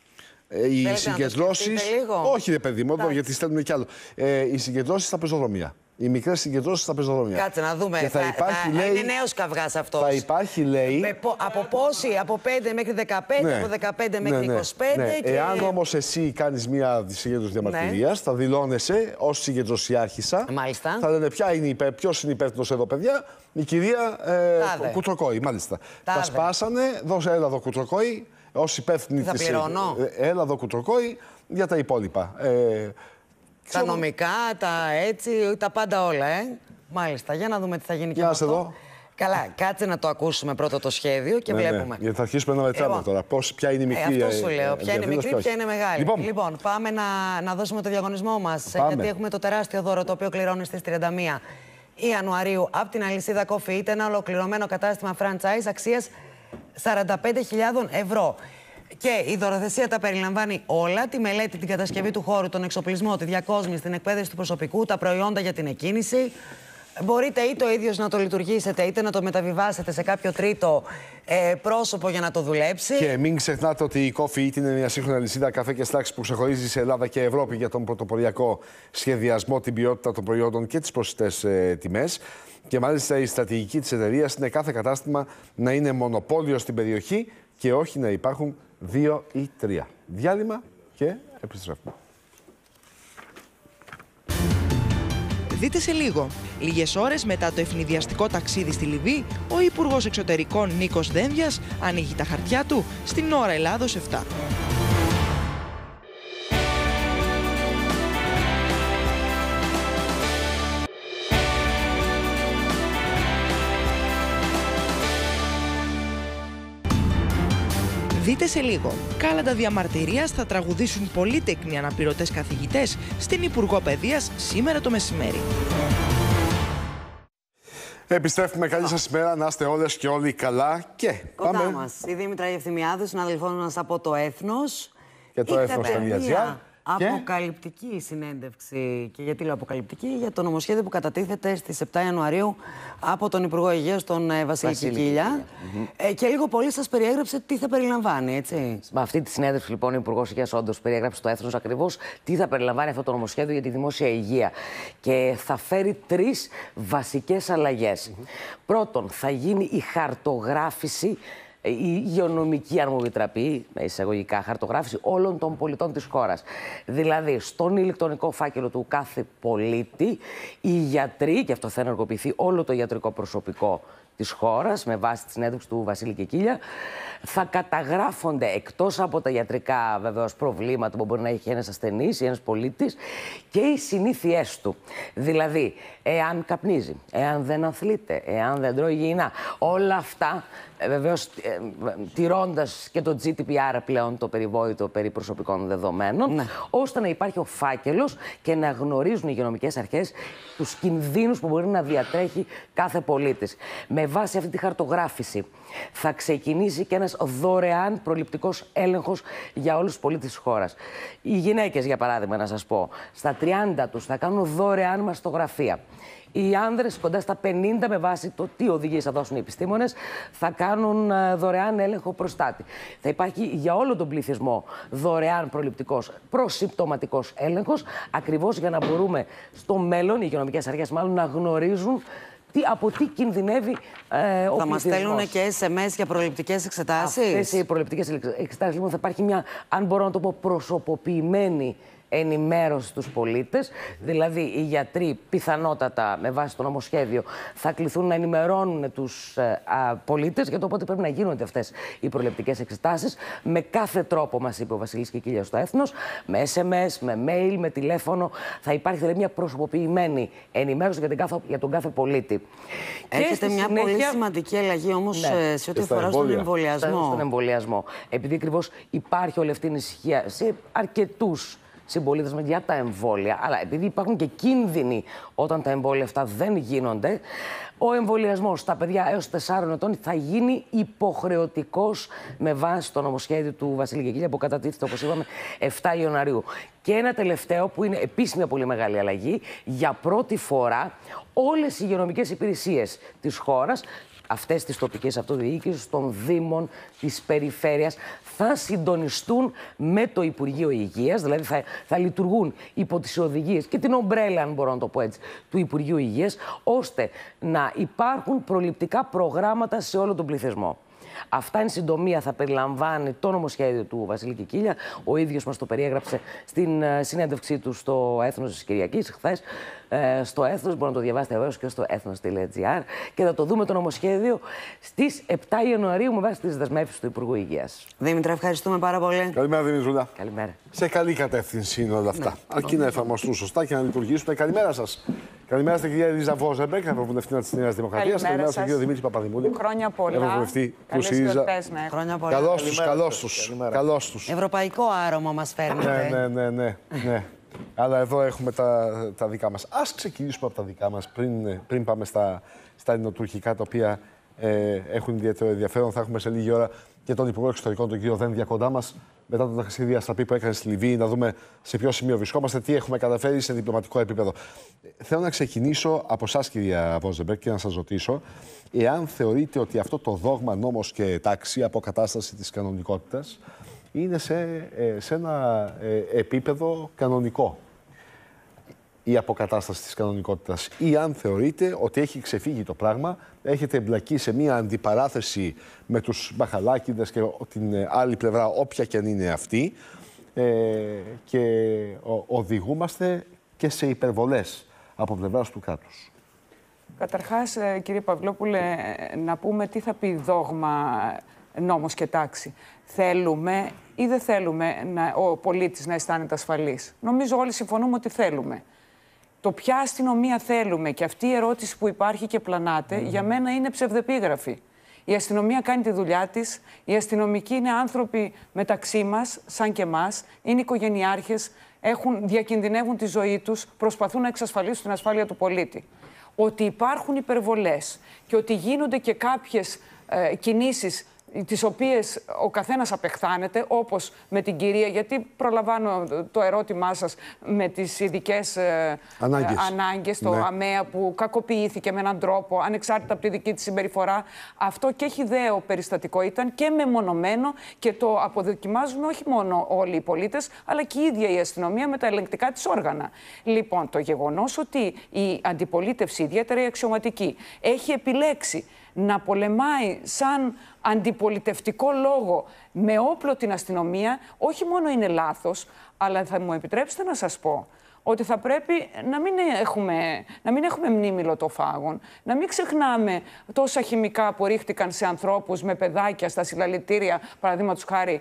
Οι συγκεντρώσεις. Όχι, ρε παιδί μου, γιατί στέλνουμε κι άλλο. Ε, οι συγκεντρώσεις στα πεζοδρομία. Οι μικρές συγκεντρώσεις στα πεζοδρομία. Κάτσε να δούμε. Και θα θα, υπάρχει, θα, λέει, είναι νέος καυγάς αυτός. Θα υπάρχει, λέει. Με, από πόσοι, από πέντε μέχρι δεκαπέντε, ναι, από δεκαπέντε μέχρι ναι, ναι, είκοσι πέντε. Ναι. Και... Εάν όμως εσύ κάνεις μια συγκέντρωση διαμαρτυρίας, ναι, θα δηλώνεσαι ως συγκεντρωσιάρχησα. Μάλιστα. Θα λένε ποια είναι υπέ, ποιος είναι υπεύθυνος εδώ, παιδιά. Η κυρία ε, Κουτροκόη, μάλιστα. Τάδε. Τα σπάσανε, δώσε έλα εδώ Κουτροκόη, ως υπεύθυνη της. Θα πληρώνω. Ε, έλα εδώ Κουτροκόη για τα υπόλοιπα. Ε, τα ξέρω... νομικά, τα έτσι, τα πάντα όλα, ε. Μάλιστα, για να δούμε τι θα γίνει και με αυτό. Εδώ. Καλά, κάτσε να το ακούσουμε πρώτο το σχέδιο και ναι, βλέπουμε. Ναι. Γιατί θα αρχίσουμε να μετράμε λοιπόν, τώρα. Πώς, ποια είναι η μικρή. Ε, αυτό σου λέω. Ποια είναι μικρή, ποια είναι μεγάλη. Λοιπόν, λοιπόν πάμε να, να δώσουμε το διαγωνισμό μας. Γιατί έχουμε το τεράστιο δώρο το οποίο κληρώνει στις τριάντα μία Ιανουαρίου από την αλυσίδα Coffee Eat, ένα ολοκληρωμένο κατάστημα franchise αξίας σαράντα πέντε χιλιάδες ευρώ. Και η δωροθεσία τα περιλαμβάνει όλα: τη μελέτη, την κατασκευή του χώρου, τον εξοπλισμό, τη διακόσμηση, την εκπαίδευση του προσωπικού, τα προϊόντα για την εκκίνηση. Μπορείτε είτε ο ίδιος να το λειτουργήσετε, είτε να το μεταβιβάσετε σε κάποιο τρίτο ε, πρόσωπο για να το δουλέψει. Και μην ξεχνάτε ότι η Coffee Eat είναι μια σύγχρονη αλυσίδα καφέ και στάξη που ξεχωρίζει σε Ελλάδα και Ευρώπη για τον πρωτοποριακό σχεδιασμό, την ποιότητα των προϊόντων και τις προσιτές ε, τιμές. Και μάλιστα η στρατηγική της εταιρείας είναι κάθε κατάστημα να είναι μονοπόλιο στην περιοχή και όχι να υπάρχουν δύο ή τρία. Διάλειμμα και επιστρέφουμε. Δείτε σε λίγο. Λίγες ώρες μετά το ευνηδιαστικό ταξίδι στη Λιβύη, ο Υπουργός Εξωτερικών Νίκος Δένδιας ανοίγει τα χαρτιά του στην Ώρα Ελλάδος επτά. Δείτε σε λίγο. Κάλαντα διαμαρτυρίας θα τραγουδήσουν πολύτεκνοι αναπληρωτές καθηγητές στην Υπουργό Παιδείας σήμερα το μεσημέρι. Επιστρέφουμε. Καλή σας ημέρα. Να είστε όλες και όλοι καλά. Και κοντά πάμε. μας η Δήμητρα Ευθυμιάδου, συναδελφός μας από το Έθνος. Και το Έθνος στα Βιαζιά. Αποκαλυπτική και... συνέντευξη. Και γιατί λέω αποκαλυπτική? Για το νομοσχέδιο που κατατίθεται στις επτά Ιανουαρίου από τον Υπουργό Υγείας, τον Βασίλη, Βασίλη Κικίλια. Mm-hmm. ε, και λίγο πολύ σας περιέγραψε τι θα περιλαμβάνει, έτσι. Με αυτή τη συνέντευξη, λοιπόν, ο Υπουργός Υγείας όντως περιέγραψε το Έθνος ακριβώς τι θα περιλαμβάνει αυτό το νομοσχέδιο για τη δημόσια υγεία. Και θα φέρει τρεις βασικές αλλαγές. Mm-hmm. Πρώτον, θα γίνει η χαρτογράφηση, η υγειονομική, αν μου επιτραπεί, με εισαγωγικά, χαρτογράφηση όλων των πολιτών της χώρας. Δηλαδή, στον ηλεκτρονικό φάκελο του κάθε πολίτη, οι γιατροί, και αυτό θα ενεργοποιηθεί όλο το ιατρικό προσωπικό της χώρας, με βάση τη συνέντευξη του Βασίλη Κικίλια, θα καταγράφονται, εκτός από τα ιατρικά βεβαίως προβλήματα που μπορεί να έχει ένας ασθενής ή ένας πολίτης, και οι συνήθειές του. Δηλαδή, εάν καπνίζει, εάν δεν αθλείται, εάν δεν τρώει υγιεινά. Όλα αυτά, βεβαίως, ε, τηρώντας και το τζι ντι πι αρ πλέον, το περιβόητο περί προσωπικών δεδομένων, ναι, ώστε να υπάρχει ο φάκελος και να γνωρίζουν οι υγειονομικές αρχές τους κινδύνους που μπορεί να διατρέχει κάθε πολίτης. Με βάση αυτή τη χαρτογράφηση θα ξεκινήσει και ένας δωρεάν προληπτικός έλεγχος για όλους τους πολίτες της χώρας. Οι γυναίκες, για παράδειγμα, να σας πω, στα τριάντα τους θα κάνουν δωρεάν μαστογραφία. Οι άνδρες κοντά στα πενήντα, με βάση το τι οδηγίες θα δώσουν οι επιστήμονες, θα κάνουν δωρεάν έλεγχο προστάτη. Θα υπάρχει για όλο τον πληθυσμό δωρεάν προληπτικός προσυμπτωματικός έλεγχος, ακριβώς για να μπορούμε στο μέλλον, οι υγειονομικές αρχές μάλλον, να γνωρίζουν τι, από τι κινδυνεύει ε, ο Θα μας στέλνουν και ες εμ ες για προληπτικές εξετάσεις. Αυτές οι προληπτικές εξετάσεις, λοιπόν, θα υπάρχει μια, αν μπορώ να το πω, προσωποποιημένη ενημέρωση στους πολίτες. Δηλαδή, οι γιατροί πιθανότατα, με βάση το νομοσχέδιο, θα κληθούν να ενημερώνουν τους ε, α, πολίτες για το πότε πρέπει να γίνονται αυτές οι προληπτικές εξετάσεις. Με κάθε τρόπο, μας είπε ο Βασίλης Κικίλιας στο Έθνος, με ες εμ ες, με mail, με τηλέφωνο. Θα υπάρχει δηλαδή μια προσωποποιημένη ενημέρωση για, την κάθε, για τον κάθε πολίτη. Έχετε μια συνέχεια... πολύ σημαντική αλλαγή όμως, ναι, σε ό,τι αφορά στον εμβολιασμό. Στον εμβολιασμό. Επειδή ακριβώς υπάρχει όλη αυτή η ανησυχία σε αρκετούς συμπολίτες μας για τα εμβόλια, αλλά επειδή υπάρχουν και κίνδυνοι όταν τα εμβόλια αυτά δεν γίνονται, ο εμβολιασμός στα παιδιά έως τεσσάρων ετών θα γίνει υποχρεωτικός με βάση το νομοσχέδιο του Βασίλη Κικίλια που κατατίθεται, όπως είπαμε, επτά Ιανουαρίου. Και ένα τελευταίο που είναι επίσης μια πολύ μεγάλη αλλαγή: για πρώτη φορά όλες οι υγειονομικές υπηρεσίες της χώρας, αυτές τις τοπικές αυτοδιοίκησεις, των Δήμων, της Περιφέρειας, θα συντονιστούν με το Υπουργείο Υγείας, δηλαδή θα, θα λειτουργούν υπό τις οδηγίες και την ομπρέλα, αν μπορώ να το πω έτσι, του Υπουργείου Υγείας, ώστε να υπάρχουν προληπτικά προγράμματα σε όλο τον πληθυσμό. Αυτά εν συντομία θα περιλαμβάνει το νομοσχέδιο του Βασίλη Κικίλια. Ο ίδιος μας το περιέγραψε στην συνέντευξή του στο Έθνος της Κυριακής χθες. Στο Έθνος, μπορεί να το διαβάσετε βεβαίως και στο έθνος τελεία τζι άρ, και θα το δούμε το νομοσχέδιο στις επτά Ιανουαρίου με βάση τις δεσμεύσεις του Υπουργού Υγείας. Δήμητρα, ευχαριστούμε πάρα πολύ. Καλημέρα, Δημητρούλα. Καλημέρα. Σε καλή κατεύθυνση είναι όλα αυτά. Ναι, αρκεί να εφαρμοστούν σωστά και να λειτουργήσουν. Καλημέρα σας. Καλημέρα στην κυρία Ελίζα Βόζεμπεργκ, Ευρωβουλευτήνα της Νέας Δημοκρατίας. Καλημέρα στον κύριο Δημήτρη Παπαδημούλη. Χρόνια πολλά. Ευρωβουλευτή του ΣΥΡΙΖΑ. Χρόνια πολλά. Καλώς τους, καλώς τους. Καλώς τους. Ευρωπαϊκό άρωμα μας φέρνετε. Ναι, ναι, ναι, ναι. Αλλά εδώ έχουμε τα, τα δικά μας. Ας ξεκινήσουμε από τα δικά μας πριν, πριν πάμε στα, στα ελληνοτουρκικά, τα οποία ε, έχουν ιδιαίτερο ενδιαφέρον. Θα έχουμε σε λίγη ώρα και τον Υπουργό Εξωτερικών, τον κύριο Δένδια, κοντά μας, μετά το ταξίδι αστραπή που έκανε στη Λιβύη, να δούμε σε ποιο σημείο βρισκόμαστε, τι έχουμε καταφέρει σε διπλωματικό επίπεδο. Θέλω να ξεκινήσω από εσάς, κυρία Βόζεμπεργκ, και να σας ρωτήσω εάν θεωρείτε ότι αυτό το δόγμα, νόμος και τάξη, αποκατάσταση της κανονικότητας, είναι σε, σε ένα ε, επίπεδο κανονικό η αποκατάσταση της κανονικότητας, ή αν θεωρείτε ότι έχει ξεφύγει το πράγμα, έχετε εμπλακεί σε μία αντιπαράθεση με τους μπαχαλάκηδες και την άλλη πλευρά, όποια και αν είναι αυτή, ε, και ο, οδηγούμαστε και σε υπερβολές από πλευράς του κράτους. Καταρχάς, κύριε Παυλόπουλε, να πούμε τι θα πει δόγμα, νόμος και τάξη. Θέλουμε ή δεν θέλουμε να, ο πολίτης να αισθάνεται ασφαλής? Νομίζω όλοι συμφωνούμε ότι θέλουμε. Το ποια αστυνομία θέλουμε και αυτή η ερώτηση που υπάρχει και πλανάται, mm. για μένα είναι ψευδεπίγραφη. Η αστυνομία κάνει τη δουλειά της, οι αστυνομικοί είναι άνθρωποι μεταξύ μας, σαν και εμάς, είναι οικογενειάρχες, έχουν, διακινδυνεύουν τη ζωή τους, προσπαθούν να εξασφαλίσουν την ασφάλεια του πολίτη. Ότι υπάρχουν υπερβολές και ότι γίνονται και κάποιες ε, κινήσεις τις οποίες ο καθένας απεχθάνεται, όπως με την κυρία, γιατί προλαμβάνω το ερώτημά σας με τις ειδικές ε, ανάγκες, ανάγκες το ναι. ΑΜΕΑ, που κακοποιήθηκε με έναν τρόπο, ανεξάρτητα από τη δική της συμπεριφορά. Αυτό και έχει δέο περιστατικό, ήταν και μεμονωμένο και το αποδοκιμάζουν όχι μόνο όλοι οι πολίτες, αλλά και η ίδια η αστυνομία με τα ελεγκτικά της όργανα. Λοιπόν, το γεγονός ότι η αντιπολίτευση, ιδιαίτερα η αξιωματική, έχει επιλέξει να πολεμάει σαν αντιπολιτευτικό λόγο με όπλο την αστυνομία, όχι μόνο είναι λάθος, αλλά θα μου επιτρέψετε να σας πω ότι θα πρέπει να μην έχουμε, να μην έχουμε μνήμη λωτοφάγων, να μην ξεχνάμε τόσα χημικά που ρίχτηκαν σε ανθρώπους με παιδάκια στα συλλαλητήρια, παραδείγματος χάρη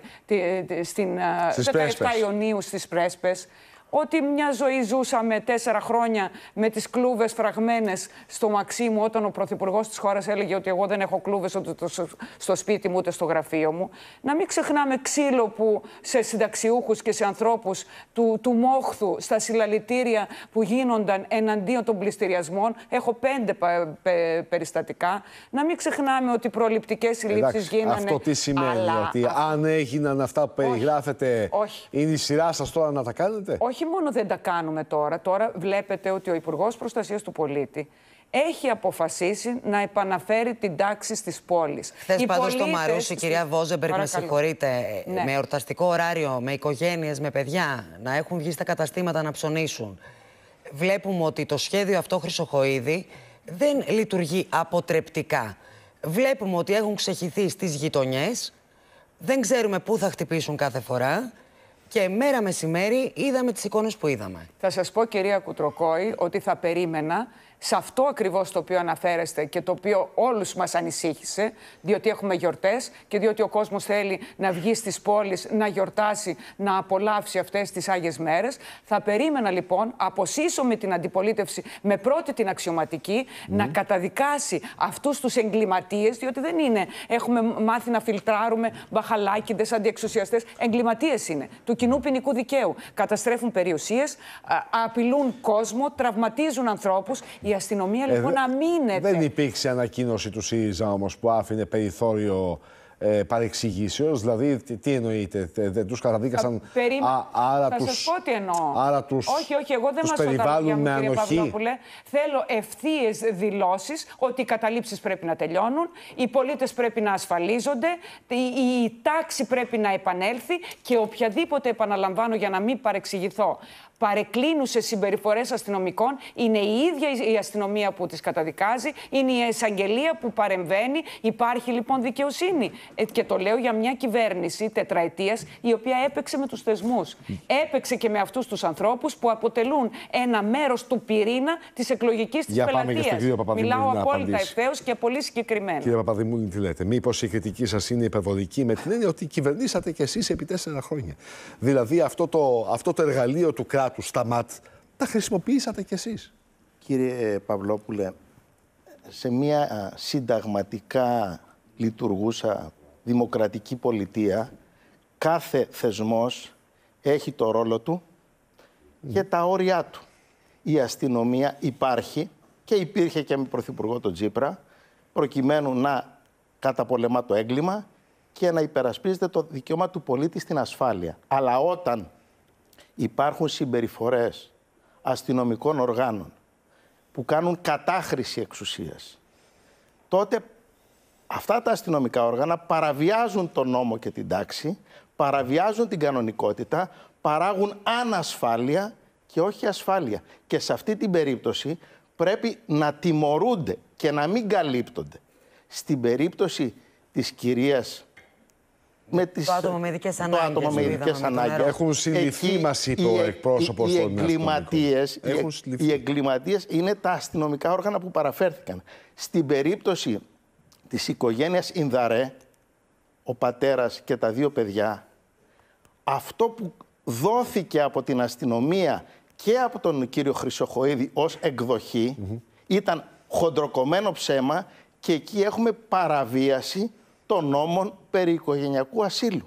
στην δεκαεπτά Ιουνίου στις Πρέσπες. Ότι μια ζωή ζούσαμε τέσσερα χρόνια με τις κλούβες φραγμένες στο Μαξίμου, όταν ο πρωθυπουργός της χώρας έλεγε ότι εγώ δεν έχω κλούβες ούτε στο σπίτι μου ούτε στο γραφείο μου. Να μην ξεχνάμε ξύλο που σε συνταξιούχους και σε ανθρώπους του, του μόχθου στα συλλαλητήρια που γίνονταν εναντίον των πληστηριασμών. Έχω πέντε πε, πε, περιστατικά. Να μην ξεχνάμε ότι προληπτικές συλλήψεις γίνανε. Αυτό τι σημαίνει? Αλλά... ότι αν έγιναν αυτά που περιγράφετε, όχι. είναι η σειρά σας τώρα να τα κάνετε? Όχι. Όχι μόνο δεν τα κάνουμε τώρα, τώρα βλέπετε ότι ο Υπουργός Προστασίας του Πολίτη έχει αποφασίσει να επαναφέρει την τάξη στις πόλεις. Χθες πάντως στο Μαρούσι, κυρία Βόζεμπεργκ, με συγχωρείτε, ναι. με εορταστικό ωράριο, με οικογένειες, με παιδιά, να έχουν βγει στα καταστήματα να ψωνίσουν. Βλέπουμε ότι το σχέδιο αυτό, Χρυσοχοΐδη, δεν λειτουργεί αποτρεπτικά. Βλέπουμε ότι έχουν ξεχυθεί στις γειτονιές, δεν ξέρουμε πού θα χτυπήσουν κάθε φορά. Και μέρα μεσημέρι είδαμε τις εικόνες που είδαμε. Θα σας πω, κυρία Κουτροκόη, ότι θα περίμενα σε αυτό ακριβώς το οποίο αναφέρεστε και το οποίο όλους μας ανησύχησε, διότι έχουμε γιορτές και διότι ο κόσμος θέλει να βγει στις πόλεις, να γιορτάσει, να απολαύσει αυτές τις Άγιες μέρες. Θα περίμενα λοιπόν, αποσύσω με την αντιπολίτευση, με πρώτη την αξιωματική, mm. να καταδικάσει αυτούς τους εγκληματίες, διότι δεν είναι, έχουμε μάθει να φιλτράρουμε μπαχαλάκηδες, αντιεξουσιαστές, εγκληματίες είναι, του κοινού ποινικού δικαίου. Καταστρέφουν περιουσίες, απειλούν κόσμο, τραυματίζουν ανθρώπους. Η αστυνομία λοιπόν ε, αμήνεται. Δεν υπήρξε ανακοίνωση του ΣΥΡΙΖΑ όμως που άφηνε περιθώριο ε, παρεξηγήσεως, δηλαδή τι, τι εννοείτε, δεν τους καταδίκασαν, Περίμε... α, άρα θα τους... σας πω τι εννοώ. Άρα τους, όχι, όχι, εγώ δεν τους μας περιβάλλουν με κύριε ανοχή. Παυλόπουλε. Θέλω ευθείες δηλώσεις ότι οι καταλήψεις πρέπει να τελειώνουν, οι πολίτες πρέπει να ασφαλίζονται, η, η τάξη πρέπει να επανέλθει και οποιαδήποτε, επαναλαμβάνω για να μην παρεξηγηθώ, παρεκκλίνουσες συμπεριφορές αστυνομικών, είναι η ίδια η αστυνομία που τις καταδικάζει, είναι η εισαγγελία που παρεμβαίνει. Υπάρχει λοιπόν δικαιοσύνη. Ε, και το λέω για μια κυβέρνηση τετραετίας η οποία έπαιξε με τους θεσμούς. Έπαιξε και με αυτούς τους ανθρώπους που αποτελούν ένα μέρος του πυρήνα της εκλογικής της πελατείας. Μιλάω απόλυτα ευθέως και πολύ συγκεκριμένα. Κύριε Παπαδημούλη, τι λέτε, μήπως η κριτική σας είναι υπερβολική με την έννοια ότι κυβερνήσατε κι εσείς επί τέσσερα χρόνια. Δηλαδή αυτό το, αυτό το εργαλείο του κράτους, τα ΜΑΤ, τα χρησιμοποιήσατε κι εσείς. Κύριε Παυλόπουλε, σε μια συνταγματικά λειτουργούσα δημοκρατική πολιτεία, κάθε θεσμός έχει το ρόλο του και τα όρια του. Η αστυνομία υπάρχει και υπήρχε και με Πρωθυπουργό τον Τσίπρα, προκειμένου να καταπολεμά το έγκλημα και να υπερασπίζεται το δικαίωμα του πολίτη στην ασφάλεια. Αλλά όταν υπάρχουν συμπεριφορές αστυνομικών οργάνων που κάνουν κατάχρηση εξουσίας, τότε αυτά τα αστυνομικά όργανα παραβιάζουν τον νόμο και την τάξη, παραβιάζουν την κανονικότητα, παράγουν ανασφάλεια και όχι ασφάλεια. Και σε αυτή την περίπτωση πρέπει να τιμωρούνται και να μην καλύπτονται. Στην περίπτωση της κυρίας με τις... το άτομο με ειδικές ανάγκες. Το άτομο με ειδικές ανάγκες. Έχουν συλληφθεί, μας είπε ο εκπρόσωπος οι, των εγκληματίες, Έχουν οι, οι εγκληματίες είναι τα αστυνομικά όργανα που παραφέρθηκαν. Στην περίπτωση της οικογένειας Ινδαρέ, ο πατέρας και τα δύο παιδιά, αυτό που δόθηκε από την αστυνομία και από τον κύριο Χρυσοχοΐδη ως εκδοχή mm-hmm. ήταν χοντροκομμένο ψέμα και εκεί έχουμε παραβίαση των νόμων περί οικογενειακού ασύλου.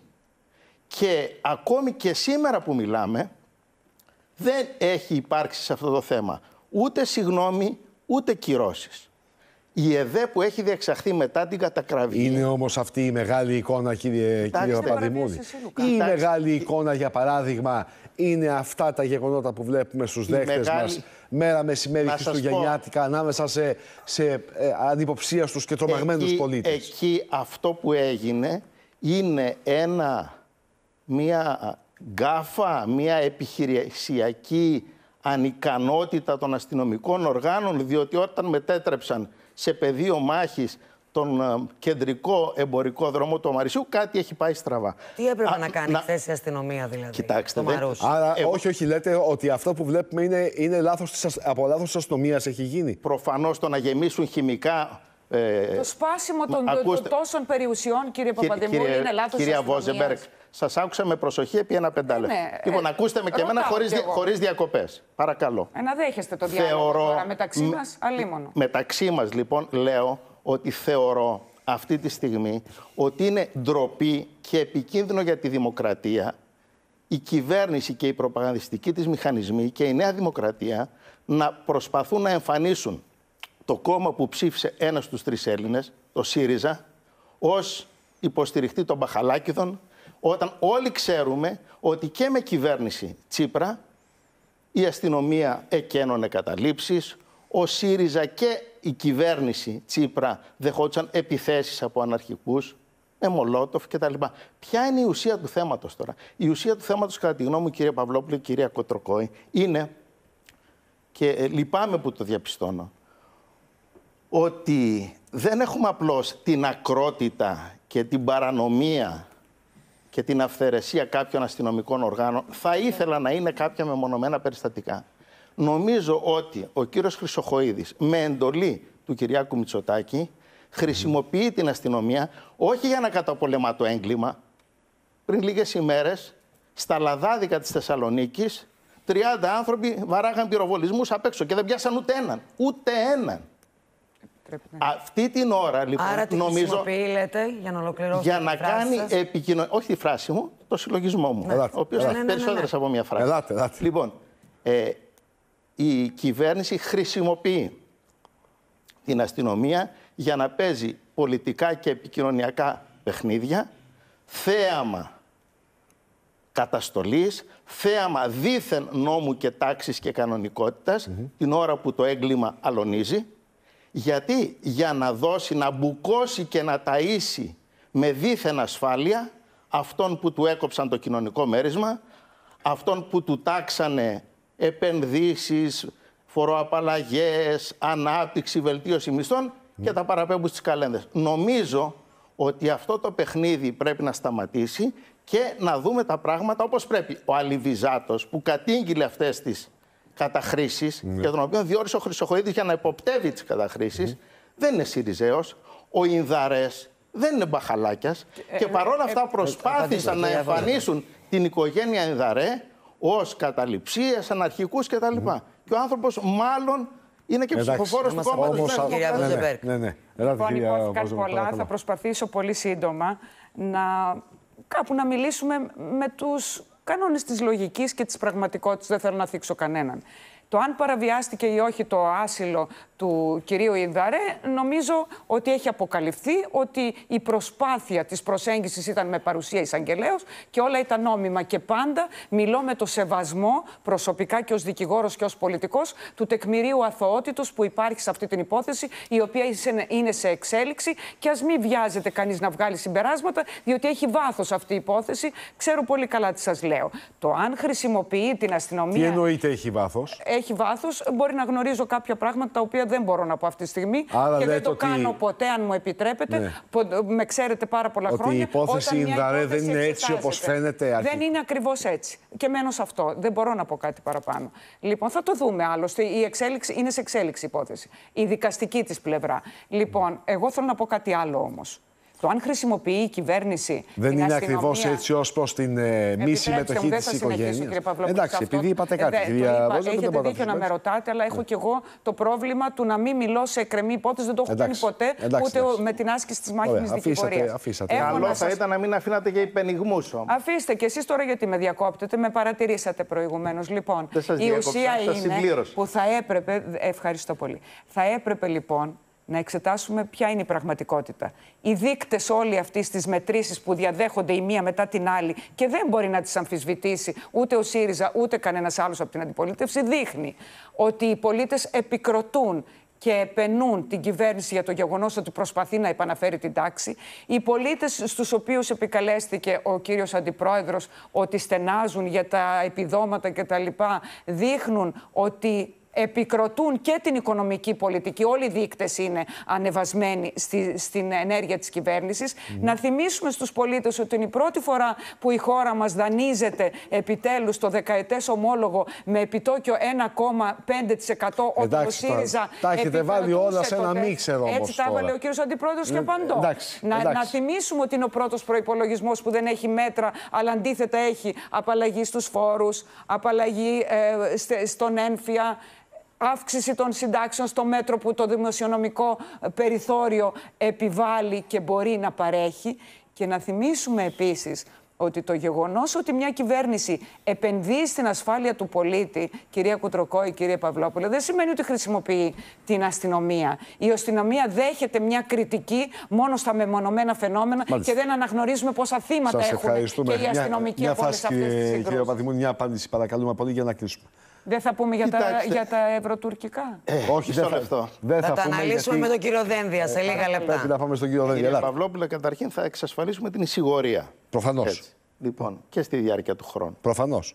Και ακόμη και σήμερα που μιλάμε, δεν έχει υπάρξει σε αυτό το θέμα ούτε συγγνώμη, ούτε κυρώσεις. Η ΕΔΕ που έχει διεξαχθεί μετά την κατακραυγή... Είναι όμως αυτή η μεγάλη εικόνα, κύριε, κύριε Παπαδημούλη. Ή η μεγάλη εικόνα, για παράδειγμα, είναι αυτά τα γεγονότα που βλέπουμε στους δέχτες μεγάλη... μας, μέρα μεσημέρι χριστουγεννιάτικα, ανάμεσα σε, σε ε, ανυποψίαστους και τρομαγμένους εκεί, πολίτες. Εκεί αυτό που έγινε είναι ένα, μία γκάφα, μία επιχειρησιακή ανικανότητα των αστυνομικών οργάνων, διότι όταν μετέτρεψαν σε πεδίο μάχης τον uh, κεντρικό εμπορικό δρόμο του Αμαρισιού, κάτι έχει πάει στραβά. Τι έπρεπε Α, να κάνει να... χθες η αστυνομία, δηλαδή? Κοιτάξτε, δεν... Άρα, Εγώ... όχι, όχι, λέτε ότι αυτό που βλέπουμε είναι, είναι λάθος της, από λάθος της αστυνομίας έχει γίνει. Προφανώς το να γεμίσουν χημικά... Ε... Το σπάσιμο των ακούστε... τόσων περιουσιών, κύριε Παπαδημούλη, κύριε... είναι λάθος της αστυνομίας. Κυρία Βόζεμπεργκ, σας άκουσα με προσοχή επί ένα πεντάλεπτο. Ναι, λοιπόν, ε, ακούστε με και εμένα χωρίς, δι... χωρίς διακοπές. Παρακαλώ. Ε, να δέχεστε το διάλογο τώρα μεταξύ μ... μας, αλίμονο. Μεταξύ μας, λοιπόν, λέω ότι θεωρώ αυτή τη στιγμή ότι είναι ντροπή και επικίνδυνο για τη δημοκρατία η κυβέρνηση και οι προπαγανδιστικοί της μηχανισμοί και η Νέα Δημοκρατία να προσπαθούν να εμφανίσουν το κόμμα που ψήφισε ένας στους τρεις Έλληνες, το ΣΥΡΙΖΑ, ως υποστηριχτή των Μπαχαλάκηδων, όταν όλοι ξέρουμε ότι και με κυβέρνηση Τσίπρα η αστυνομία εκένωνε καταλήψεις, ο ΣΥΡΙΖΑ και η κυβέρνηση Τσίπρα δεχόντουσαν επιθέσεις από αναρχικούς, με Μολότοφ κτλ. Ποια είναι η ουσία του θέματος τώρα? Η ουσία του θέματος, κατά τη γνώμη μου, κύριε Παυλόπουλε και κυρία Κοτροκόη, είναι, και ε, λυπάμαι που το διαπιστώνω, ότι δεν έχουμε απλώς την ακρότητα και την παρανομία και την αυθαιρεσία κάποιων αστυνομικών οργάνων. Θα ήθελα να είναι κάποια μεμονωμένα περιστατικά. Νομίζω ότι ο κύριος Χρυσοχοΐδης, με εντολή του Κυριάκου Μητσοτάκη, χρησιμοποιεί την αστυνομία όχι για να καταπολεμά το έγκλημα. Πριν λίγες ημέρες, στα λαδάδικα της Θεσσαλονίκης, τριάντα άνθρωποι βαράγαν πυροβολισμούς απ' έξω και δεν πιάσαν ούτε έναν. Ούτε έναν. Αυτή την ώρα, λοιπόν, Άρα, νομίζω. Λέτε, για να ολοκληρώσουμε. Για να κάνει επικοινωνία. Όχι τη φράση μου, το συλλογισμό μου. Ναι. Ο οποίος έχει ναι, ναι, περισσότερες ναι, ναι. από μια φράση. Ελάτε, ελάτε. Λοιπόν, ε, η κυβέρνηση χρησιμοποιεί την αστυνομία για να παίζει πολιτικά και επικοινωνιακά παιχνίδια, θέαμα καταστολής, θέαμα δήθεν νόμου και τάξης και κανονικότητας, mm-hmm. την ώρα που το έγκλημα αλωνίζει. Γιατί για να δώσει, να μπουκώσει και να ταΐσει με δήθεν ασφάλεια αυτόν που του έκοψαν το κοινωνικό μέρισμα, αυτόν που του τάξανε επενδύσεις, φοροαπαλλαγές, ανάπτυξη, βελτίωση μισθών mm. και τα παραπέμπουν στις καλένδες. Νομίζω ότι αυτό το παιχνίδι πρέπει να σταματήσει και να δούμε τα πράγματα όπως πρέπει. Ο Αλιβιζάτος που κατήγγειλε αυτές τις καταχρήσεις mm. και τον οποίο διόρισε ο Χρυσοχοΐδης για να υποπτεύει τις καταχρήσεις, mm. δεν είναι Συριζέος. Ο Ινδαρές δεν είναι μπαχαλάκιας ε, και παρόλα αυτά ε, προσπάθησαν ε, να εμφανίσουν την οικογένεια Ινδαρέ ως καταληψίες, αναρχικούς κτλ. Mm. Και ο άνθρωπος μάλλον είναι και ψηφοφόρος του κόμματος. Ναι, ναι. Λοιπόν, υπόθηκαν πολλά. Θα προσπαθήσω πολύ σύντομα να κάπου να μιλήσουμε με τους κανόνες της λογικής και της πραγματικότητας. Δεν θέλω να θίξω κανέναν. Το αν παραβιάστηκε ή όχι το άσυλο του κυρίου Ινδαρέ, νομίζω ότι έχει αποκαλυφθεί ότι η προσπάθεια της προσέγγισης ήταν με παρουσία εισαγγελέως και όλα ήταν νόμιμα. Και πάντα μιλώ με το σεβασμό, προσωπικά και ως δικηγόρος και ως πολιτικός, του τεκμηρίου αθωότητος που υπάρχει σε αυτή την υπόθεση, η οποία είναι σε εξέλιξη. Και ας μην βιάζεται κανείς να βγάλει συμπεράσματα, διότι έχει βάθος αυτή η υπόθεση. Ξέρω πολύ καλά τι σας λέω. Το αν χρησιμοποιεί την αστυνομία. Τι εννοείται έχει βάθος? Έχει βάθος. Μπορεί να γνωρίζω κάποια πράγματα τα οποία δεν μπορώ να πω αυτή τη στιγμή. Άρα και δεν το ότι... κάνω ποτέ, αν μου επιτρέπετε. Ναι. Με ξέρετε πάρα πολλά ότι χρόνια. Ότι η υπόθεση Ινδαρέ δεν είναι έτσι όπως φαίνεται. Αρχή. Δεν είναι ακριβώς έτσι. Και μένω σε αυτό. Δεν μπορώ να πω κάτι παραπάνω. Λοιπόν, θα το δούμε άλλωστε. Η εξέλιξη είναι σε εξέλιξη υπόθεση. Η δικαστική της πλευρά. Λοιπόν, εγώ θέλω να πω κάτι άλλο όμως. Το αν χρησιμοποιεί η κυβέρνηση. Δεν την είναι αστυνομία... ακριβώς έτσι ως προς την ε, μη συμμετοχή της οικογένειας. Εντάξει, επειδή είπατε κάτι. Ε, κυρία Βόζα, έχετε δίκιο να με ρωτάτε, αλλά έχω κι εγώ το πρόβλημα του να μην μιλώ σε εκκρεμή υπόθεση. Δεν το έχω κάνει ποτέ, εντάξει, ούτε εντάξει. με την άσκηση της μάχημης δικηγορίας. Καλό θα ήταν να μην αφήνατε για υπενιγμούς όμως. Αφήστε και εσείς τώρα γιατί με διακόπτετε, με παρατηρήσατε προηγουμένως. Λοιπόν, η ουσία είναι που θα έπρεπε. Ευχαριστώ πολύ. Θα έπρεπε λοιπόν να εξετάσουμε ποια είναι η πραγματικότητα. Οι δείκτες όλοι αυτοί τις μετρήσεις που διαδέχονται η μία μετά την άλλη και δεν μπορεί να τις αμφισβητήσει ούτε ο ΣΥΡΙΖΑ ούτε κανένας άλλος από την αντιπολίτευση, δείχνει ότι οι πολίτες επικροτούν και επενούν την κυβέρνηση για το γεγονός ότι προσπαθεί να επαναφέρει την τάξη. Οι πολίτες στους οποίους επικαλέστηκε ο κύριος Αντιπρόεδρος ότι στενάζουν για τα επιδόματα κτλ. Δείχνουν ότι επικροτούν και την οικονομική πολιτική. Όλοι οι δείκτες είναι ανεβασμένοι στη, στην ενέργεια της κυβέρνησης. Mm. Να θυμίσουμε στους πολίτες ότι είναι η πρώτη φορά που η χώρα μας δανείζεται επιτέλους το δεκαετές ομόλογο με επιτόκιο ένα κόμμα πέντε τοις εκατό, όπου ο ΣΥΡΙΖΑ τα έχετε βάλει όλα σε ένα μίξερ όμως. Έτσι τα έβαλε ο κύριος Αντιπρόεδρος και απαντώ. Εντάξει, να, εντάξει. να θυμίσουμε ότι είναι ο πρώτος προϋπολογισμός που δεν έχει μέτρα, αλλά αντίθετα έχει απαλλαγή στους φόρους, απαλλαγή ε, στον ένφια, αύξηση των συντάξεων στο μέτρο που το δημοσιονομικό περιθώριο επιβάλλει και μπορεί να παρέχει. Και να θυμίσουμε επίσης ότι το γεγονός ότι μια κυβέρνηση επενδύει στην ασφάλεια του πολίτη, κυρία Κουτροκόη, κύριε Παυλόπουλε, δεν σημαίνει ότι χρησιμοποιεί την αστυνομία. Η αστυνομία δέχεται μια κριτική μόνο στα μεμονωμένα φαινόμενα. Μάλιστα. Και δεν αναγνωρίζουμε πόσα θύματα σας έχουν και οι αστυνομικοί μια, από όλες αυτές τις συγκρούσεις. Κύριε Παπαδημού, μια απάντηση παρακαλούμε πολύ για να κλείσουμε. Δεν θα πούμε για τα, για τα ευρωτουρκικά. Ε, Όχι, δεν θα, αυτό. Δεν θα, θα τα αναλύσουμε γιατί... με τον κύριο Δένδια σε λίγα λεπτά. Πρέπει να πάμε στον κύριο Δένδια. Κύριε Παυλόπουλε, καταρχήν θα εξασφαλίσουμε την εισηγορία. Προφανώς. Λοιπόν, και στη διάρκεια του χρόνου. Προφανώς.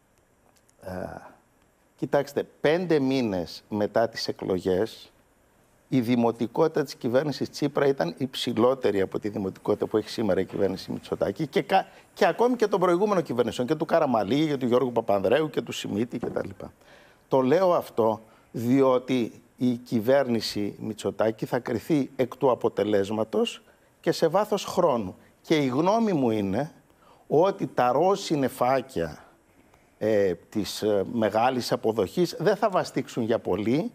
Ε, κοιτάξτε, πέντε μήνες μετά τις εκλογές, η δημοτικότητα της κυβέρνησης Τσίπρα ήταν υψηλότερη από τη δημοτικότητα που έχει σήμερα η κυβέρνηση Μητσοτάκη και, κα... και ακόμη και των προηγούμενων κυβερνήσεων, και του Καραμαλή, και του Γιώργου Παπανδρέου και του Σιμίτη κτλ. Το λέω αυτό διότι η κυβέρνηση Μητσοτάκη θα κριθεί εκ του αποτελέσματος και σε βάθος χρόνου. Και η γνώμη μου είναι ότι τα ροζ συννεφάκια ε, της ε, μεγάλης αποδοχής δεν θα βαστίξουν για πολύ.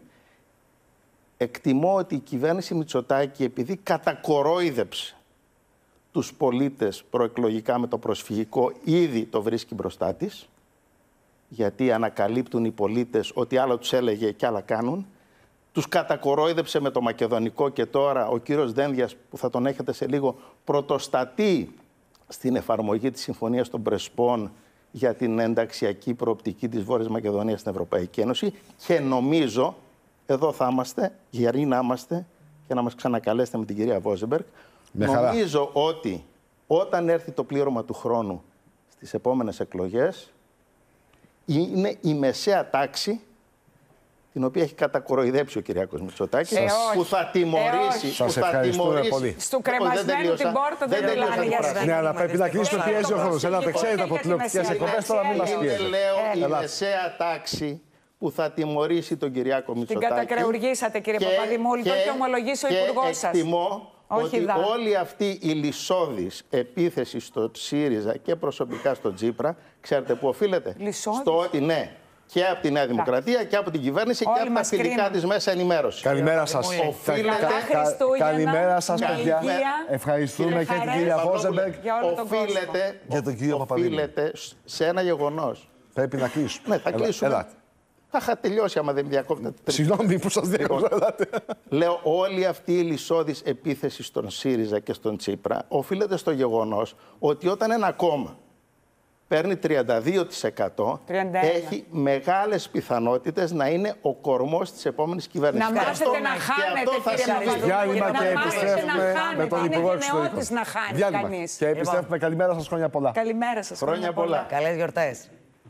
Εκτιμώ ότι η κυβέρνηση Μητσοτάκη, επειδή κατακορόιδεψε τους πολίτες προεκλογικά με το προσφυγικό, ήδη το βρίσκει μπροστά της, γιατί ανακαλύπτουν οι πολίτες ότι άλλα τους έλεγε και άλλα κάνουν. τους κατακορόιδεψε με το μακεδονικό και τώρα ο κύριος Δένδιας, που θα τον έχετε σε λίγο, πρωτοστατεί στην εφαρμογή της Συμφωνίας των Πρεσπών για την ενταξιακή προοπτική της Βόρειας Μακεδονίας στην Ευρωπαϊκή Ένωση και νομίζω, εδώ θα είμαστε, γεροί να είμαστε και να μας ξανακαλέσετε με την κυρία Βόζεμπεργκ, νομίζω ότι όταν έρθει το πλήρωμα του χρόνου στις επόμενες εκλογές, είναι η μεσαία τάξη την οποία έχει κατακοροϊδέψει ο Κυριάκος Μητσοτάκης, ε, που θα τιμωρήσει. Ε, Σας ευχαριστούμε πολύ. Στο κρεμασμένο την πόρτα δεν τελειώνει. Ναι, αλλά πρέπει να κλείσουμε, πιέζει ο χρόνος. Ελάτε, ξέρετε από τηλεοπτικές εκπομπές, τώρα μην μας πιέζετε. Είναι, λέω, η μεσαία τάξη που θα τιμωρήσει τον Κυριάκο Μητσοτάκη. Την κατακρεουργήσατε, κύριε Παπαδημούλη, το έχει ομολογήσει ο υπουργός σας. Εκτιμώ ότι δα. όλη αυτή η λυσόδης επίθεση στο ΣΥΡΙΖΑ και προσωπικά στο Τσίπρα, ξέρετε που οφείλεται? Λυσόδης. Στο ότι ναι, και από τη Νέα Δημοκρατία και από την κυβέρνηση Όλοι και από τα φιλικά της μέσα ενημέρωση. Καλημέρα σας. Καλημέρα σας, παιδιά. Ευχαριστούμε και την κυρία Βόζεμπεργκ. Οφείλεται, για τον κύριο οφείλεται σε ένα γεγονός. Πρέπει να κλείσουμε. Ναι, θα κλείσουμε. Ελάτε. Θα είχα τελειώσει άμα δεν διακόπτετε. Συγγνώμη που σας διακόπτω. Λέω, όλη αυτή η λυσόδης επίθεση στον ΣΥΡΙΖΑ και στον Τσίπρα οφείλεται στο γεγονός ότι όταν ένα κόμμα παίρνει τριάντα δύο τοις εκατό, έχει μεγάλες πιθανότητες να είναι ο κορμός της επόμενης κυβέρνησης. Να μάθετε να χάνετε, κύριε Παπαδημούλη. Διάλειμμα και επιστρέφουμε με τον Υπουργό Εξωτερικών. Να χάνει Διάλειμμα κανείς. και επιστρέφουμε. Καλημέρα σας, χρόνια πολλά. Καλημέρα σας, χρόνια πολλά. Καλές γιορτές.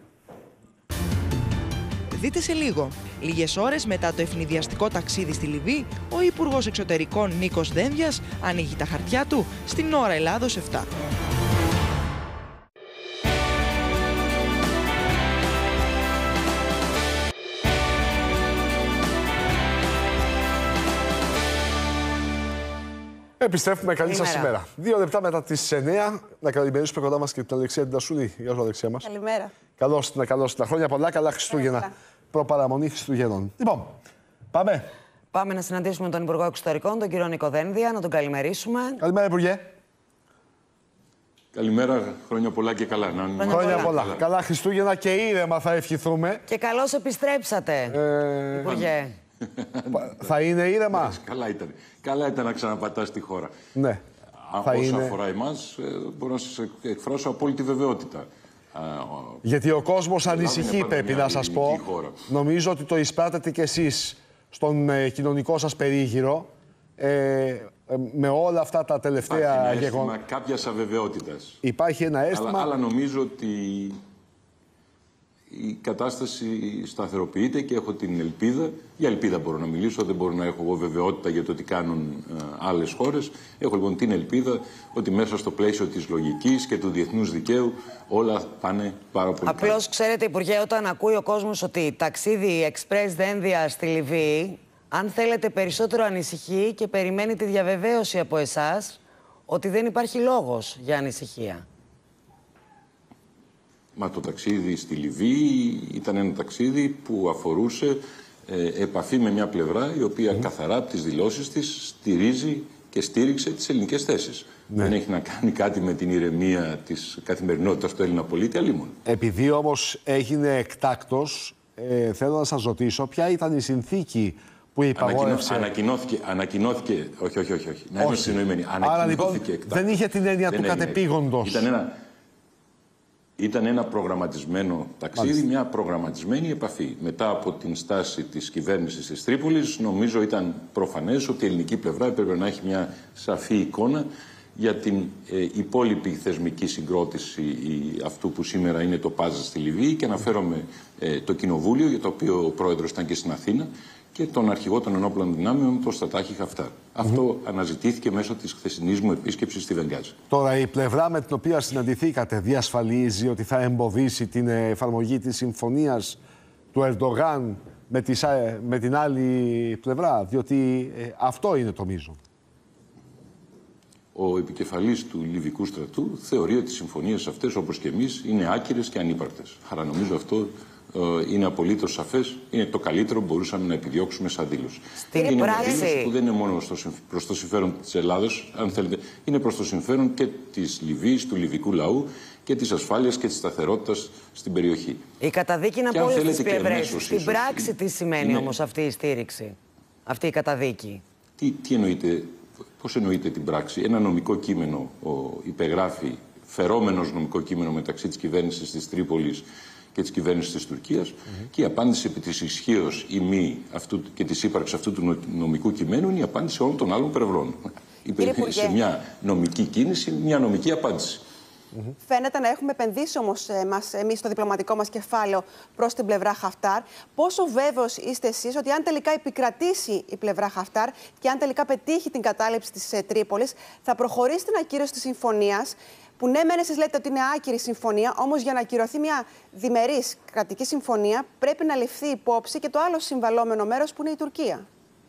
Δείτε σε λίγο. Λίγες ώρες μετά το ευνηδιαστικό ταξίδι στη Λιβύη, ο Υπουργός Εξωτερικών Νίκος Δένδιας ανοίγει τα χαρτιά του στην ώρα Ελλάδος επτά. Επιστρέφουμε, καλή σας ημέρα. Δύο λεπτά μετά τις εννιά, να καλημερίσουμε κοντά μας και την Αλεξία Ντασούλη. Γεια σου, Αλεξία μας. Καλημέρα. Καλώς την, καλώς την. Χρόνια πολλά, καλά Χριστούγεννα. Προπαραμονή Χριστουγέννων. Λοιπόν, πάμε. Πάμε να συναντήσουμε τον Υπουργό Εξωτερικών, τον κύριο Νίκο Δένδια, να τον καλημερίσουμε. Καλημέρα, Υπουργέ. Καλημέρα, χρόνια πολλά και καλά. Να... Χρόνια, χρόνια πολλά. Καλά. Καλά Χριστούγεννα και ήρεμα θα ευχηθούμε. Και καλώς επιστρέψατε, ε... Υπουργέ. Θα είναι ήρεμα. Καλά ήταν. Καλά ήταν να ξαναπατάς τη χώρα. Ναι. Όσο είναι... αφορά εμάς, μπορώ να σας εκφράσω απόλυτη βεβαιότητα. Γιατί ο κόσμος ανησυχεί, πρέπει να σας πω. Χώρα. Νομίζω ότι το εισπράτετε κι εσείς στον ε, κοινωνικό σας περίγυρο ε, ε, με όλα αυτά τα τελευταία γεγονότα. Υπάρχει ένα αίσθημα κάποιας αβεβαιότητας. Υπάρχει ένα αίσθημα. Αλλά, αλλά νομίζω ότι η κατάσταση σταθεροποιείται και έχω την ελπίδα, για ελπίδα μπορώ να μιλήσω, δεν μπορώ να έχω εγώ βεβαιότητα για το τι κάνουν ε, άλλες χώρες. Έχω λοιπόν την ελπίδα ότι μέσα στο πλαίσιο της λογικής και του διεθνούς δικαίου όλα πάνε πάρα πολύ καλά. Απλώς ξέρετε, Υπουργέ, όταν ακούει ο κόσμος ότι ταξίδι εξπρές Δένδια στη Λιβύη, αν θέλετε περισσότερο ανησυχεί και περιμένει τη διαβεβαίωση από εσάς ότι δεν υπάρχει λόγος για ανησυχία. Μα το ταξίδι στη Λιβύη ήταν ένα ταξίδι που αφορούσε ε, επαφή με μια πλευρά η οποία mm. καθαρά από τις δηλώσεις της στηρίζει και στήριξε τις ελληνικές θέσεις. Ναι. Δεν έχει να κάνει κάτι με την ηρεμία της καθημερινότητας του Έλληνα πολίτη, αλλήμον. Επειδή όμως έγινε εκτάκτος, ε, θέλω να σας ρωτήσω ποια ήταν η συνθήκη που υπαγόρευσε. Ανακοινώθηκε, ανακοινώθηκε, όχι, όχι, όχι, όχι. Να είμαι συνοημένη. Άρα λοιπόν δεν είχε την έννοια δεν του κατεπήγοντος. Ήταν ένα, ήταν ένα προγραμματισμένο ταξίδι, Μάλιστα. μια προγραμματισμένη επαφή. Μετά από την στάση της κυβέρνησης της Τρίπολης, νομίζω ήταν προφανές ότι η ελληνική πλευρά έπρεπε να έχει μια σαφή εικόνα για την ε, υπόλοιπη θεσμική συγκρότηση η, αυτού που σήμερα είναι το ΠΑΖ στη Λιβύη και αναφέρομαι ε, το Κοινοβούλιο, για το οποίο ο Πρόεδρος ήταν και στην Αθήνα, και τον αρχηγό των ενόπλων δυνάμεων, τον Στατάχη Χαφτάρ. Mm-hmm. Αυτό αναζητήθηκε μέσω της χθεσινής μου επίσκεψης στη Βενγκάζη. Τώρα, η πλευρά με την οποία συναντηθήκατε διασφαλίζει ότι θα εμποδίσει την εφαρμογή της συμφωνίας του Ερντογάν με, τις, με την άλλη πλευρά, διότι ε, αυτό είναι το μείζον. Ο επικεφαλής του Λιβικού στρατού θεωρεί ότι οι συμφωνίες αυτές, όπως και εμείς, είναι άκυρες και ανύπαρκτες. Άρα νομίζω αυτό ε, είναι απολύτως σαφές. Είναι το καλύτερο που μπορούσαμε να επιδιώξουμε σαν δήλωση. Στην είναι πράξη... μια δήλωση που δεν είναι μόνο προς το συμφέρον της Ελλάδας, αν θέλετε, είναι προς το συμφέρον και της Λιβύης, του λιβικού λαού και της ασφάλειας και της σταθερότητας στην περιοχή. Η καταδίκη είναι από όλες τις πλευρές. Στην ίσως, πράξη τι σημαίνει είναι... όμως αυτή η στήριξη? αυτή η καταδίκη. Τι, τι εννοείται, πώς εννοείται την πράξη? Ένα νομικό κείμενο ο, υπεγράφει, φερόμενος νομικό κείμενο μεταξύ της κυβέρνησης της Τρίπολης και της κυβέρνησης της Τουρκίας mm-hmm. και η απάντηση επί της ισχύως ή μη αυτού, και της ύπαρξης αυτού του νομικού κειμένου είναι η απάντηση όλων των άλλων πλευρών. Υπήρχε σε μια νομική κίνηση, μια νομική απάντηση. Mm-hmm. Φαίνεται να έχουμε επενδύσει όμως εμείς το διπλωματικό μας κεφάλαιο προς την πλευρά Χαφτάρ. Πόσο βέβαιος είστε εσείς ότι αν τελικά επικρατήσει η πλευρά Χαφτάρ και αν τελικά πετύχει την κατάληψη της ε, Τρίπολης, θα προχωρήσει την ακύρωση της συμφωνίας, που ναι, μεν εσείς λέτε ότι είναι άκυρη συμφωνία, όμως για να ακυρωθεί μια διμερής κρατική συμφωνία πρέπει να ληφθεί υπόψη και το άλλο συμβαλόμενο μέρος που είναι η Τουρκία.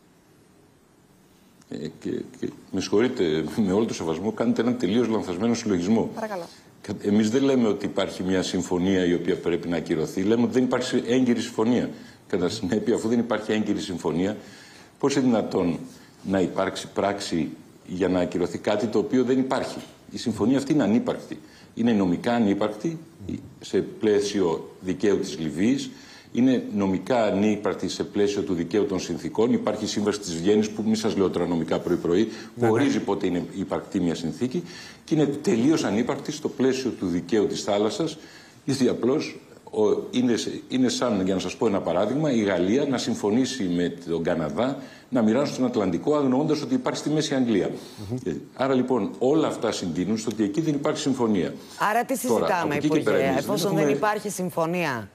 Ε, και, και, με συγχωρείτε, με όλο το σεβασμό, κάνετε έναν τελείως λανθασμένο συλλογισμό. Παρακαλώ. Εμείς δεν λέμε ότι υπάρχει μια συμφωνία η οποία πρέπει να ακυρωθεί. Λέμε ότι δεν υπάρχει έγκυρη συμφωνία. Κατά συνέπεια, αφού δεν υπάρχει έγκυρη συμφωνία, πώς είναι δυνατόν να υπάρξει πράξη για να ακυρωθεί κάτι το οποίο δεν υπάρχει? Η συμφωνία αυτή είναι ανύπαρκτη. Είναι νομικά ανύπαρκτη σε πλαίσιο δικαίου της Λιβύης. Είναι νομικά ανύπαρκτη σε πλαίσιο του δικαίου των συνθήκων. Υπάρχει η Σύμβαση της Βιέννης, που μη σας λέω τώρα νομικά πρωί-πρωί, που ορίζει πότε είναι υπαρκτή μια συνθήκη, και είναι τελείως ανύπαρκτη στο πλαίσιο του δικαίου της θάλασσας, γιατί απλώς είναι, είναι σαν, για να σας πω ένα παράδειγμα, η Γαλλία να συμφωνήσει με τον Καναδά να μοιράσουν τον Ατλαντικό, αγνοώντας ότι υπάρχει στη Μέση Αγγλία. Mm-hmm. Άρα λοιπόν όλα αυτά συγκινούν στο ότι εκεί δεν υπάρχει συμφωνία. Άρα τι συζητάμε, Υπουργέ, εφόσον έχουμε... δεν υπάρχει συμφωνία?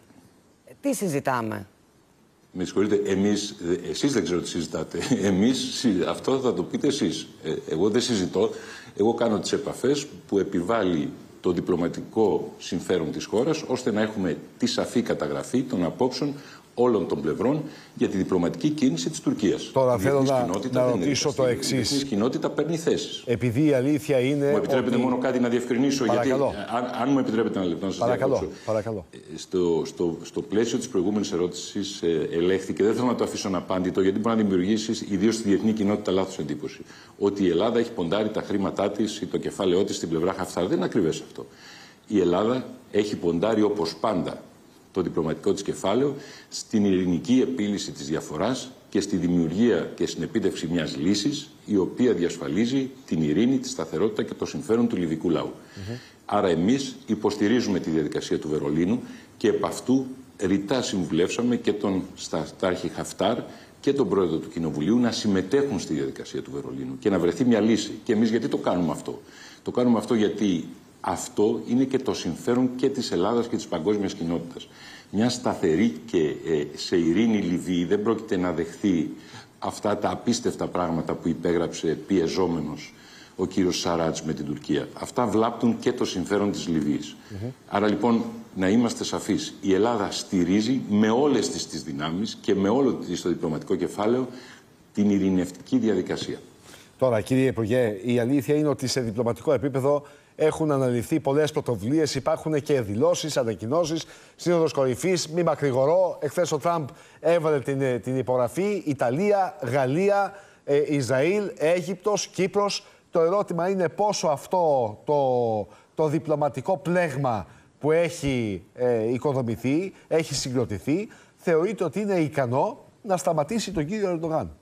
Τι συζητάμε? Με συγχωρείτε, εμείς, εσείς δεν ξέρω τι συζητάτε. Εμείς, αυτό θα το πείτε εσείς. Ε, εγώ δεν συζητώ. Εγώ κάνω τις επαφές που επιβάλλει το διπλωματικό συμφέρον της χώρας, ώστε να έχουμε τη σαφή καταγραφή των απόψεων όλων των πλευρών για τη διπλωματική κίνηση της Τουρκίας. Τώρα θέλω να, να ρωτήσω το εξής. Η διεθνής κοινότητα παίρνει θέσεις. Επειδή η αλήθεια είναι. Μου επιτρέπετε ότι... μόνο κάτι να διευκρινίσω? Παρακαλώ. Γιατί, αν, αν μου επιτρέπετε ένα λεπτό να σας Παρακαλώ. Παρακαλώ. Στο, στο, στο πλαίσιο της προηγούμενης ερώτησης ε, ελέγχθηκε, δεν θέλω να το αφήσω αναπάντητο, γιατί μπορεί να δημιουργήσει ιδίως στη διεθνή κοινότητα λάθος εντύπωση, ότι η Ελλάδα έχει ποντάρει τα χρήματά της ή το κεφάλαιό της στην πλευρά Χαφτάρ. Δεν είναι ακριβές αυτό. Η Ελλάδα έχει ποντάρει όπως πάντα το διπλωματικό της κεφάλαιο στην ειρηνική επίλυση της διαφοράς και στη δημιουργία και στην επίτευξη μιας λύσης η οποία διασφαλίζει την ειρήνη, τη σταθερότητα και το συμφέρον του λιβικού λαού. Mm-hmm. Άρα εμείς υποστηρίζουμε τη διαδικασία του Βερολίνου και επ' αυτού ρητά συμβουλεύσαμε και τον Στάρχη Χαφτάρ και τον πρόεδρο του Κοινοβουλίου να συμμετέχουν στη διαδικασία του Βερολίνου και να βρεθεί μια λύση. Και εμείς γιατί το κάνουμε αυτό? Το κάνουμε αυτό γιατί αυτό είναι και το συμφέρον και της Ελλάδας και της παγκόσμιας κοινότητας. Μια σταθερή και ε, σε ειρήνη Λιβύη δεν πρόκειται να δεχθεί αυτά τα απίστευτα πράγματα που υπέγραψε πιεζόμενος ο κύριος Σαράτς με την Τουρκία. Αυτά βλάπτουν και το συμφέρον της Λιβύης. Mm-hmm. Άρα λοιπόν να είμαστε σαφείς. Η Ελλάδα στηρίζει με όλες τις, τις δυνάμεις και με όλο το διπλωματικό κεφάλαιο την ειρηνευτική διαδικασία. Τώρα, κύριε Υπουργέ, η αλήθεια είναι ότι σε διπλωματικό επίπεδο έχουν αναλυθεί πολλές πρωτοβουλίες, υπάρχουν και δηλώσεις, ανακοινώσεις, σύνοδος κορυφής, μη μακρηγορώ. Εχθές ο Τραμπ έβαλε την, την υπογραφή, Ιταλία, Γαλλία, ε, Ισραήλ, Αίγυπτος, Κύπρος. Το ερώτημα είναι πόσο αυτό το, το διπλωματικό πλέγμα που έχει ε, οικοδομηθεί, έχει συγκροτηθεί, θεωρείται ότι είναι ικανό να σταματήσει τον κύριο Ερντογάν.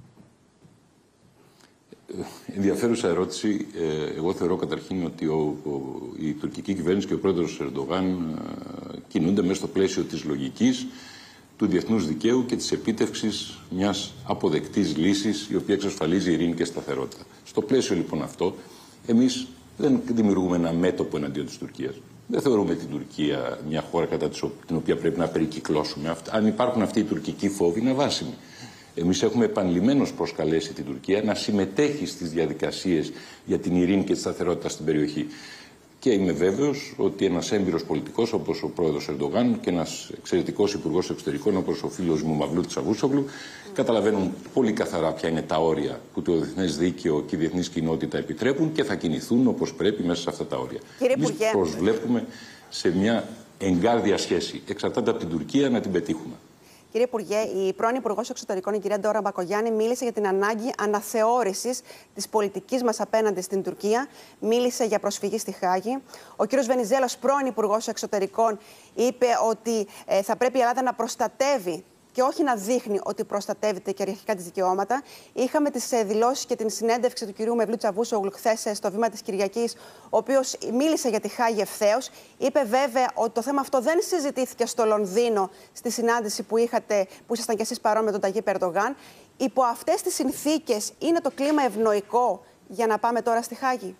Ενδιαφέρουσα ερώτηση. Εγώ θεωρώ καταρχήν ότι ο, ο, η τουρκική κυβέρνηση και ο πρόεδρος Ερντογάν κινούνται μέσα στο πλαίσιο της λογικής, του διεθνούς δικαίου και της επίτευξης μιας αποδεκτής λύσης η οποία εξασφαλίζει ειρήνη και σταθερότητα. Στο πλαίσιο λοιπόν αυτό, εμείς δεν δημιουργούμε ένα μέτωπο εναντίον της Τουρκίας. Δεν θεωρούμε την Τουρκία μια χώρα κατά την οποία πρέπει να περικυκλώσουμε. Αν υπάρχουν αυτοί οι τουρκικοί φόβοι, είναι βάσιμοι. Εμείς έχουμε επανειλημμένως προσκαλέσει την Τουρκία να συμμετέχει στις διαδικασίες για την ειρήνη και τη σταθερότητα στην περιοχή. Και είμαι βέβαιος ότι ένας έμπειρος πολιτικός όπως ο πρόεδρος Ερντογάν και ένας εξαιρετικός υπουργός εξωτερικών όπως ο φίλος μου Μαυλούτ Τσαβούσογλου καταλαβαίνουν πολύ καθαρά ποια είναι τα όρια που το διεθνές δίκαιο και η διεθνής κοινότητα επιτρέπουν και θα κινηθούν όπως πρέπει μέσα σε αυτά τα όρια. Εμείς προσβλέπουμε σε μια εγκάρδια σχέση. Εξαρτάται από την Τουρκία να την πετύχουμε. Κύριε Υπουργέ, η πρώην Υπουργός Εξωτερικών, η κυρία Ντόρα Μπακογιάννη, μίλησε για την ανάγκη αναθεώρησης της πολιτικής μας απέναντι στην Τουρκία. Μίλησε για προσφυγή στη Χάγη. Ο κύριος Βενιζέλος, πρώην Υπουργός Εξωτερικών, είπε ότι ε, θα πρέπει η Ελλάδα να προστατεύει και όχι να δείχνει ότι προστατεύει τα κυριαρχικά της δικαιώματα. Είχαμε τις δηλώσεις και την συνέντευξη του κυρίου Μευλού Τσαβούσογλου χθες στο Βήμα της Κυριακής, ο οποίος μίλησε για τη Χάγη ευθέως. Είπε βέβαια ότι το θέμα αυτό δεν συζητήθηκε στο Λονδίνο, στη συνάντηση που, είχατε, που ήσασταν κι εσείς παρόν με τον Ταγίπ Ερντογάν. Υπό αυτές τις συνθήκες, είναι το κλίμα ευνοϊκό για να πάμε τώρα στη Χάγη?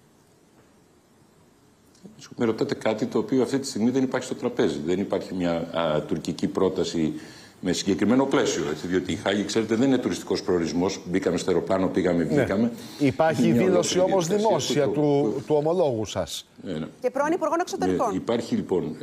Με ρωτάτε κάτι το οποίο αυτή τη στιγμή δεν υπάρχει στο τραπέζι. Δεν υπάρχει μια α, τουρκική πρόταση με συγκεκριμένο πλαίσιο. Έτσι, διότι η Χάγη, ξέρετε, δεν είναι τουριστικός προορισμός. Μπήκαμε στο αεροπλάνο, πήγαμε, βγήκαμε. Ναι. Υπάρχει δήλωση όμως δημόσια του, του, του ομολόγου σας. Ναι, ναι. Και πρώην Υπουργών Εξωτερικών. Ναι, υπάρχει λοιπόν.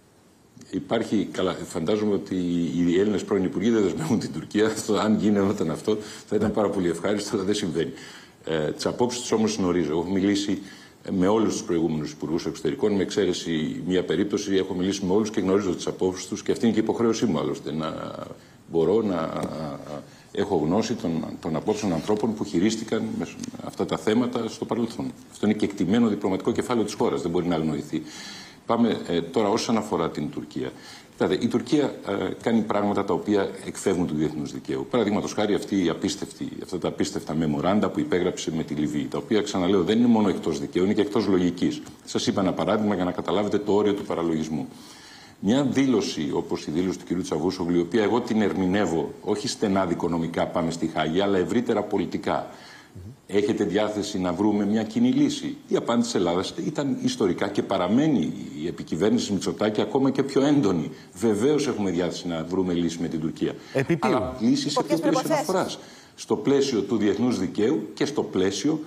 Υπάρχει, καλά, φαντάζομαι ότι οι Έλληνες πρώην Υπουργοί δεν δεσμεύουν την Τουρκία. Αυτό, αν γινόταν αυτό, θα ήταν πάρα πολύ ευχάριστο, αλλά δεν συμβαίνει. Ε, τις απόψεις τους όμως γνωρίζω. Έχω μιλήσει με όλους τους προηγούμενους υπουργούς εξωτερικών, με εξαίρεση μία περίπτωση. Έχω μιλήσει με όλους και γνωρίζω τις απόψεις τους και αυτή είναι και η υποχρέωσή μου, άλλωστε, να μπορώ να έχω γνώση των, των απόψεων ανθρώπων που χειρίστηκαν αυτά τα θέματα στο παρελθόν. Αυτό είναι κεκτημένο διπλωματικό κεφάλαιο της χώρας, δεν μπορεί να αγνοηθεί. Πάμε ε, τώρα όσον αφορά την Τουρκία. Κοιτάτε, η Τουρκία ε, κάνει πράγματα τα οποία εκφεύγουν του διεθνούς δικαίου. Παραδείγματος χάρη αυτή η απίστευτη, αυτά τα απίστευτα μεμοράντα που υπέγραψε με τη Λιβύη, τα οποία, ξαναλέω, δεν είναι μόνο εκτός δικαίου, είναι και εκτός λογικής. Σας είπα ένα παράδειγμα για να καταλάβετε το όριο του παραλογισμού. Μια δήλωση όπως η δήλωση του κ. Τσαβούσογλου, η οποία εγώ την ερμηνεύω όχι στενά δικονομικά πάμε στη Χάγη, αλλά ευρύτερα πολιτικά. Έχετε διάθεση να βρούμε μια κοινή λύση? Η απάντηση της Ελλάδας ήταν ιστορικά και παραμένει η επικυβέρνηση Μητσοτάκη ακόμα και πιο έντονη. Βεβαίως έχουμε διάθεση να βρούμε λύση με την Τουρκία. Επιπλέον. Αλλά λύση σε ποιο πλαίσιο αναφοράς? Στο πλαίσιο του διεθνούς δικαίου και στο πλαίσιο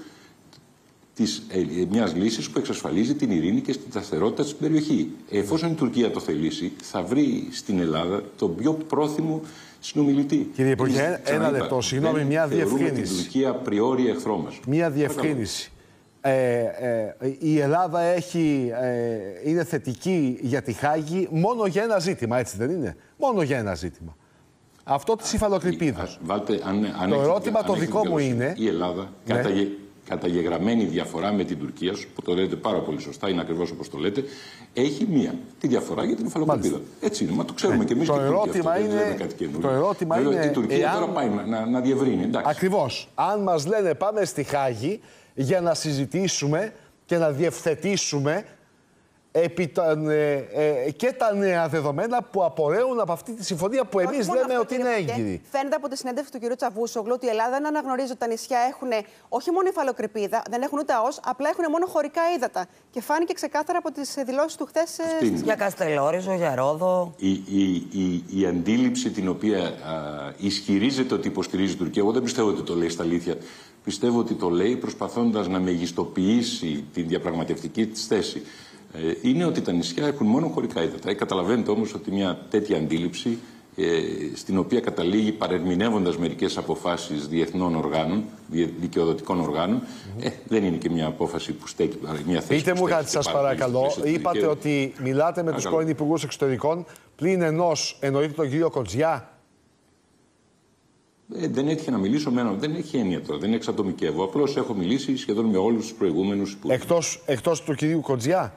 της, ε, μιας λύσης που εξασφαλίζει την ειρήνη και την σταθερότητα στην περιοχή. Εφόσον η Τουρκία το θελήσει, θα βρει στην Ελλάδα τον πιο πρόθυμο συνομιλητή. Κύριε Υπουργέ, ένα λεπτό, συγγνώμη, μια διευκρίνηση. Την Τουρκία απριόρι εχθρό μας. Μια διευκρίνηση. Ε, ε, η Ελλάδα έχει, ε, είναι θετική για τη Χάγη μόνο για ένα ζήτημα, έτσι δεν είναι? Μόνο για ένα ζήτημα. Αυτό της υφαλοκρηπίδας. Το ερώτημα το δικό μου είναι... Η Ελλάδα, ναι, καταγε, καταγεγραμμένη διαφορά με την Τουρκία, που το λέτε πάρα πολύ σωστά, είναι ακριβώς όπως το λέτε, έχει μία, τη διαφορά για την υφαλοκρηπίδα. Έτσι είναι, μα το ξέρουμε, ναι, και εμείς το και η ερώτημα Τουρκία. Είναι, κάτι το ερώτημα Βέβαια, είναι... η Τουρκία εάν... τώρα πάει να, να, να διευρύνει, εντάξει. Ακριβώς. Αν μας λένε πάμε στη Χάγη για να συζητήσουμε και να διευθετήσουμε επί τα, ε, ε, και τα νέα δεδομένα που απορρέουν από αυτή τη συμφωνία που εμείς λέμε αυτό, ότι είναι έγκυρη. Φαίνεται από τη συνέντευξη του κ. Τσαβούσογλου ότι η Ελλάδα δεν αναγνωρίζει ότι τα νησιά έχουν όχι μόνο υφαλοκρηπίδα, δεν έχουν ούτε ΑΟΣ, απλά έχουν μόνο χωρικά ύδατα. Και φάνηκε ξεκάθαρα από τις δηλώσεις του χθες. Για Καστελόριζο, για Ρόδο. Η, η, η, η αντίληψη την οποία α, ισχυρίζεται ότι υποστηρίζει η Τουρκία, εγώ δεν πιστεύω ότι το λέει στα αλήθεια. Πιστεύω ότι το λέει προσπαθώντας να μεγιστοποιήσει την διαπραγματευτική της θέση. Είναι ότι τα νησιά έχουν μόνο χωρικά ύδατα. Καταλαβαίνετε όμως ότι μια τέτοια αντίληψη, ε, στην οποία καταλήγει παρερμηνεύοντας μερικές αποφάσεις διεθνών οργάνων, δικαιοδοτικών οργάνων, mm-hmm. ε, δεν είναι και μια απόφαση που στέκει, μια θέση. Πείτε μου κάτι, σας παρακαλώ. Είπατε ότι μιλάτε με τους πρώην υπουργούς εξωτερικών, πλην ενός εννοείται τον κύριο Κοντζιά. Ε, δεν έτυχε να μιλήσω με έναν, δεν έχει έννοια τώρα, δεν εξατομικεύω. Απλώς έχω μιλήσει σχεδόν με όλους τους προηγούμενους υπουργούς. Εκτός, εκτός του κυρίου Κοντζιά.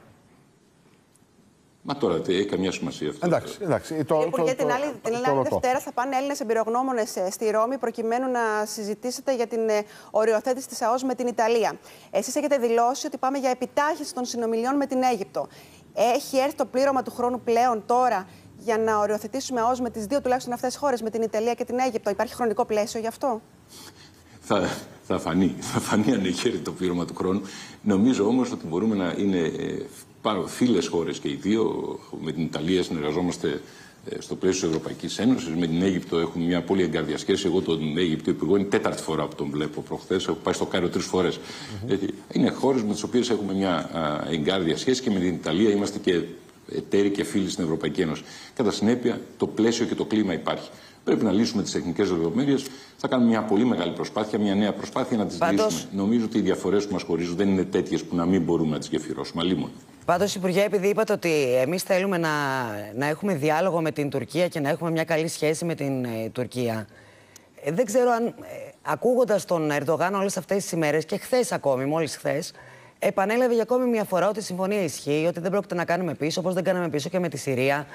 Μα τώρα έχει καμιά σημασία αυτό. Εντάξει, εντάξει. Το, Υπουργέ, το, την άλλη, το, την το, άλλη το Δευτέρα θα πάνε Έλληνες εμπειρογνώμονες στη Ρώμη προκειμένου να συζητήσετε για την οριοθέτηση της ΑΟΣ με την Ιταλία. Εσείς έχετε δηλώσει ότι πάμε για επιτάχυνση των συνομιλιών με την Αίγυπτο. Έχει έρθει το πλήρωμα του χρόνου πλέον τώρα για να οριοθετήσουμε ΑΟΣ με τις δύο τουλάχιστον αυτές τις χώρες, με την Ιταλία και την Αίγυπτο? Υπάρχει χρονικό πλαίσιο γι' αυτό? Θα, θα φανεί. Θα φανεί αν έχει έρθει το πλήρωμα του χρόνου. Νομίζω όμως ότι μπορούμε να είναι ε, φίλες χώρες και οι δύο. Με την Ιταλία συνεργαζόμαστε ε, στο πλαίσιο της Ευρωπαϊκής Ένωσης. Με την Αίγυπτο έχουμε μια πολύ εγκάρδια σχέση. Εγώ τον Αίγυπτο υπουργό είναι τέταρτη φορά που τον βλέπω. Προχθές έχω πάει στο Κάιρο τρεις φορές. Mm-hmm. Είναι χώρες με τις οποίες έχουμε μια εγκάρδια σχέση και με την Ιταλία είμαστε και εταίροι και φίλοι στην Ευρωπαϊκή Ένωση. Κατά συνέπεια, το πλαίσιο και το κλίμα υπάρχει. Πρέπει να λύσουμε τις τεχνικές λεπτομέρειες. Θα κάνουμε μια πολύ μεγάλη προσπάθεια, μια νέα προσπάθεια να τις Πάντως... λύσουμε. Νομίζω ότι οι διαφορές που μας χωρίζουν δεν είναι τέτοιες που να μην μπορούμε να τις γεφυρώσουμε. Αλλήμον. Πάντως, Υπουργέ, επειδή είπατε ότι εμείς θέλουμε να, να έχουμε διάλογο με την Τουρκία και να έχουμε μια καλή σχέση με την ε, Τουρκία, ε, δεν ξέρω αν, ε, ακούγοντας τον Ερντογάν όλες αυτές τις ημέρες και χθες ακόμη, μόλις χθες, επανέλαβε για ακόμη μια φορά ότι η συμφωνία ισχύει, ότι δεν πρόκειται να κάνουμε πίσω, όπως δεν κάναμε πίσω και με τη Συρία.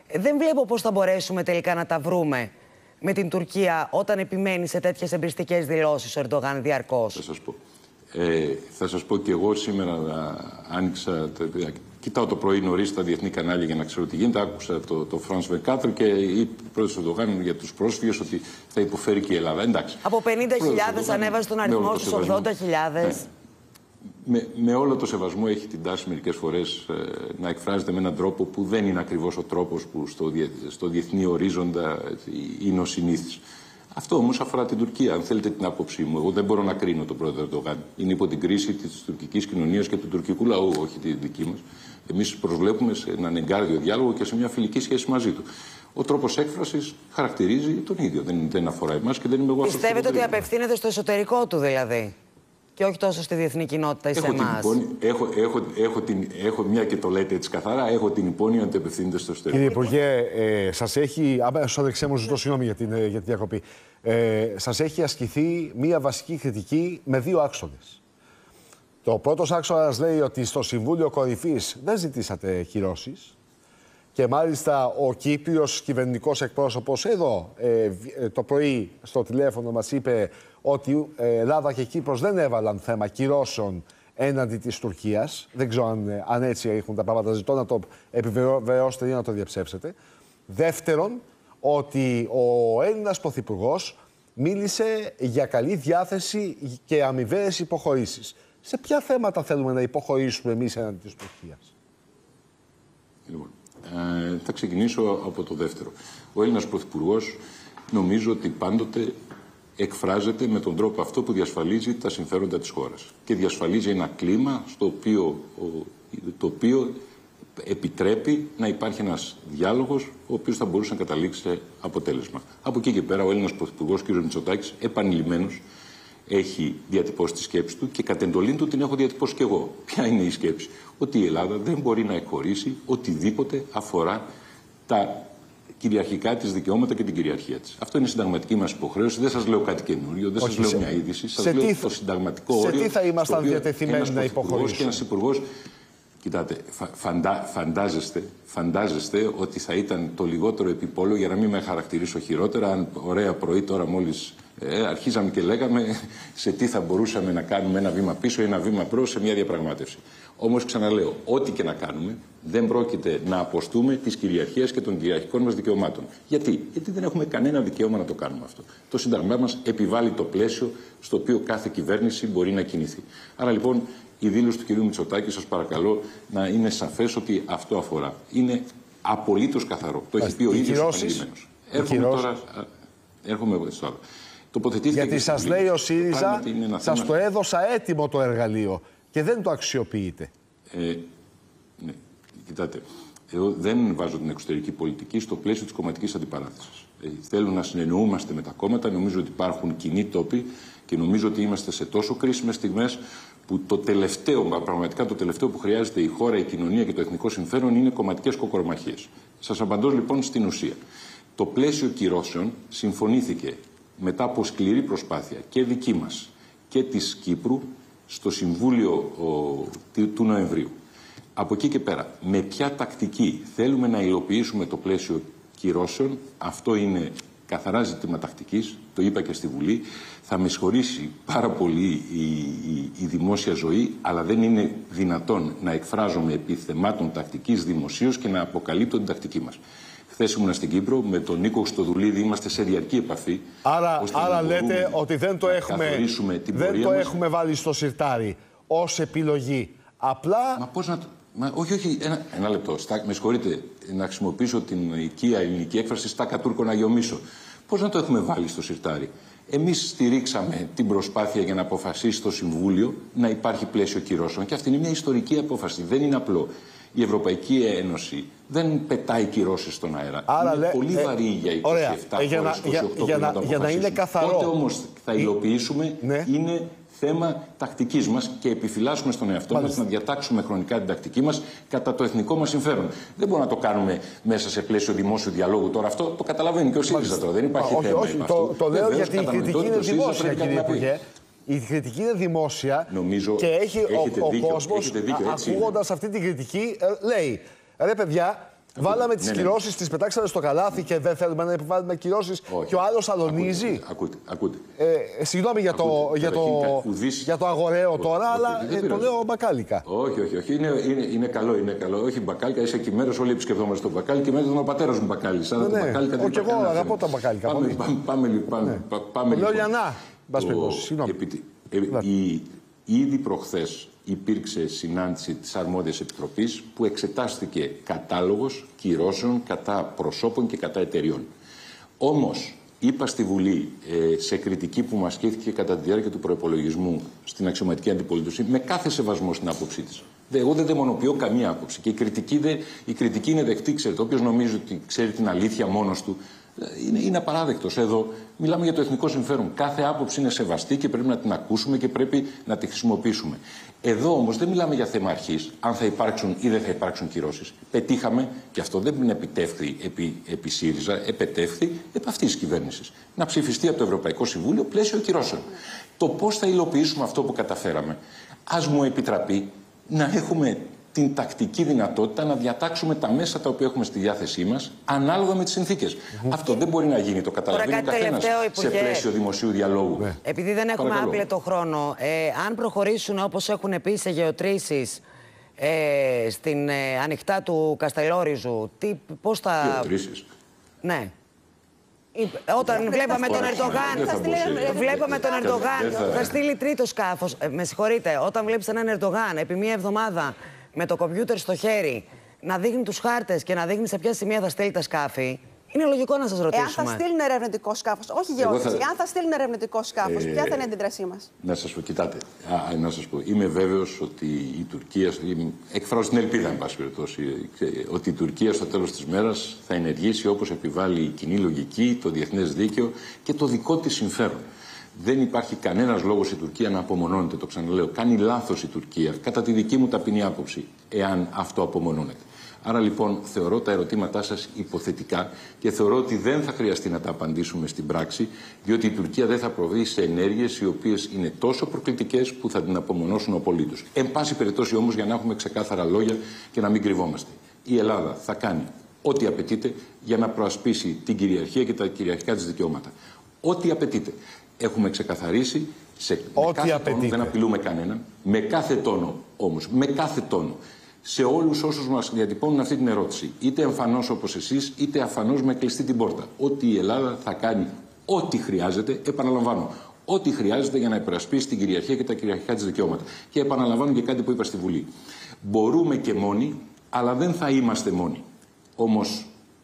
Δεν βλέπω πώς θα μπορέσουμε τελικά να τα βρούμε με την Τουρκία όταν επιμένει σε τέτοιες εμπριστικές δηλώσεις ο Ερντογάν διαρκώς. Θα σας πω. Ε, θα σας πω και εγώ σήμερα άνοιξα, κοιτάω το πρωί νωρίς τα διεθνή κανάλια για να ξέρω τι γίνεται, άκουσα το, το France είκοσι και είπε ο πρόεδρος Ερντογάν για τους πρόσφυγες ότι θα υποφέρει και η Ελλάδα. Εντάξει. Από πενήντα χιλιάδες ανέβασε τον αριθμό στους ογδόντα χιλιάδες. Ναι. Με, με όλο το σεβασμό έχει την τάση μερικές φορές ε, να εκφράζεται με έναν τρόπο που δεν είναι ακριβώς ο τρόπος που στο, διε, στο διεθνή ορίζοντα είναι ο συνήθις. Αυτό όμως αφορά την Τουρκία. Αν θέλετε την άποψή μου, εγώ δεν μπορώ να κρίνω τον πρόεδρο Ερντογάν. Είναι υπό την κρίση της τουρκικής κοινωνίας και του τουρκικού λαού, όχι τη δική μας. Εμείς προσβλέπουμε σε έναν εγκάρδιο διάλογο και σε μια φιλική σχέση μαζί του. Ο τρόπος έκφρασης χαρακτηρίζει τον ίδιο. Δεν, δεν αφορά εμάς και δεν είμαι εγώ αυτός. Πιστεύετε ότι απευθύνεται στο εσωτερικό του δηλαδή? Και όχι τόσο στη διεθνή κοινότητα ή σε εμάς. Έχω, έχω, έχω, την, έχω μια και το λέτε έτσι καθαρά, έχω την υπόνοια ότι απευθύνεται στο εσωτερικό. Κύριε Υπουργέ, ε, σας έχει. Στο δεξί μου, ζητώ συγγνώμη για, την, για τη διακοπή. Ε, σας έχει ασκηθεί μια βασική κριτική με δύο άξονες. Το πρώτος άξονας λέει ότι στο Συμβούλιο Κορυφής δεν ζητήσατε κυρώσεις. Και μάλιστα ο Κύπριος κυβερνητικός εκπρόσωπος εδώ ε, το πρωί στο τηλέφωνο μας είπε ότι Ελλάδα και Κύπρος δεν έβαλαν θέμα κυρώσεων έναντι της Τουρκίας. Δεν ξέρω αν, αν έτσι έχουν τα πράγματα. Ζητώ να το επιβεβαιώσετε ή να το διαψεύσετε. Δεύτερον, ότι ο Έλληνας Πρωθυπουργός μίλησε για καλή διάθεση και αμοιβαίες υποχωρήσεις. Σε ποια θέματα θέλουμε να υποχωρήσουμε εμείς έναντι της Τουρκίας? Λοιπόν, ε, θα ξεκινήσω από το δεύτερο. Ο Έλληνας Πρωθυπουργός νομίζω ότι πάντοτε εκφράζεται με τον τρόπο αυτό που διασφαλίζει τα συμφέροντα της χώρας. Και διασφαλίζει ένα κλίμα στο οποίο, το οποίο επιτρέπει να υπάρχει ένας διάλογος ο οποίος θα μπορούσε να καταλήξει σε αποτέλεσμα. Από εκεί και πέρα ο Έλληνας Πρωθυπουργός κ. Μητσοτάκης επανειλημμένος έχει διατυπώσει τη σκέψη του και κατ' εντολή του την έχω διατυπώσει και εγώ. Ποια είναι η σκέψη? Ότι η Ελλάδα δεν μπορεί να εκχωρήσει οτιδήποτε αφορά τα κυριαρχικά της δικαιώματα και την κυριαρχία της. Αυτό είναι η συνταγματική μας υποχρέωση. Δεν σας λέω κάτι καινούριο, δεν σας λέω μια είδηση. Σας λέω το συνταγματικό όριο. Σε τι θα ήμασταν διατεθειμένοι να υποχωρήσουμε? Και ένας υπουργός, κοιτάτε, φαντα, φαντάζεστε, φαντάζεστε ότι θα ήταν το λιγότερο επιπόλαιο, για να μην με χαρακτηρίσω χειρότερα, αν ωραία πρωί τώρα μόλις ε, αρχίζαμε και λέγαμε σε τι θα μπορούσαμε να κάνουμε ένα βήμα πίσω ή ένα βήμα μπρος σε μια διαπραγμάτευση. Όμως ξαναλέω, ό,τι και να κάνουμε, δεν πρόκειται να αποστούμε της κυριαρχίας και των κυριαρχικών μας δικαιωμάτων. Γιατί? Γιατί δεν έχουμε κανένα δικαίωμα να το κάνουμε αυτό. Το Σύνταγμά μας επιβάλλει το πλαίσιο στο οποίο κάθε κυβέρνηση μπορεί να κινηθεί. Άρα λοιπόν η δήλωση του κ. Μητσοτάκη, σας παρακαλώ να είναι σαφές ότι αυτό αφορά. Είναι απολύτως καθαρό. Το έχει πει ο ίδιος επανειλημμένος. Έρχομαι τώρα. Έρχομαι στο άλλο. Γιατί σας λέει ο ΣΥΡΙΖΑ, σας το έδωσα έτοιμο το εργαλείο και δεν το αξιοποιείτε. Ε, ναι, κοιτάτε, εγώ δεν βάζω την εξωτερική πολιτική στο πλαίσιο της κομματικής αντιπαράθεσης. Ε, θέλω να συνεννοούμαστε με τα κόμματα, νομίζω ότι υπάρχουν κοινοί τόποι και νομίζω ότι είμαστε σε τόσο κρίσιμες στιγμές που το τελευταίο, πραγματικά το τελευταίο που χρειάζεται η χώρα, η κοινωνία και το εθνικό συμφέρον είναι κομματικές κοκορομαχίες. Σας απαντώ λοιπόν στην ουσία. Το πλαίσιο κυρώσεων συμφωνήθηκε μετά από σκληρή προσπάθεια και δική μας και της Κύπρου στο Συμβούλιο ο, του Νοεμβρίου. Από εκεί και πέρα, με ποια τακτική θέλουμε να υλοποιήσουμε το πλαίσιο κυρώσεων, αυτό είναι καθαρά ζήτημα τακτικής, το είπα και στη Βουλή. Θα με συγχωρήσει πάρα πολύ η, η, η δημόσια ζωή, αλλά δεν είναι δυνατόν να εκφράζομαι επί θεμάτων τακτικής δημοσίως και να αποκαλύπτω την τακτική μας. Χθες ήμουνα στην Κύπρο, με τον Νίκο Στοδουλίδη είμαστε σε διαρκή επαφή. Άρα, άρα λέτε ότι δεν το, έχουμε, δεν το έχουμε βάλει στο σιρτάρι ως επιλογή. Απλά... Μα πώς να το... Μα, όχι, όχι, ένα, ένα λεπτό. Στα, με συγχωρείτε να χρησιμοποιήσω την οικία ελληνική έκφραση στα κατούρκο να γεωμίσω. Πώς να το έχουμε βάλει στο σιρτάρι? Εμείς στηρίξαμε την προσπάθεια για να αποφασίσει το Συμβούλιο να υπάρχει πλαίσιο κυρώσεων. Και αυτή είναι μια ιστορική απόφαση. Δεν είναι απλό. Η Ευρωπαϊκή Ένωση δεν πετάει κυρώσεις στον αέρα. Άρα, είναι λέ, πολύ ε, βαρύ για είκοσι επτά ωραία, για, χώρες, είκοσι οκτώ για, για, να, για να είναι καθαρό. Πότε όμως θα υλοποιήσουμε ναι. είναι θέμα τακτικής μας και επιφυλάσσουμε στον εαυτό μας να διατάξουμε χρονικά την τακτική μας κατά το εθνικό μας συμφέρον. Δεν μπορούμε να το κάνουμε μέσα σε πλαίσιο δημόσιου διαλόγου τώρα αυτό. Το καταλαβαίνει και ο ΣΥΡΙΖΑ τώρα. Δεν υπάρχει όχι, θέμα. Όχι, το, το λέω γιατί η κριτική είναι δημόσια, κύριε Υπουργέ. Η κριτική είναι δημόσια Νομίζω και έχει ο, ο δίκιο, κόσμος, ακούγοντας αυτή την κριτική, λέει, ρε παιδιά, Βάλαμε τις κυρώσεις, τις πετάξαμε στο καλάθι και δεν θέλουμε να επιβάλλουμε κυρώσεις και ο άλλος αλωνίζει. Ακούτε, ακούτε. Ε, συγγνώμη για το, για το, για το αγοραίο τώρα, αλλά ε, το λέω μπακάλικα. Όχι, όχι, όχι. Είναι, είναι, είναι καλό, είναι καλό. Όχι μπακάλικα, είσαι εκεί μέρος, όλοι επισκεφτόμαστε στο μπακάλι και μετά ήταν ο πατέρας μου μπακάλι. Σαν ναι, το μπακάλικα δεν και εγώ αγαπώ τα μπακάλικα. Πάμε, πάμε, πάμε, πάμε, ναι. πάμε λοιπόν. Λέω Λιανά, μπας περιπτώσει, συγγνώμη. Ήδη προχθές υπήρξε συνάντηση της αρμόδιας επιτροπής που εξετάστηκε κατάλογος κυρώσεων κατά προσώπων και κατά εταιριών. Όμως, είπα στη Βουλή ε, σε κριτική που μας ασκήθηκε κατά τη διάρκεια του προϋπολογισμού στην αξιωματική αντιπολίτευση, με κάθε σεβασμό στην άποψή της. Εγώ δεν δαιμονοποιώ καμία άποψη και η κριτική, δε, η κριτική είναι δεκτή, ξέρετε. Όποιος νομίζει ότι ξέρει την αλήθεια μόνος του, είναι, είναι απαράδεκτος. Εδώ μιλάμε για το εθνικό συμφέρον. Κάθε άποψη είναι σεβαστή και πρέπει να την ακούσουμε και πρέπει να τη χρησιμοποιήσουμε. Εδώ όμως δεν μιλάμε για θέμα αρχής, αν θα υπάρξουν ή δεν θα υπάρξουν κυρώσεις. Πετύχαμε, και αυτό δεν είναι επιτεύχθη επί, επί ΣΥΡΙΖΑ, επετεύχθη επί αυτής της κυβέρνησης. Να ψηφιστεί από το Ευρωπαϊκό Συμβούλιο πλαίσιο κυρώσεων. Το πώς θα υλοποιήσουμε αυτό που καταφέραμε, ας μου επιτραπεί να έχουμε την τακτική δυνατότητα να διατάξουμε τα μέσα τα οποία έχουμε στη διάθεσή μας ανάλογα με τις συνθήκες. Mm-hmm. Αυτό δεν μπορεί να γίνει, το καταλαβαίνει ο καθένας σε πλαίσιο δημοσίου διαλόγου. Yeah. Επειδή δεν έχουμε Παρακαλώ. άπλετο χρόνο, ε, αν προχωρήσουν όπως έχουν πει σε γεωτρήσεις ε, στην ε, ανοιχτά του Καστελόριζου, τι, πώς θα... Γεωτρήσεις. Ναι. Όταν βλέπαμε τον Ερντογάν, βλέπαμε τον Ερντογάν, θα στείλει τρίτο σκάφος. Ε, με συγχωρείτε, όταν βλέπεις έναν Ερντογάν επί μία εβδομάδα με το κομπιούτερ στο χέρι να δείχνει τους χάρτες και να δείχνει σε ποια σημεία θα στείλει τα σκάφη, είναι λογικό να σας ρωτήσουμε. Εάν θα στείλουν ερευνητικό σκάφος, όχι γεώτρηση, θα... εάν θα στείλουν ερευνητικό σκάφος, ε... ποια θα είναι η αντίδρασή μας? Να σας πω, κοιτάτε, α, να σας πω, είμαι βέβαιος ότι η Τουρκία, εκφράζω την ελπίδα, εν πάση περιπτώσει, ότι η Τουρκία στο τέλος της μέρας θα ενεργήσει όπως επιβάλλει η κοινή λογική, το διεθνές δίκαιο και το δικό της συμφέρον. Δεν υπάρχει κανένας λόγος η Τουρκία να απομονώνεται, το ξαναλέω. Κάνει λάθος η Τουρκία, κατά τη δική μου ταπεινή άποψη, εάν αυτό απομονώνεται. Άρα λοιπόν θεωρώ τα ερωτήματά σας υποθετικά και θεωρώ ότι δεν θα χρειαστεί να τα απαντήσουμε στην πράξη, διότι η Τουρκία δεν θα προβεί σε ενέργειες οι οποίες είναι τόσο προκλητικές που θα την απομονώσουν ο πολίτης. Εν πάση περιπτώσει όμως, για να έχουμε ξεκάθαρα λόγια και να μην κρυβόμαστε, η Ελλάδα θα κάνει ό,τι απαιτείται για να προασπίσει την κυριαρχία και τα κυριαρχικά της δικαιώματα. Ό,τι απαιτείται. Έχουμε ξεκαθαρίσει σε με κάθε απαιτείται. Τόνο, δεν απειλούμε κανέναν, με κάθε τόνο όμως, με κάθε τόνο, σε όλους όσους μας διατυπώνουν αυτή την ερώτηση, είτε εμφανώς όπως εσείς, είτε αφανώς με κλειστή την πόρτα, ότι η Ελλάδα θα κάνει ό,τι χρειάζεται, επαναλαμβάνω, ό,τι χρειάζεται για να υπερασπίσει την κυριαρχία και τα κυριαρχικά της δικαιώματα. Και επαναλαμβάνω και κάτι που είπα στη Βουλή. Μπορούμε και μόνοι, αλλά δεν θα είμαστε μόνοι. Όμως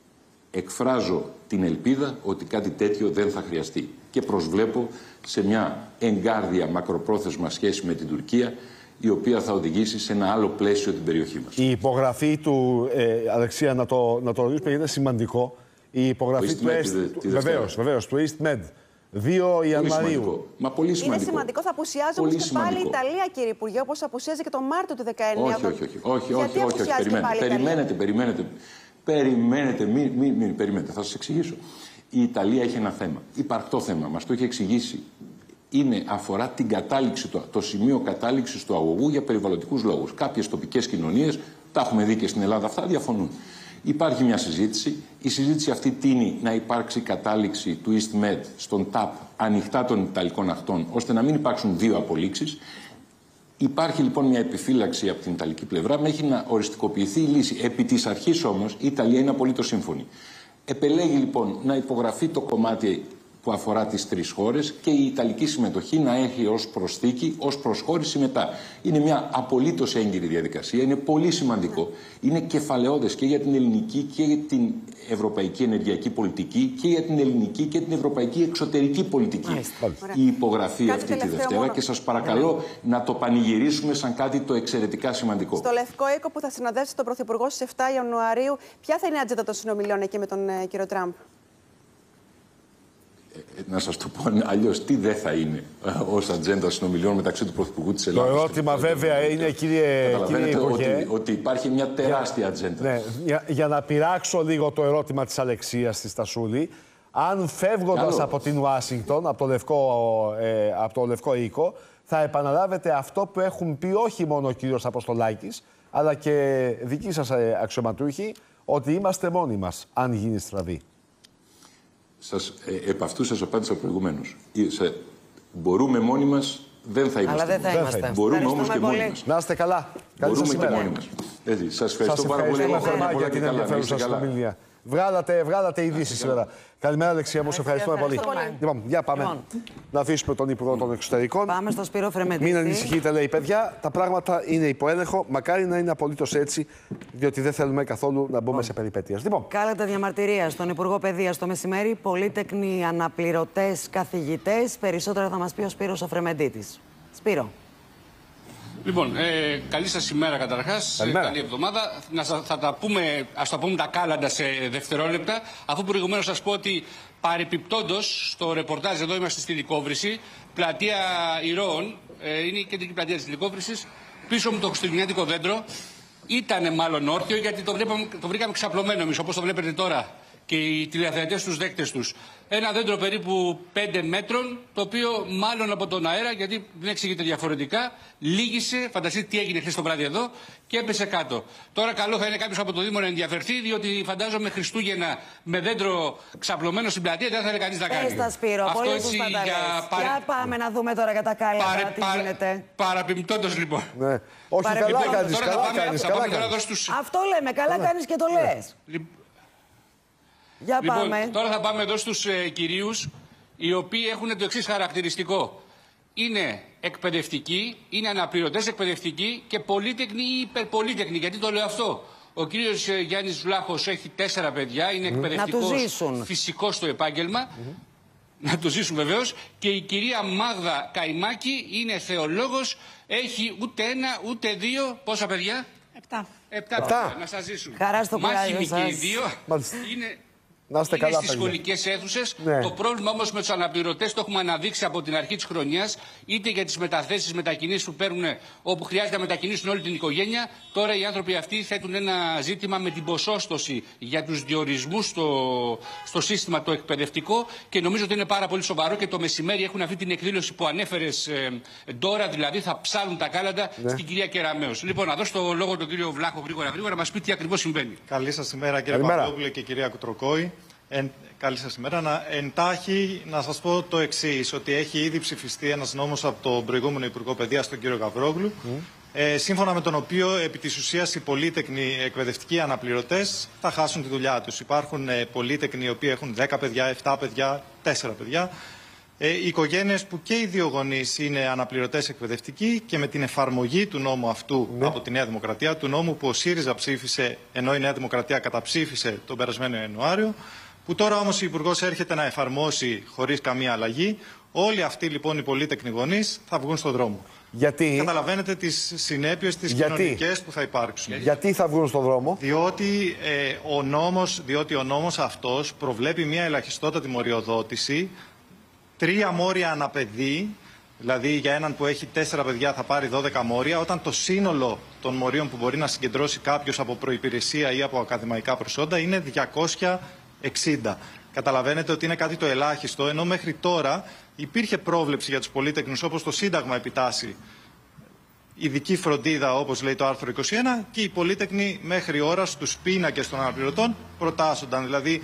εκφράζω την ελπίδα ότι κάτι τέτοιο δεν θα χρειαστεί. Και προσβλέπω σε μια εγκάρδια μακροπρόθεσμα σχέση με την Τουρκία, η οποία θα οδηγήσει σε ένα άλλο πλαίσιο την περιοχή μας. Η υπογραφή του, ε, Αλεξία, να το, να το ρωτήσουμε, είναι σημαντικό. Η υπογραφή του East, βεβαίως, βεβαίως, του EastMed, δύο Ιανουαρίου. Μα πολύ σημαντικό. Είναι σημαντικό, θα απουσιάζει όμως και πάλι η Ιταλία, κύριε Υπουργέ, όπως απουσιάζει και τον Μάρτιο του δεκαεννιά. Όχι, όχι, όχι, όχι, όχι, όχι, όχι, περιμένετε, περιμένετε, περιμένετε, περιμένετε, μην, μην, μην, περιμένετε, θα σας εξηγήσω. Η Ιταλία έχει ένα θέμα, υπαρκτό θέμα, μας το έχει εξηγήσει. Είναι, αφορά την κατάληξη, το, το σημείο κατάληξης του αγωγού για περιβαλλοντικούς λόγους. Κάποιες τοπικές κοινωνίες, τα έχουμε δει και στην Ελλάδα αυτά, διαφωνούν. Υπάρχει μια συζήτηση. Η συζήτηση αυτή τείνει να υπάρξει κατάληξη του EastMed στον ΤΑΠ ανοιχτά των Ιταλικών ακτών, ώστε να μην υπάρξουν δύο απολύξεις. Υπάρχει λοιπόν μια επιφύλαξη από την Ιταλική πλευρά μέχρι να οριστικοποιηθεί η λύση. Επί της αρχής όμως η Ιταλία είναι απολύτως σύμφωνη. Επελέγει λοιπόν να υπογραφεί το κομμάτι που αφορά τις τρεις χώρες και η Ιταλική συμμετοχή να έχει ως προσθήκη, ως προσχώρηση μετά. Είναι μια απολύτως έγκυρη διαδικασία, είναι πολύ σημαντικό. Είναι κεφαλαιώδες και για την ελληνική και για την ευρωπαϊκή ενεργειακή πολιτική και για την ελληνική και την ευρωπαϊκή εξωτερική πολιτική. Μάλιστα. Η υπογραφή κάτι αυτή τη Δευτέρα μόνο. Και σας παρακαλώ yeah. να το πανηγυρίσουμε σαν κάτι το εξαιρετικά σημαντικό. Στο Λευκό Οίκο που θα συνοδεύσει τον Πρωθυπουργό στις εφτά Ιανουαρίου, ποια θα είναι η ατζέντα των συνομιλιών εκεί με τον ε, κύριο Τραμπ? Να σας το πω αλλιώς, τι δεν θα είναι ως ατζέντα συνομιλιών μεταξύ του Πρωθυπουργού της Ελλάδας. Το ερώτημα βέβαια είναι, κύριε, κύριε Υπουργέ, ότι, ότι υπάρχει μια τεράστια ατζέντα. Ναι, για, για να πειράξω λίγο το ερώτημα της Αλεξίας στη Στασούλη, αν φεύγοντας από την Ουάσιγκτον, από το, Λευκό, ε, από το Λευκό Οίκο, θα επαναλάβετε αυτό που έχουν πει όχι μόνο ο κύριος Αποστολάκης, αλλά και δικοί σας αξιωματούχοι, ότι είμαστε μόνοι μας, αν γίνει στραβή. Σας, ε, επ' αυτού σας απάντησα προηγουμένως. Μπορούμε μόνοι μας, δεν θα είμαστε. Αλλά δεν θα μόνοι. είμαστε. Μπορούμε όμως και μόνοι μας. Να είστε καλά. Καλή Μπορούμε σας και ημέρα. μόνοι μας. Έτσι, σας ευχαριστώ σας πάρα πολύ. Ευχαριστούμε για την ενδιαφέρουσα σας ομιλία. Βγάλατε, βγάλατε ειδήσεις σήμερα. Καλημέρα, Αλεξία μου, σε ευχαριστούμε πολύ. Λοιπόν, για πάμε. Λοιπόν. Να αφήσουμε τον Υπουργό των Εξωτερικών. Πάμε στο Σπύρο Φρεμεντίτη. Μην ανησυχείτε, λέει, παιδιά. Τα πράγματα είναι υπό έλεγχο. Μακάρι να είναι απολύτως έτσι, διότι δεν θέλουμε καθόλου να μπούμε σε περιπέτειες. Λοιπόν. Κάλατε διαμαρτυρία στον Υπουργό Παιδείας το μεσημέρι. Πολύτεκνοι αναπληρωτές καθηγητές. Περισσότερα θα μας πει ο Σπύρος ο Φρεμεντίτης. Σπύρο. Λοιπόν, ε, καλή σας ημέρα καταρχάς, καλή εβδομάδα. Να, θα τα πούμε, ας τα πούμε τα κάλαντα σε δευτερόλεπτα, αφού προηγουμένως σας πω ότι παρεπιπτόντως στο ρεπορτάζ, εδώ είμαστε στη Λυκόβρηση, πλατεία Ηρώων, ε, είναι η κεντρική πλατεία της Λυκόβρησης, πίσω μου το χριστουγεννιάτικο δέντρο, ήτανε μάλλον όρθιο γιατί το, βλέπαμε, το βρήκαμε ξαπλωμένο εμείς, όπως το βλέπετε τώρα. Και οι τηλεθεατές τους δέκτες τους. Ένα δέντρο περίπου πέντε μέτρων, το οποίο μάλλον από τον αέρα, γιατί δεν εξηγείται διαφορετικά, λύγησε, φανταστείτε τι έγινε χθες το βράδυ εδώ, και έπεσε κάτω. Τώρα καλό θα είναι κάποιος από το Δήμο να ενδιαφερθεί, διότι φαντάζομαι Χριστούγεννα με δέντρο ξαπλωμένο στην πλατεία δεν θα είναι κανείς να κάνει. Πες τα, Σπύρο, αυτό πολύ έτσι για... παρε... για πάμε να δούμε τώρα για τα κάλαντα παρε... τι παρε... γίνεται. Παραπιπτόντως λοιπόν. Ναι. Όχι, καλά κάνεις, καλά κάνεις, καλά κάνεις. Τους... Αυτό λέμε, καλά κάνεις και το λες. Για λοιπόν, πάμε. Τώρα θα πάμε εδώ στους ε, κυρίους, οι οποίοι έχουν το εξής χαρακτηριστικό. Είναι εκπαιδευτικοί, είναι αναπληρωτές εκπαιδευτικοί και πολύτεκνοι ή υπερπολίτεκνοι. Γιατί το λέω αυτό? Ο κύριος ε, Γιάννης Βλάχος έχει τέσσερα παιδιά, είναι mm. εκπαιδευτικός, φυσικός στο επάγγελμα. Mm-hmm. Να το ζήσουν βεβαίως. Και η κυρία Μάγδα Καϊμάκη είναι θεολόγος, έχει ούτε ένα ούτε δύο. Πόσα παιδιά? Επτά. Επτά, Επτά. Να σας ζήσουν. Χαρά στο μάχημοι και οι δύο. Είναι... Να είστε είναι καλά, στις σχολικές αίθουσες. Ναι. Το πρόβλημα όμως με τους αναπληρωτές το έχουμε αναδείξει από την αρχή της χρονιάς, είτε για τις μεταθέσεις, μετακινήσεις που παίρνουν όπου χρειάζεται να μετακινήσουν όλη την οικογένεια. Τώρα οι άνθρωποι αυτοί θέτουν ένα ζήτημα με την ποσόστοση για τους διορισμούς στο, στο σύστημα το εκπαιδευτικό και νομίζω ότι είναι πάρα πολύ σοβαρό και το μεσημέρι έχουν αυτή την εκδήλωση που ανέφερες ε, τώρα, δηλαδή θα ψάλουν τα κάλαντα ναι. στην κυρία Κεραμέως. Λοιπόν, να δώσω το λόγο τον κύριο Βλάχο γρήγορα γρήγορα να μας πει τι ακριβώς συμβαίνει. Καλή σας ημέρα κύριε Παπαδόπουλε και κυρία Κουτροκόη. Εν, καλή σας ημέρα. Να, εντάχει να σας πω το εξής, ότι έχει ήδη ψηφιστεί ένας νόμος από τον προηγούμενο Υπουργό Παιδείας, τον κύριο Γαβρόγλου, mm. ε, σύμφωνα με τον οποίο επί της ουσίας οι πολύτεκνοι εκπαιδευτικοί αναπληρωτές θα χάσουν τη δουλειά τους. Υπάρχουν ε, πολύτεκνοι οι οποίοι έχουν δέκα παιδιά, επτά παιδιά, τέσσερα παιδιά. Ε, οι οικογένειες που και οι δύο γονείς είναι αναπληρωτές εκπαιδευτικοί και με την εφαρμογή του νόμου αυτού mm. από τη Νέα Δημοκρατία, του νόμου που ο ΣΥΡΙΖΑ ψήφισε, ενώ η Νέα Δημοκρατία καταψήφισε τον περασμένο Ιανουάριο, που τώρα όμως η Υπουργός έρχεται να εφαρμόσει χωρίς καμία αλλαγή. Όλοι αυτοί λοιπόν οι πολύτεκνοι γονείς θα βγουν στον δρόμο. Γιατί? Καταλαβαίνετε τις συνέπειες, τις Γιατί? κοινωνικές που θα υπάρξουν. Γιατί θα βγουν στον δρόμο? Διότι, ε, ο νόμος, διότι ο νόμος αυτός προβλέπει μια ελαχιστότατη μοριοδότηση, τρία μόρια ανά παιδί, δηλαδή για έναν που έχει τέσσερα παιδιά θα πάρει δώδεκα μόρια, όταν το σύνολο των μορίων που μπορεί να συγκεντρώσει κάποιος από προϋπηρεσία ή από ακαδημαϊκά προσόντα είναι διακόσια εξήντα. Καταλαβαίνετε ότι είναι κάτι το ελάχιστο, ενώ μέχρι τώρα υπήρχε πρόβλεψη για τους πολύτεκνους, όπως το Σύνταγμα επιτάσσει, ειδική φροντίδα, όπως λέει το άρθρο είκοσι ένα, και οι πολύτεκνοι μέχρι ώρα στους πίνακες των αναπληρωτών προτάσσονταν. Δηλαδή,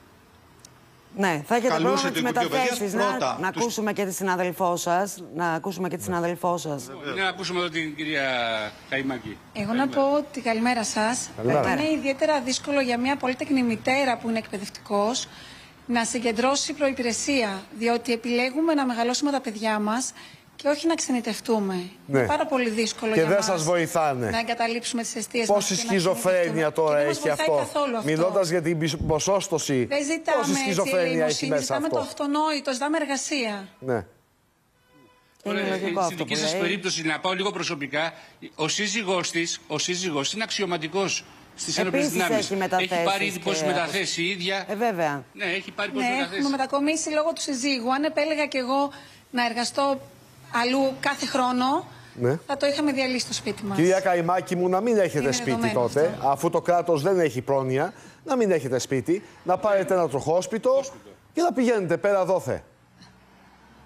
ναι, θα έχετε πρόβλημα με τις μεταθέσεις. Να, πρώτα, να τους... ακούσουμε και τη συνάδελφό σας. Να ακούσουμε και τη συνάδελφό σας. Ναι, να ακούσουμε εδώ την κυρία Καϊμάκη. Εγώ να πω ότι καλημέρα σας. Καλημέρα. Είναι ιδιαίτερα δύσκολο για μια πολύτεκνη μητέρα που είναι εκπαιδευτικός να συγκεντρώσει προϋπηρεσία, διότι επιλέγουμε να μεγαλώσουμε τα παιδιά μας και όχι να ξενιτευτούμε. Ναι. Είναι πάρα πολύ δύσκολο και για δεν μας σας βοηθάνε. να εγκαταλείψουμε τις αιστείες μας. Πόση σχιζοφρένεια τώρα έχει αυτό. αυτό. Μιλώντας για την ποσόστοση, δεν ζητάμε πόση σχιζοφρένεια έχει μέσα ζητάμε αυτό. Το αυτονόητο, ζητάμε εργασία. Ναι. Ωραία, στην δική σας περίπτωση, να πάω λίγο προσωπικά, ο σύζυγός της, ο σύζυγός είναι αξιωματικός στις ένοπλες δυνάμεις. Έχει, έχει πάρει ήδη πόση μεταθέσει η ίδια. Ε, βέβαια. Ναι, έχει πάρει πόση ναι, μεταθέσει. Έχουμε μετακομίσει λόγω του συζύγου. Αν επέλεγα κι εγώ να εργαστώ αλλού κάθε χρόνο, ναι. θα το είχαμε διαλύσει στο σπίτι μας. Κυρία Καϊμάκη μου, να μην έχετε είναι σπίτι τότε, αυτό. αφού το κράτος δεν έχει πρόνοια, να μην έχετε σπίτι, να πάρετε ένα τροχόσπιτο και να πηγαίνετε πέρα δόθε.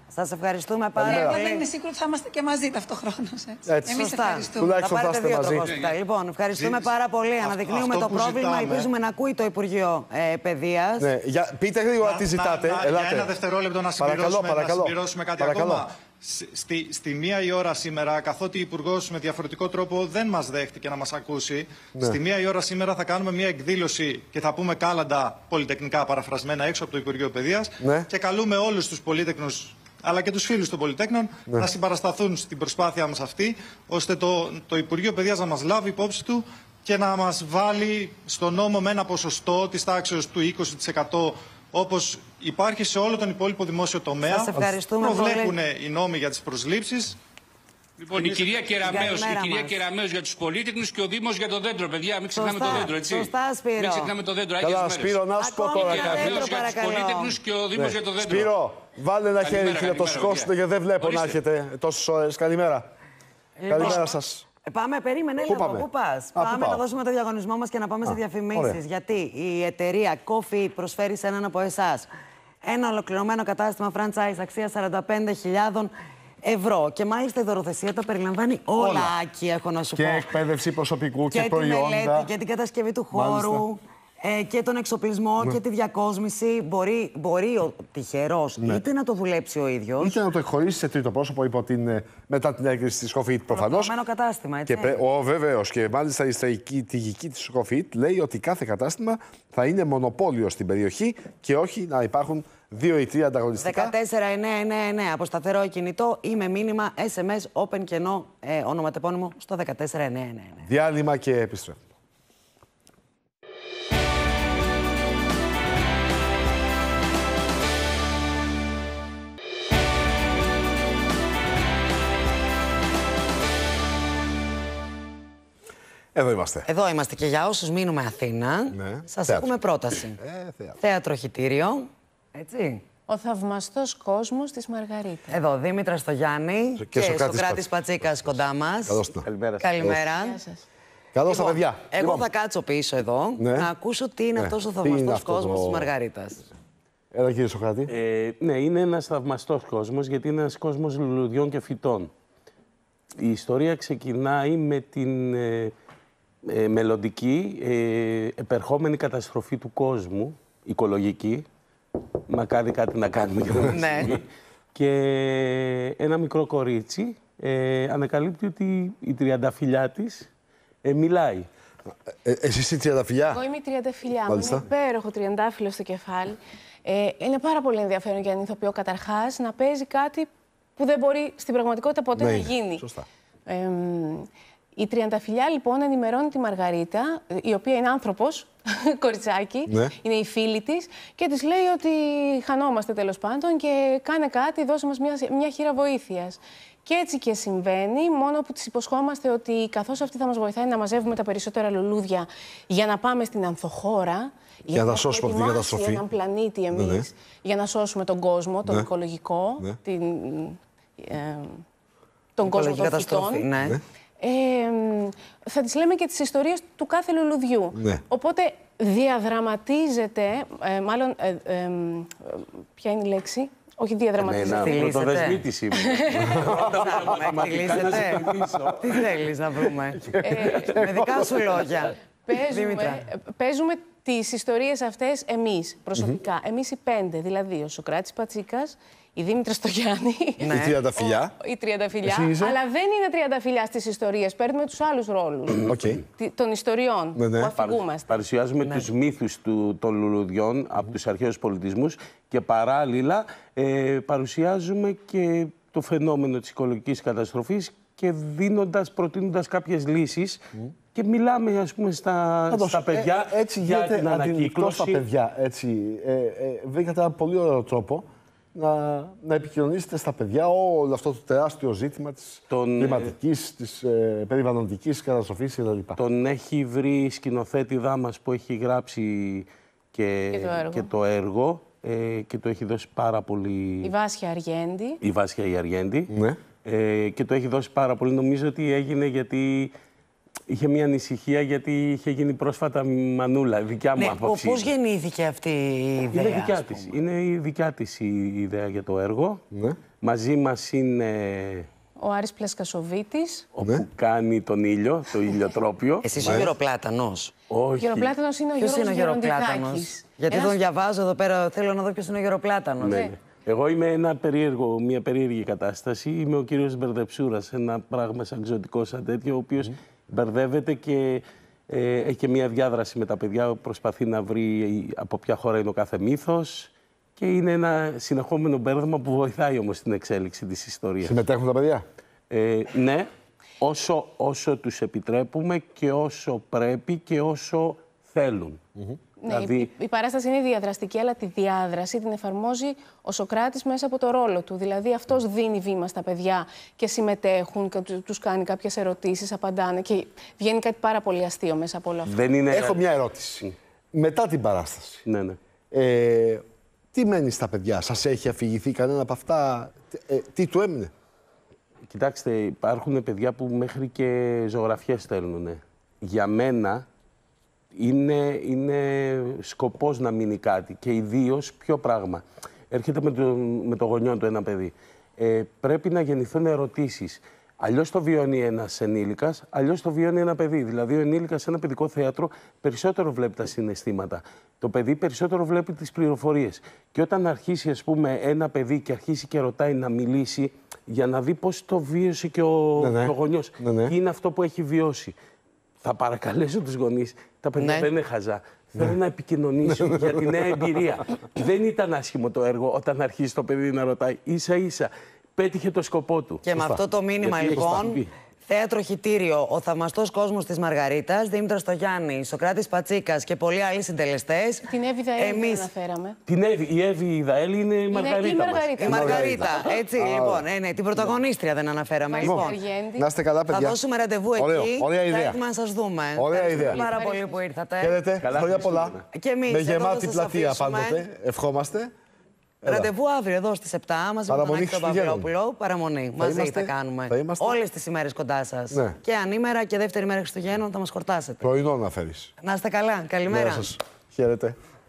Σας ευχαριστούμε πάρα πολύ. Εγώ δεν είμαι σίγουρη ότι θα είμαστε και μαζί ταυτοχρόνως. Εμείς ευχαριστούμε. Τουλάχιστον θα πάρετε δύο τροχόσπιτα. Λοιπόν, ευχαριστούμε Ζή... πάρα πολύ. Αυτό, Αναδεικνύουμε αυτό το πρόβλημα. Ζητάμε. Ελπίζουμε να ακούει το Υπουργείο ε, Παιδείας. Ναι, για... Πείτε γρήγορα τι ζητάτε. Να, να, Ελάτε. Για ένα δευτερόλεπτο να συμπληρώσουμε, παρακαλώ, παρακαλώ. Να συμπληρώσουμε κάτι παρακαλώ. ακόμα. Στη, στη μία η ώρα σήμερα, καθότι ο Υπουργός με διαφορετικό τρόπο δεν μας δέχτηκε να μας ακούσει, ναι. στη μία η ώρα σήμερα θα κάνουμε μια εκδήλωση και θα πούμε κάλαντα πολυτεχνικά παραφρασμένα έξω από το Υπουργείο Παιδείας ναι. και καλούμε όλους τους πολύτεκνους αλλά και τους φίλους των πολυτέκνων ναι. να συμπαρασταθούν στην προσπάθειά μας αυτή, ώστε το, το Υπουργείο Παιδείας να μας λάβει υπόψη του και να μας βάλει στο νόμο με ένα ποσοστό της τάξης του είκοσι τοις εκατό όπως υπάρχει σε όλο τον υπόλοιπο δημόσιο τομέα. Σας ευχαριστούμε πολύ. Προβλέπουν οι νόμοι για τις προσλήψεις. Λοιπόν, η κυρία Κεραμέως, η κυρία Κεραμέως για τους πολίτικνους και ο Δήμος για το δέντρο, παιδιά. Μην ξεχνάμε σωστά, το δέντρο, έτσι. Σωστά, Σπύρο. Μην ξεχνάμε το δέντρο. Καλά, Σπύρο, να σου πω τώρα κάτι. Η Κεραμέως για τους πολίτικνους και ο Δήμος ναι. για το δέντρο. Σπύρο, βάλε ένα χέρι και να το σηκώσετε γιατί δεν βλέπω να έρχεται τόσες ώρες. Καλημέρα. Καλημέρα σας. Πάμε, περίμενε, Πού, πάμε? Πού πας? Α, πάμε πού να δώσουμε το διαγωνισμό μας και να πάμε Α, σε διαφημίσεις. Γιατί η εταιρεία Coffee προσφέρει σε έναν από εσάς ένα ολοκληρωμένο κατάστημα franchise αξίας σαράντα πέντε χιλιάδες ευρώ. Και μάλιστα η δωροθεσία τα περιλαμβάνει όλα, όλα. Άκη, έχω να σου και πω. Και εκπαίδευση προσωπικού και, και προϊόντα. Και τη μελέτη και την κατασκευή του χώρου. Ε, και τον εξοπλισμό ναι. και τη διακόσμηση. Μπορεί, μπορεί ο τυχερός ναι. είτε να το δουλέψει ο ίδιος, είτε να το εκχωρήσει σε τρίτο πρόσωπο υπό την, μετά την έγκριση της Σκοφίτ προφανώς. Ολοκληρωμένο κατάστημα, έτσι. Και, ο, βεβαίως, και μάλιστα η στρατηγική της Σκοφίτ λέει ότι κάθε κατάστημα θα είναι μονοπόλιο στην περιοχή και όχι να υπάρχουν δύο ή τρία ανταγωνιστικά. δεκατέσσερα εννιά εννιά εννιά από σταθερό κινητό ή με μήνυμα ες εμ ες open κενό ε, ονοματεπώνυμο στο δεκατέσσερα εννιά εννιά εννιά. Διάλειμμα και επιστρέφουμε. Εδώ είμαστε. Εδώ είμαστε και για όσους μείνουμε Αθήνα, ναι. σας θέατρο. Έχουμε πρόταση. Ε, θέατρο. Θέατρο χιτήριο, έτσι. Ο θαυμαστός κόσμος της Μαργαρίτα. Εδώ, Δήμητρα Στογιάννη και, και Σοκράτης Πατσίκας κοντά μας. Καλώς Καλημέρα. Καλημέρα. Καλώς τα παιδιά. Εγώ λοιπόν. θα κάτσω πίσω εδώ ναι. να ακούσω τι είναι ναι. αυτός ο θαυμαστός κόσμος το... της Μαργαρίτας. Έλα κύριε Σοκράτη. Ε, ναι, είναι ένας θαυμαστός κόσμος γιατί είναι ένας κόσμος λουλουδιών και φυτών. Η ιστορία ξεκινάει με την ε, ε, μελλοντική ε, επερχόμενη καταστροφή του κόσμου, οικολογική. Μακάρι κάτι να κάνουμε για να ναι. Και ένα μικρό κορίτσι ε, ανακαλύπτει ότι η τριανταφυλιά της ε, μιλάει. Ε, εσύ είσαι τριανταφυλιά? Εγώ είμαι η τριανταφυλιά μου. Είναι υπέροχο τριαντάφυλλο στο κεφάλι. Ε, είναι πάρα πολύ ενδιαφέρον για έναν ηθοποιό καταρχάς να παίζει κάτι που δεν μπορεί στην πραγματικότητα ποτέ ναι, να γίνει. Σωστά. Ε, η τριανταφυλιά λοιπόν ενημερώνει τη Μαργαρίτα, η οποία είναι άνθρωπος, κοριτσάκι, ναι. είναι η φίλη της και της λέει ότι χανόμαστε τέλος πάντων και κάνε κάτι, δώσε μας μια, μια χείρα βοήθειας. Και έτσι και συμβαίνει, μόνο που της υποσχόμαστε ότι καθώς αυτή θα μας βοηθάει να μαζεύουμε τα περισσότερα λουλούδια για να πάμε στην Ανθοχώρα, για, για να σώσουμε αυτή την καταστροφή. Έναν πλανήτη εμείς, ναι, ναι. για να σώσουμε τον κόσμο, τον ναι. οικολογικό, ναι. την, ε, τον κόσμο των φυτών. Ναι. Ναι. Ε, θα τις λέμε και τις ιστορίες του κάθε λουλουδιού. Ναι. Οπότε διαδραματίζεται, ε, μάλλον, ε, ε, ε, ποια είναι η λέξη, όχι διαδραματίζεται. Ναι, πρωτοδεσμήτης είμαι. Τι θέλεις να βρούμε. Με δικά σου λόγια. Παίζουμε τις ιστορίες αυτές εμείς, προσωπικά. Εμείς οι πέντε, δηλαδή ο Σοκράτης Πατσίκας, η Δήμητρα Στογιάννη. Ναι. Η τριανταφυλιά. Η τριανταφυλιά. Αλλά δεν είναι τριανταφυλιά στις ιστορίες. Παίρνουμε τους άλλους ρόλους. Okay. Των ιστοριών ναι, ναι. που αφηγούμαστε. Παρουσιάζουμε ναι. τους μύθους του, των λουλουδιών από τους αρχαίους πολιτισμούς και παράλληλα ε, παρουσιάζουμε και το φαινόμενο της οικολογικής καταστροφής και δίνοντας, προτείνοντας κάποιες λύσεις mm. και μιλάμε, ας πούμε, στα, Άντως, στα παιδιά ε, έτσι για την ανακύκλωση. Στα παιδιά, έτσι, ε, ε, βρήκατε ένα πολύ ωραίο τρόπο να, να επικοινωνήσετε στα παιδιά όλο αυτό το τεράστιο ζήτημα της Τον, κλιματικής, της ε, περιβαλλοντικής καταστροφής κλπ. Τον έχει βρει σκηνοθέτηδά μας που έχει γράψει και, και το έργο, και, το έργο ε, και το έχει δώσει πάρα πολύ... Η Βάσια Αργέντη. Η Βάσια η Αργέντη. Ναι. Ε, και το έχει δώσει πάρα πολύ. Νομίζω ότι έγινε γιατί... Είχε μια ανησυχία γιατί είχε γίνει πρόσφατα μανούλα, δικιά μου ναι, άποψη. Πώς γεννήθηκε αυτή η ιδέα? Είναι δικιά της. Είναι η δικιά της η ιδέα για το έργο. Ναι. Μαζί μας είναι... Ο Άρης Πλασκασοβίτης. Όπου ναι. κάνει τον ήλιο, το ηλιοτρόπιο. Εσύ είσαι ο Γεροπλάτανος. Όχι. Ο Γεροπλάτανος είναι ο Γιώργος Ποιος είναι ο Γεροπλάτανος? Γιατί Ένας... τον διαβάζω εδώ πέρα, θέλω να δω ποιος είναι ο Γεροπλάτανος. Ναι. Ναι. Εγώ είμαι ένα περίεργο, μια περίεργη κατάσταση. Είμαι ο κύριος Μπερδεψούρας, ένα πράγμα σαν εξωτικό, σαν τέτοιο, ο οποίος mm. μπερδεύεται και ε, έχει και μια διάδραση με τα παιδιά. Προσπαθεί να βρει από ποια χώρα είναι ο κάθε μύθος. Και είναι ένα συνεχόμενο μπέρδεμα που βοηθάει όμως την εξέλιξη της ιστορίας. Συμμετέχουν τα παιδιά? Ε, ναι, όσο, όσο τους επιτρέπουμε και όσο πρέπει και όσο θέλουν. Mm-hmm. Δηλαδή... Ναι, η, η παράσταση είναι διαδραστική, αλλά τη διάδραση την εφαρμόζει ο Σωκράτης μέσα από το ρόλο του. Δηλαδή αυτός δίνει βήμα στα παιδιά και συμμετέχουν και τους κάνει κάποιες ερωτήσεις, απαντάνε και βγαίνει κάτι πάρα πολύ αστείο μέσα από όλο αυτό. Δεν είναι... Έχω μια ερώτηση. Μετά την παράσταση. Ναι, ναι. Ε, τι μένει στα παιδιά, σας έχει αφηγηθεί κανένα από αυτά, ε, τι του έμεινε? Κοιτάξτε, υπάρχουν παιδιά που μέχρι και ζωγραφιές στέλνουν. Για μένα είναι, είναι σκοπός να μείνει κάτι και ιδίως ποιο πράγμα. Έρχεται με το, με το γονιό του ένα παιδί. Ε, πρέπει να γεννηθούν ερωτήσεις. Αλλιώς το βιώνει ένας ενήλικας, αλλιώς το βιώνει ένα παιδί. Δηλαδή, ο ενήλικας σε ένα παιδικό θέατρο περισσότερο βλέπει τα συναισθήματα. Το παιδί περισσότερο βλέπει τις πληροφορίες. Και όταν αρχίσει, ας πούμε, ένα παιδί και αρχίσει και ρωτάει να μιλήσει για να δει πώς το βίωσε και ο, ναι, ναι. ο γονιός, ναι, ναι. τι είναι αυτό που έχει βιώσει. Θα παρακαλέσω τους γονείς. Τα παιδιά ναι. δεν είναι χαζά. Ναι. Θέλω να επικοινωνήσω για τη νέα εμπειρία. Δεν ήταν άσχημο το έργο όταν αρχίσει το παιδί να ρωτάει. Ίσα-ίσα. Πέτυχε το σκοπό του. Και με αυτό το μήνυμα, γιατί λοιπόν, θέατρο Χιτήριο, ο θαυμαστός κόσμος της Μαργαρίτας, Δήμητρος Στογιάννη, Σωκράτης Πατσίκας και πολλοί άλλοι συντελεστές. Την Εύη Δαέλη Εμείς... δεν αναφέραμε. Την Εύη, η Εύη Δαέλη είναι η Μαργαρίτα. Η Μαργαρίτα, η Μαργαρίτα. Έτσι, ah. λοιπόν, ε, ναι, την πρωταγωνίστρια δεν αναφέραμε. Λοιπόν, να είστε καλά, παιδιά. Θα δώσουμε ραντεβού Ωραίο, εκεί. ωραία ιδέα. Θα έτοιμα να σας δούμε. Ωραία ιδέα. Πάρα πολύ που ήρθατε. Χαίρετε, χρόνια πολλά. Με γεμάτη πλατεία πάντοτε. Ευχόμαστε. Ραντεβού αύριο εδώ στις επτά μαζί με τον Άκη τον Παυλόπουλο. Παραμονή. Θα μαζί είμαστε, θα κάνουμε. Θα όλες τις ημέρες κοντά σας. Ναι. Και ανήμερα και δεύτερη μέρα Χριστουγέννων θα μας χορτάσετε. Πρωινό να φέρεις. Να είστε καλά. Καλημέρα. Γεια σας. Χαίρετε.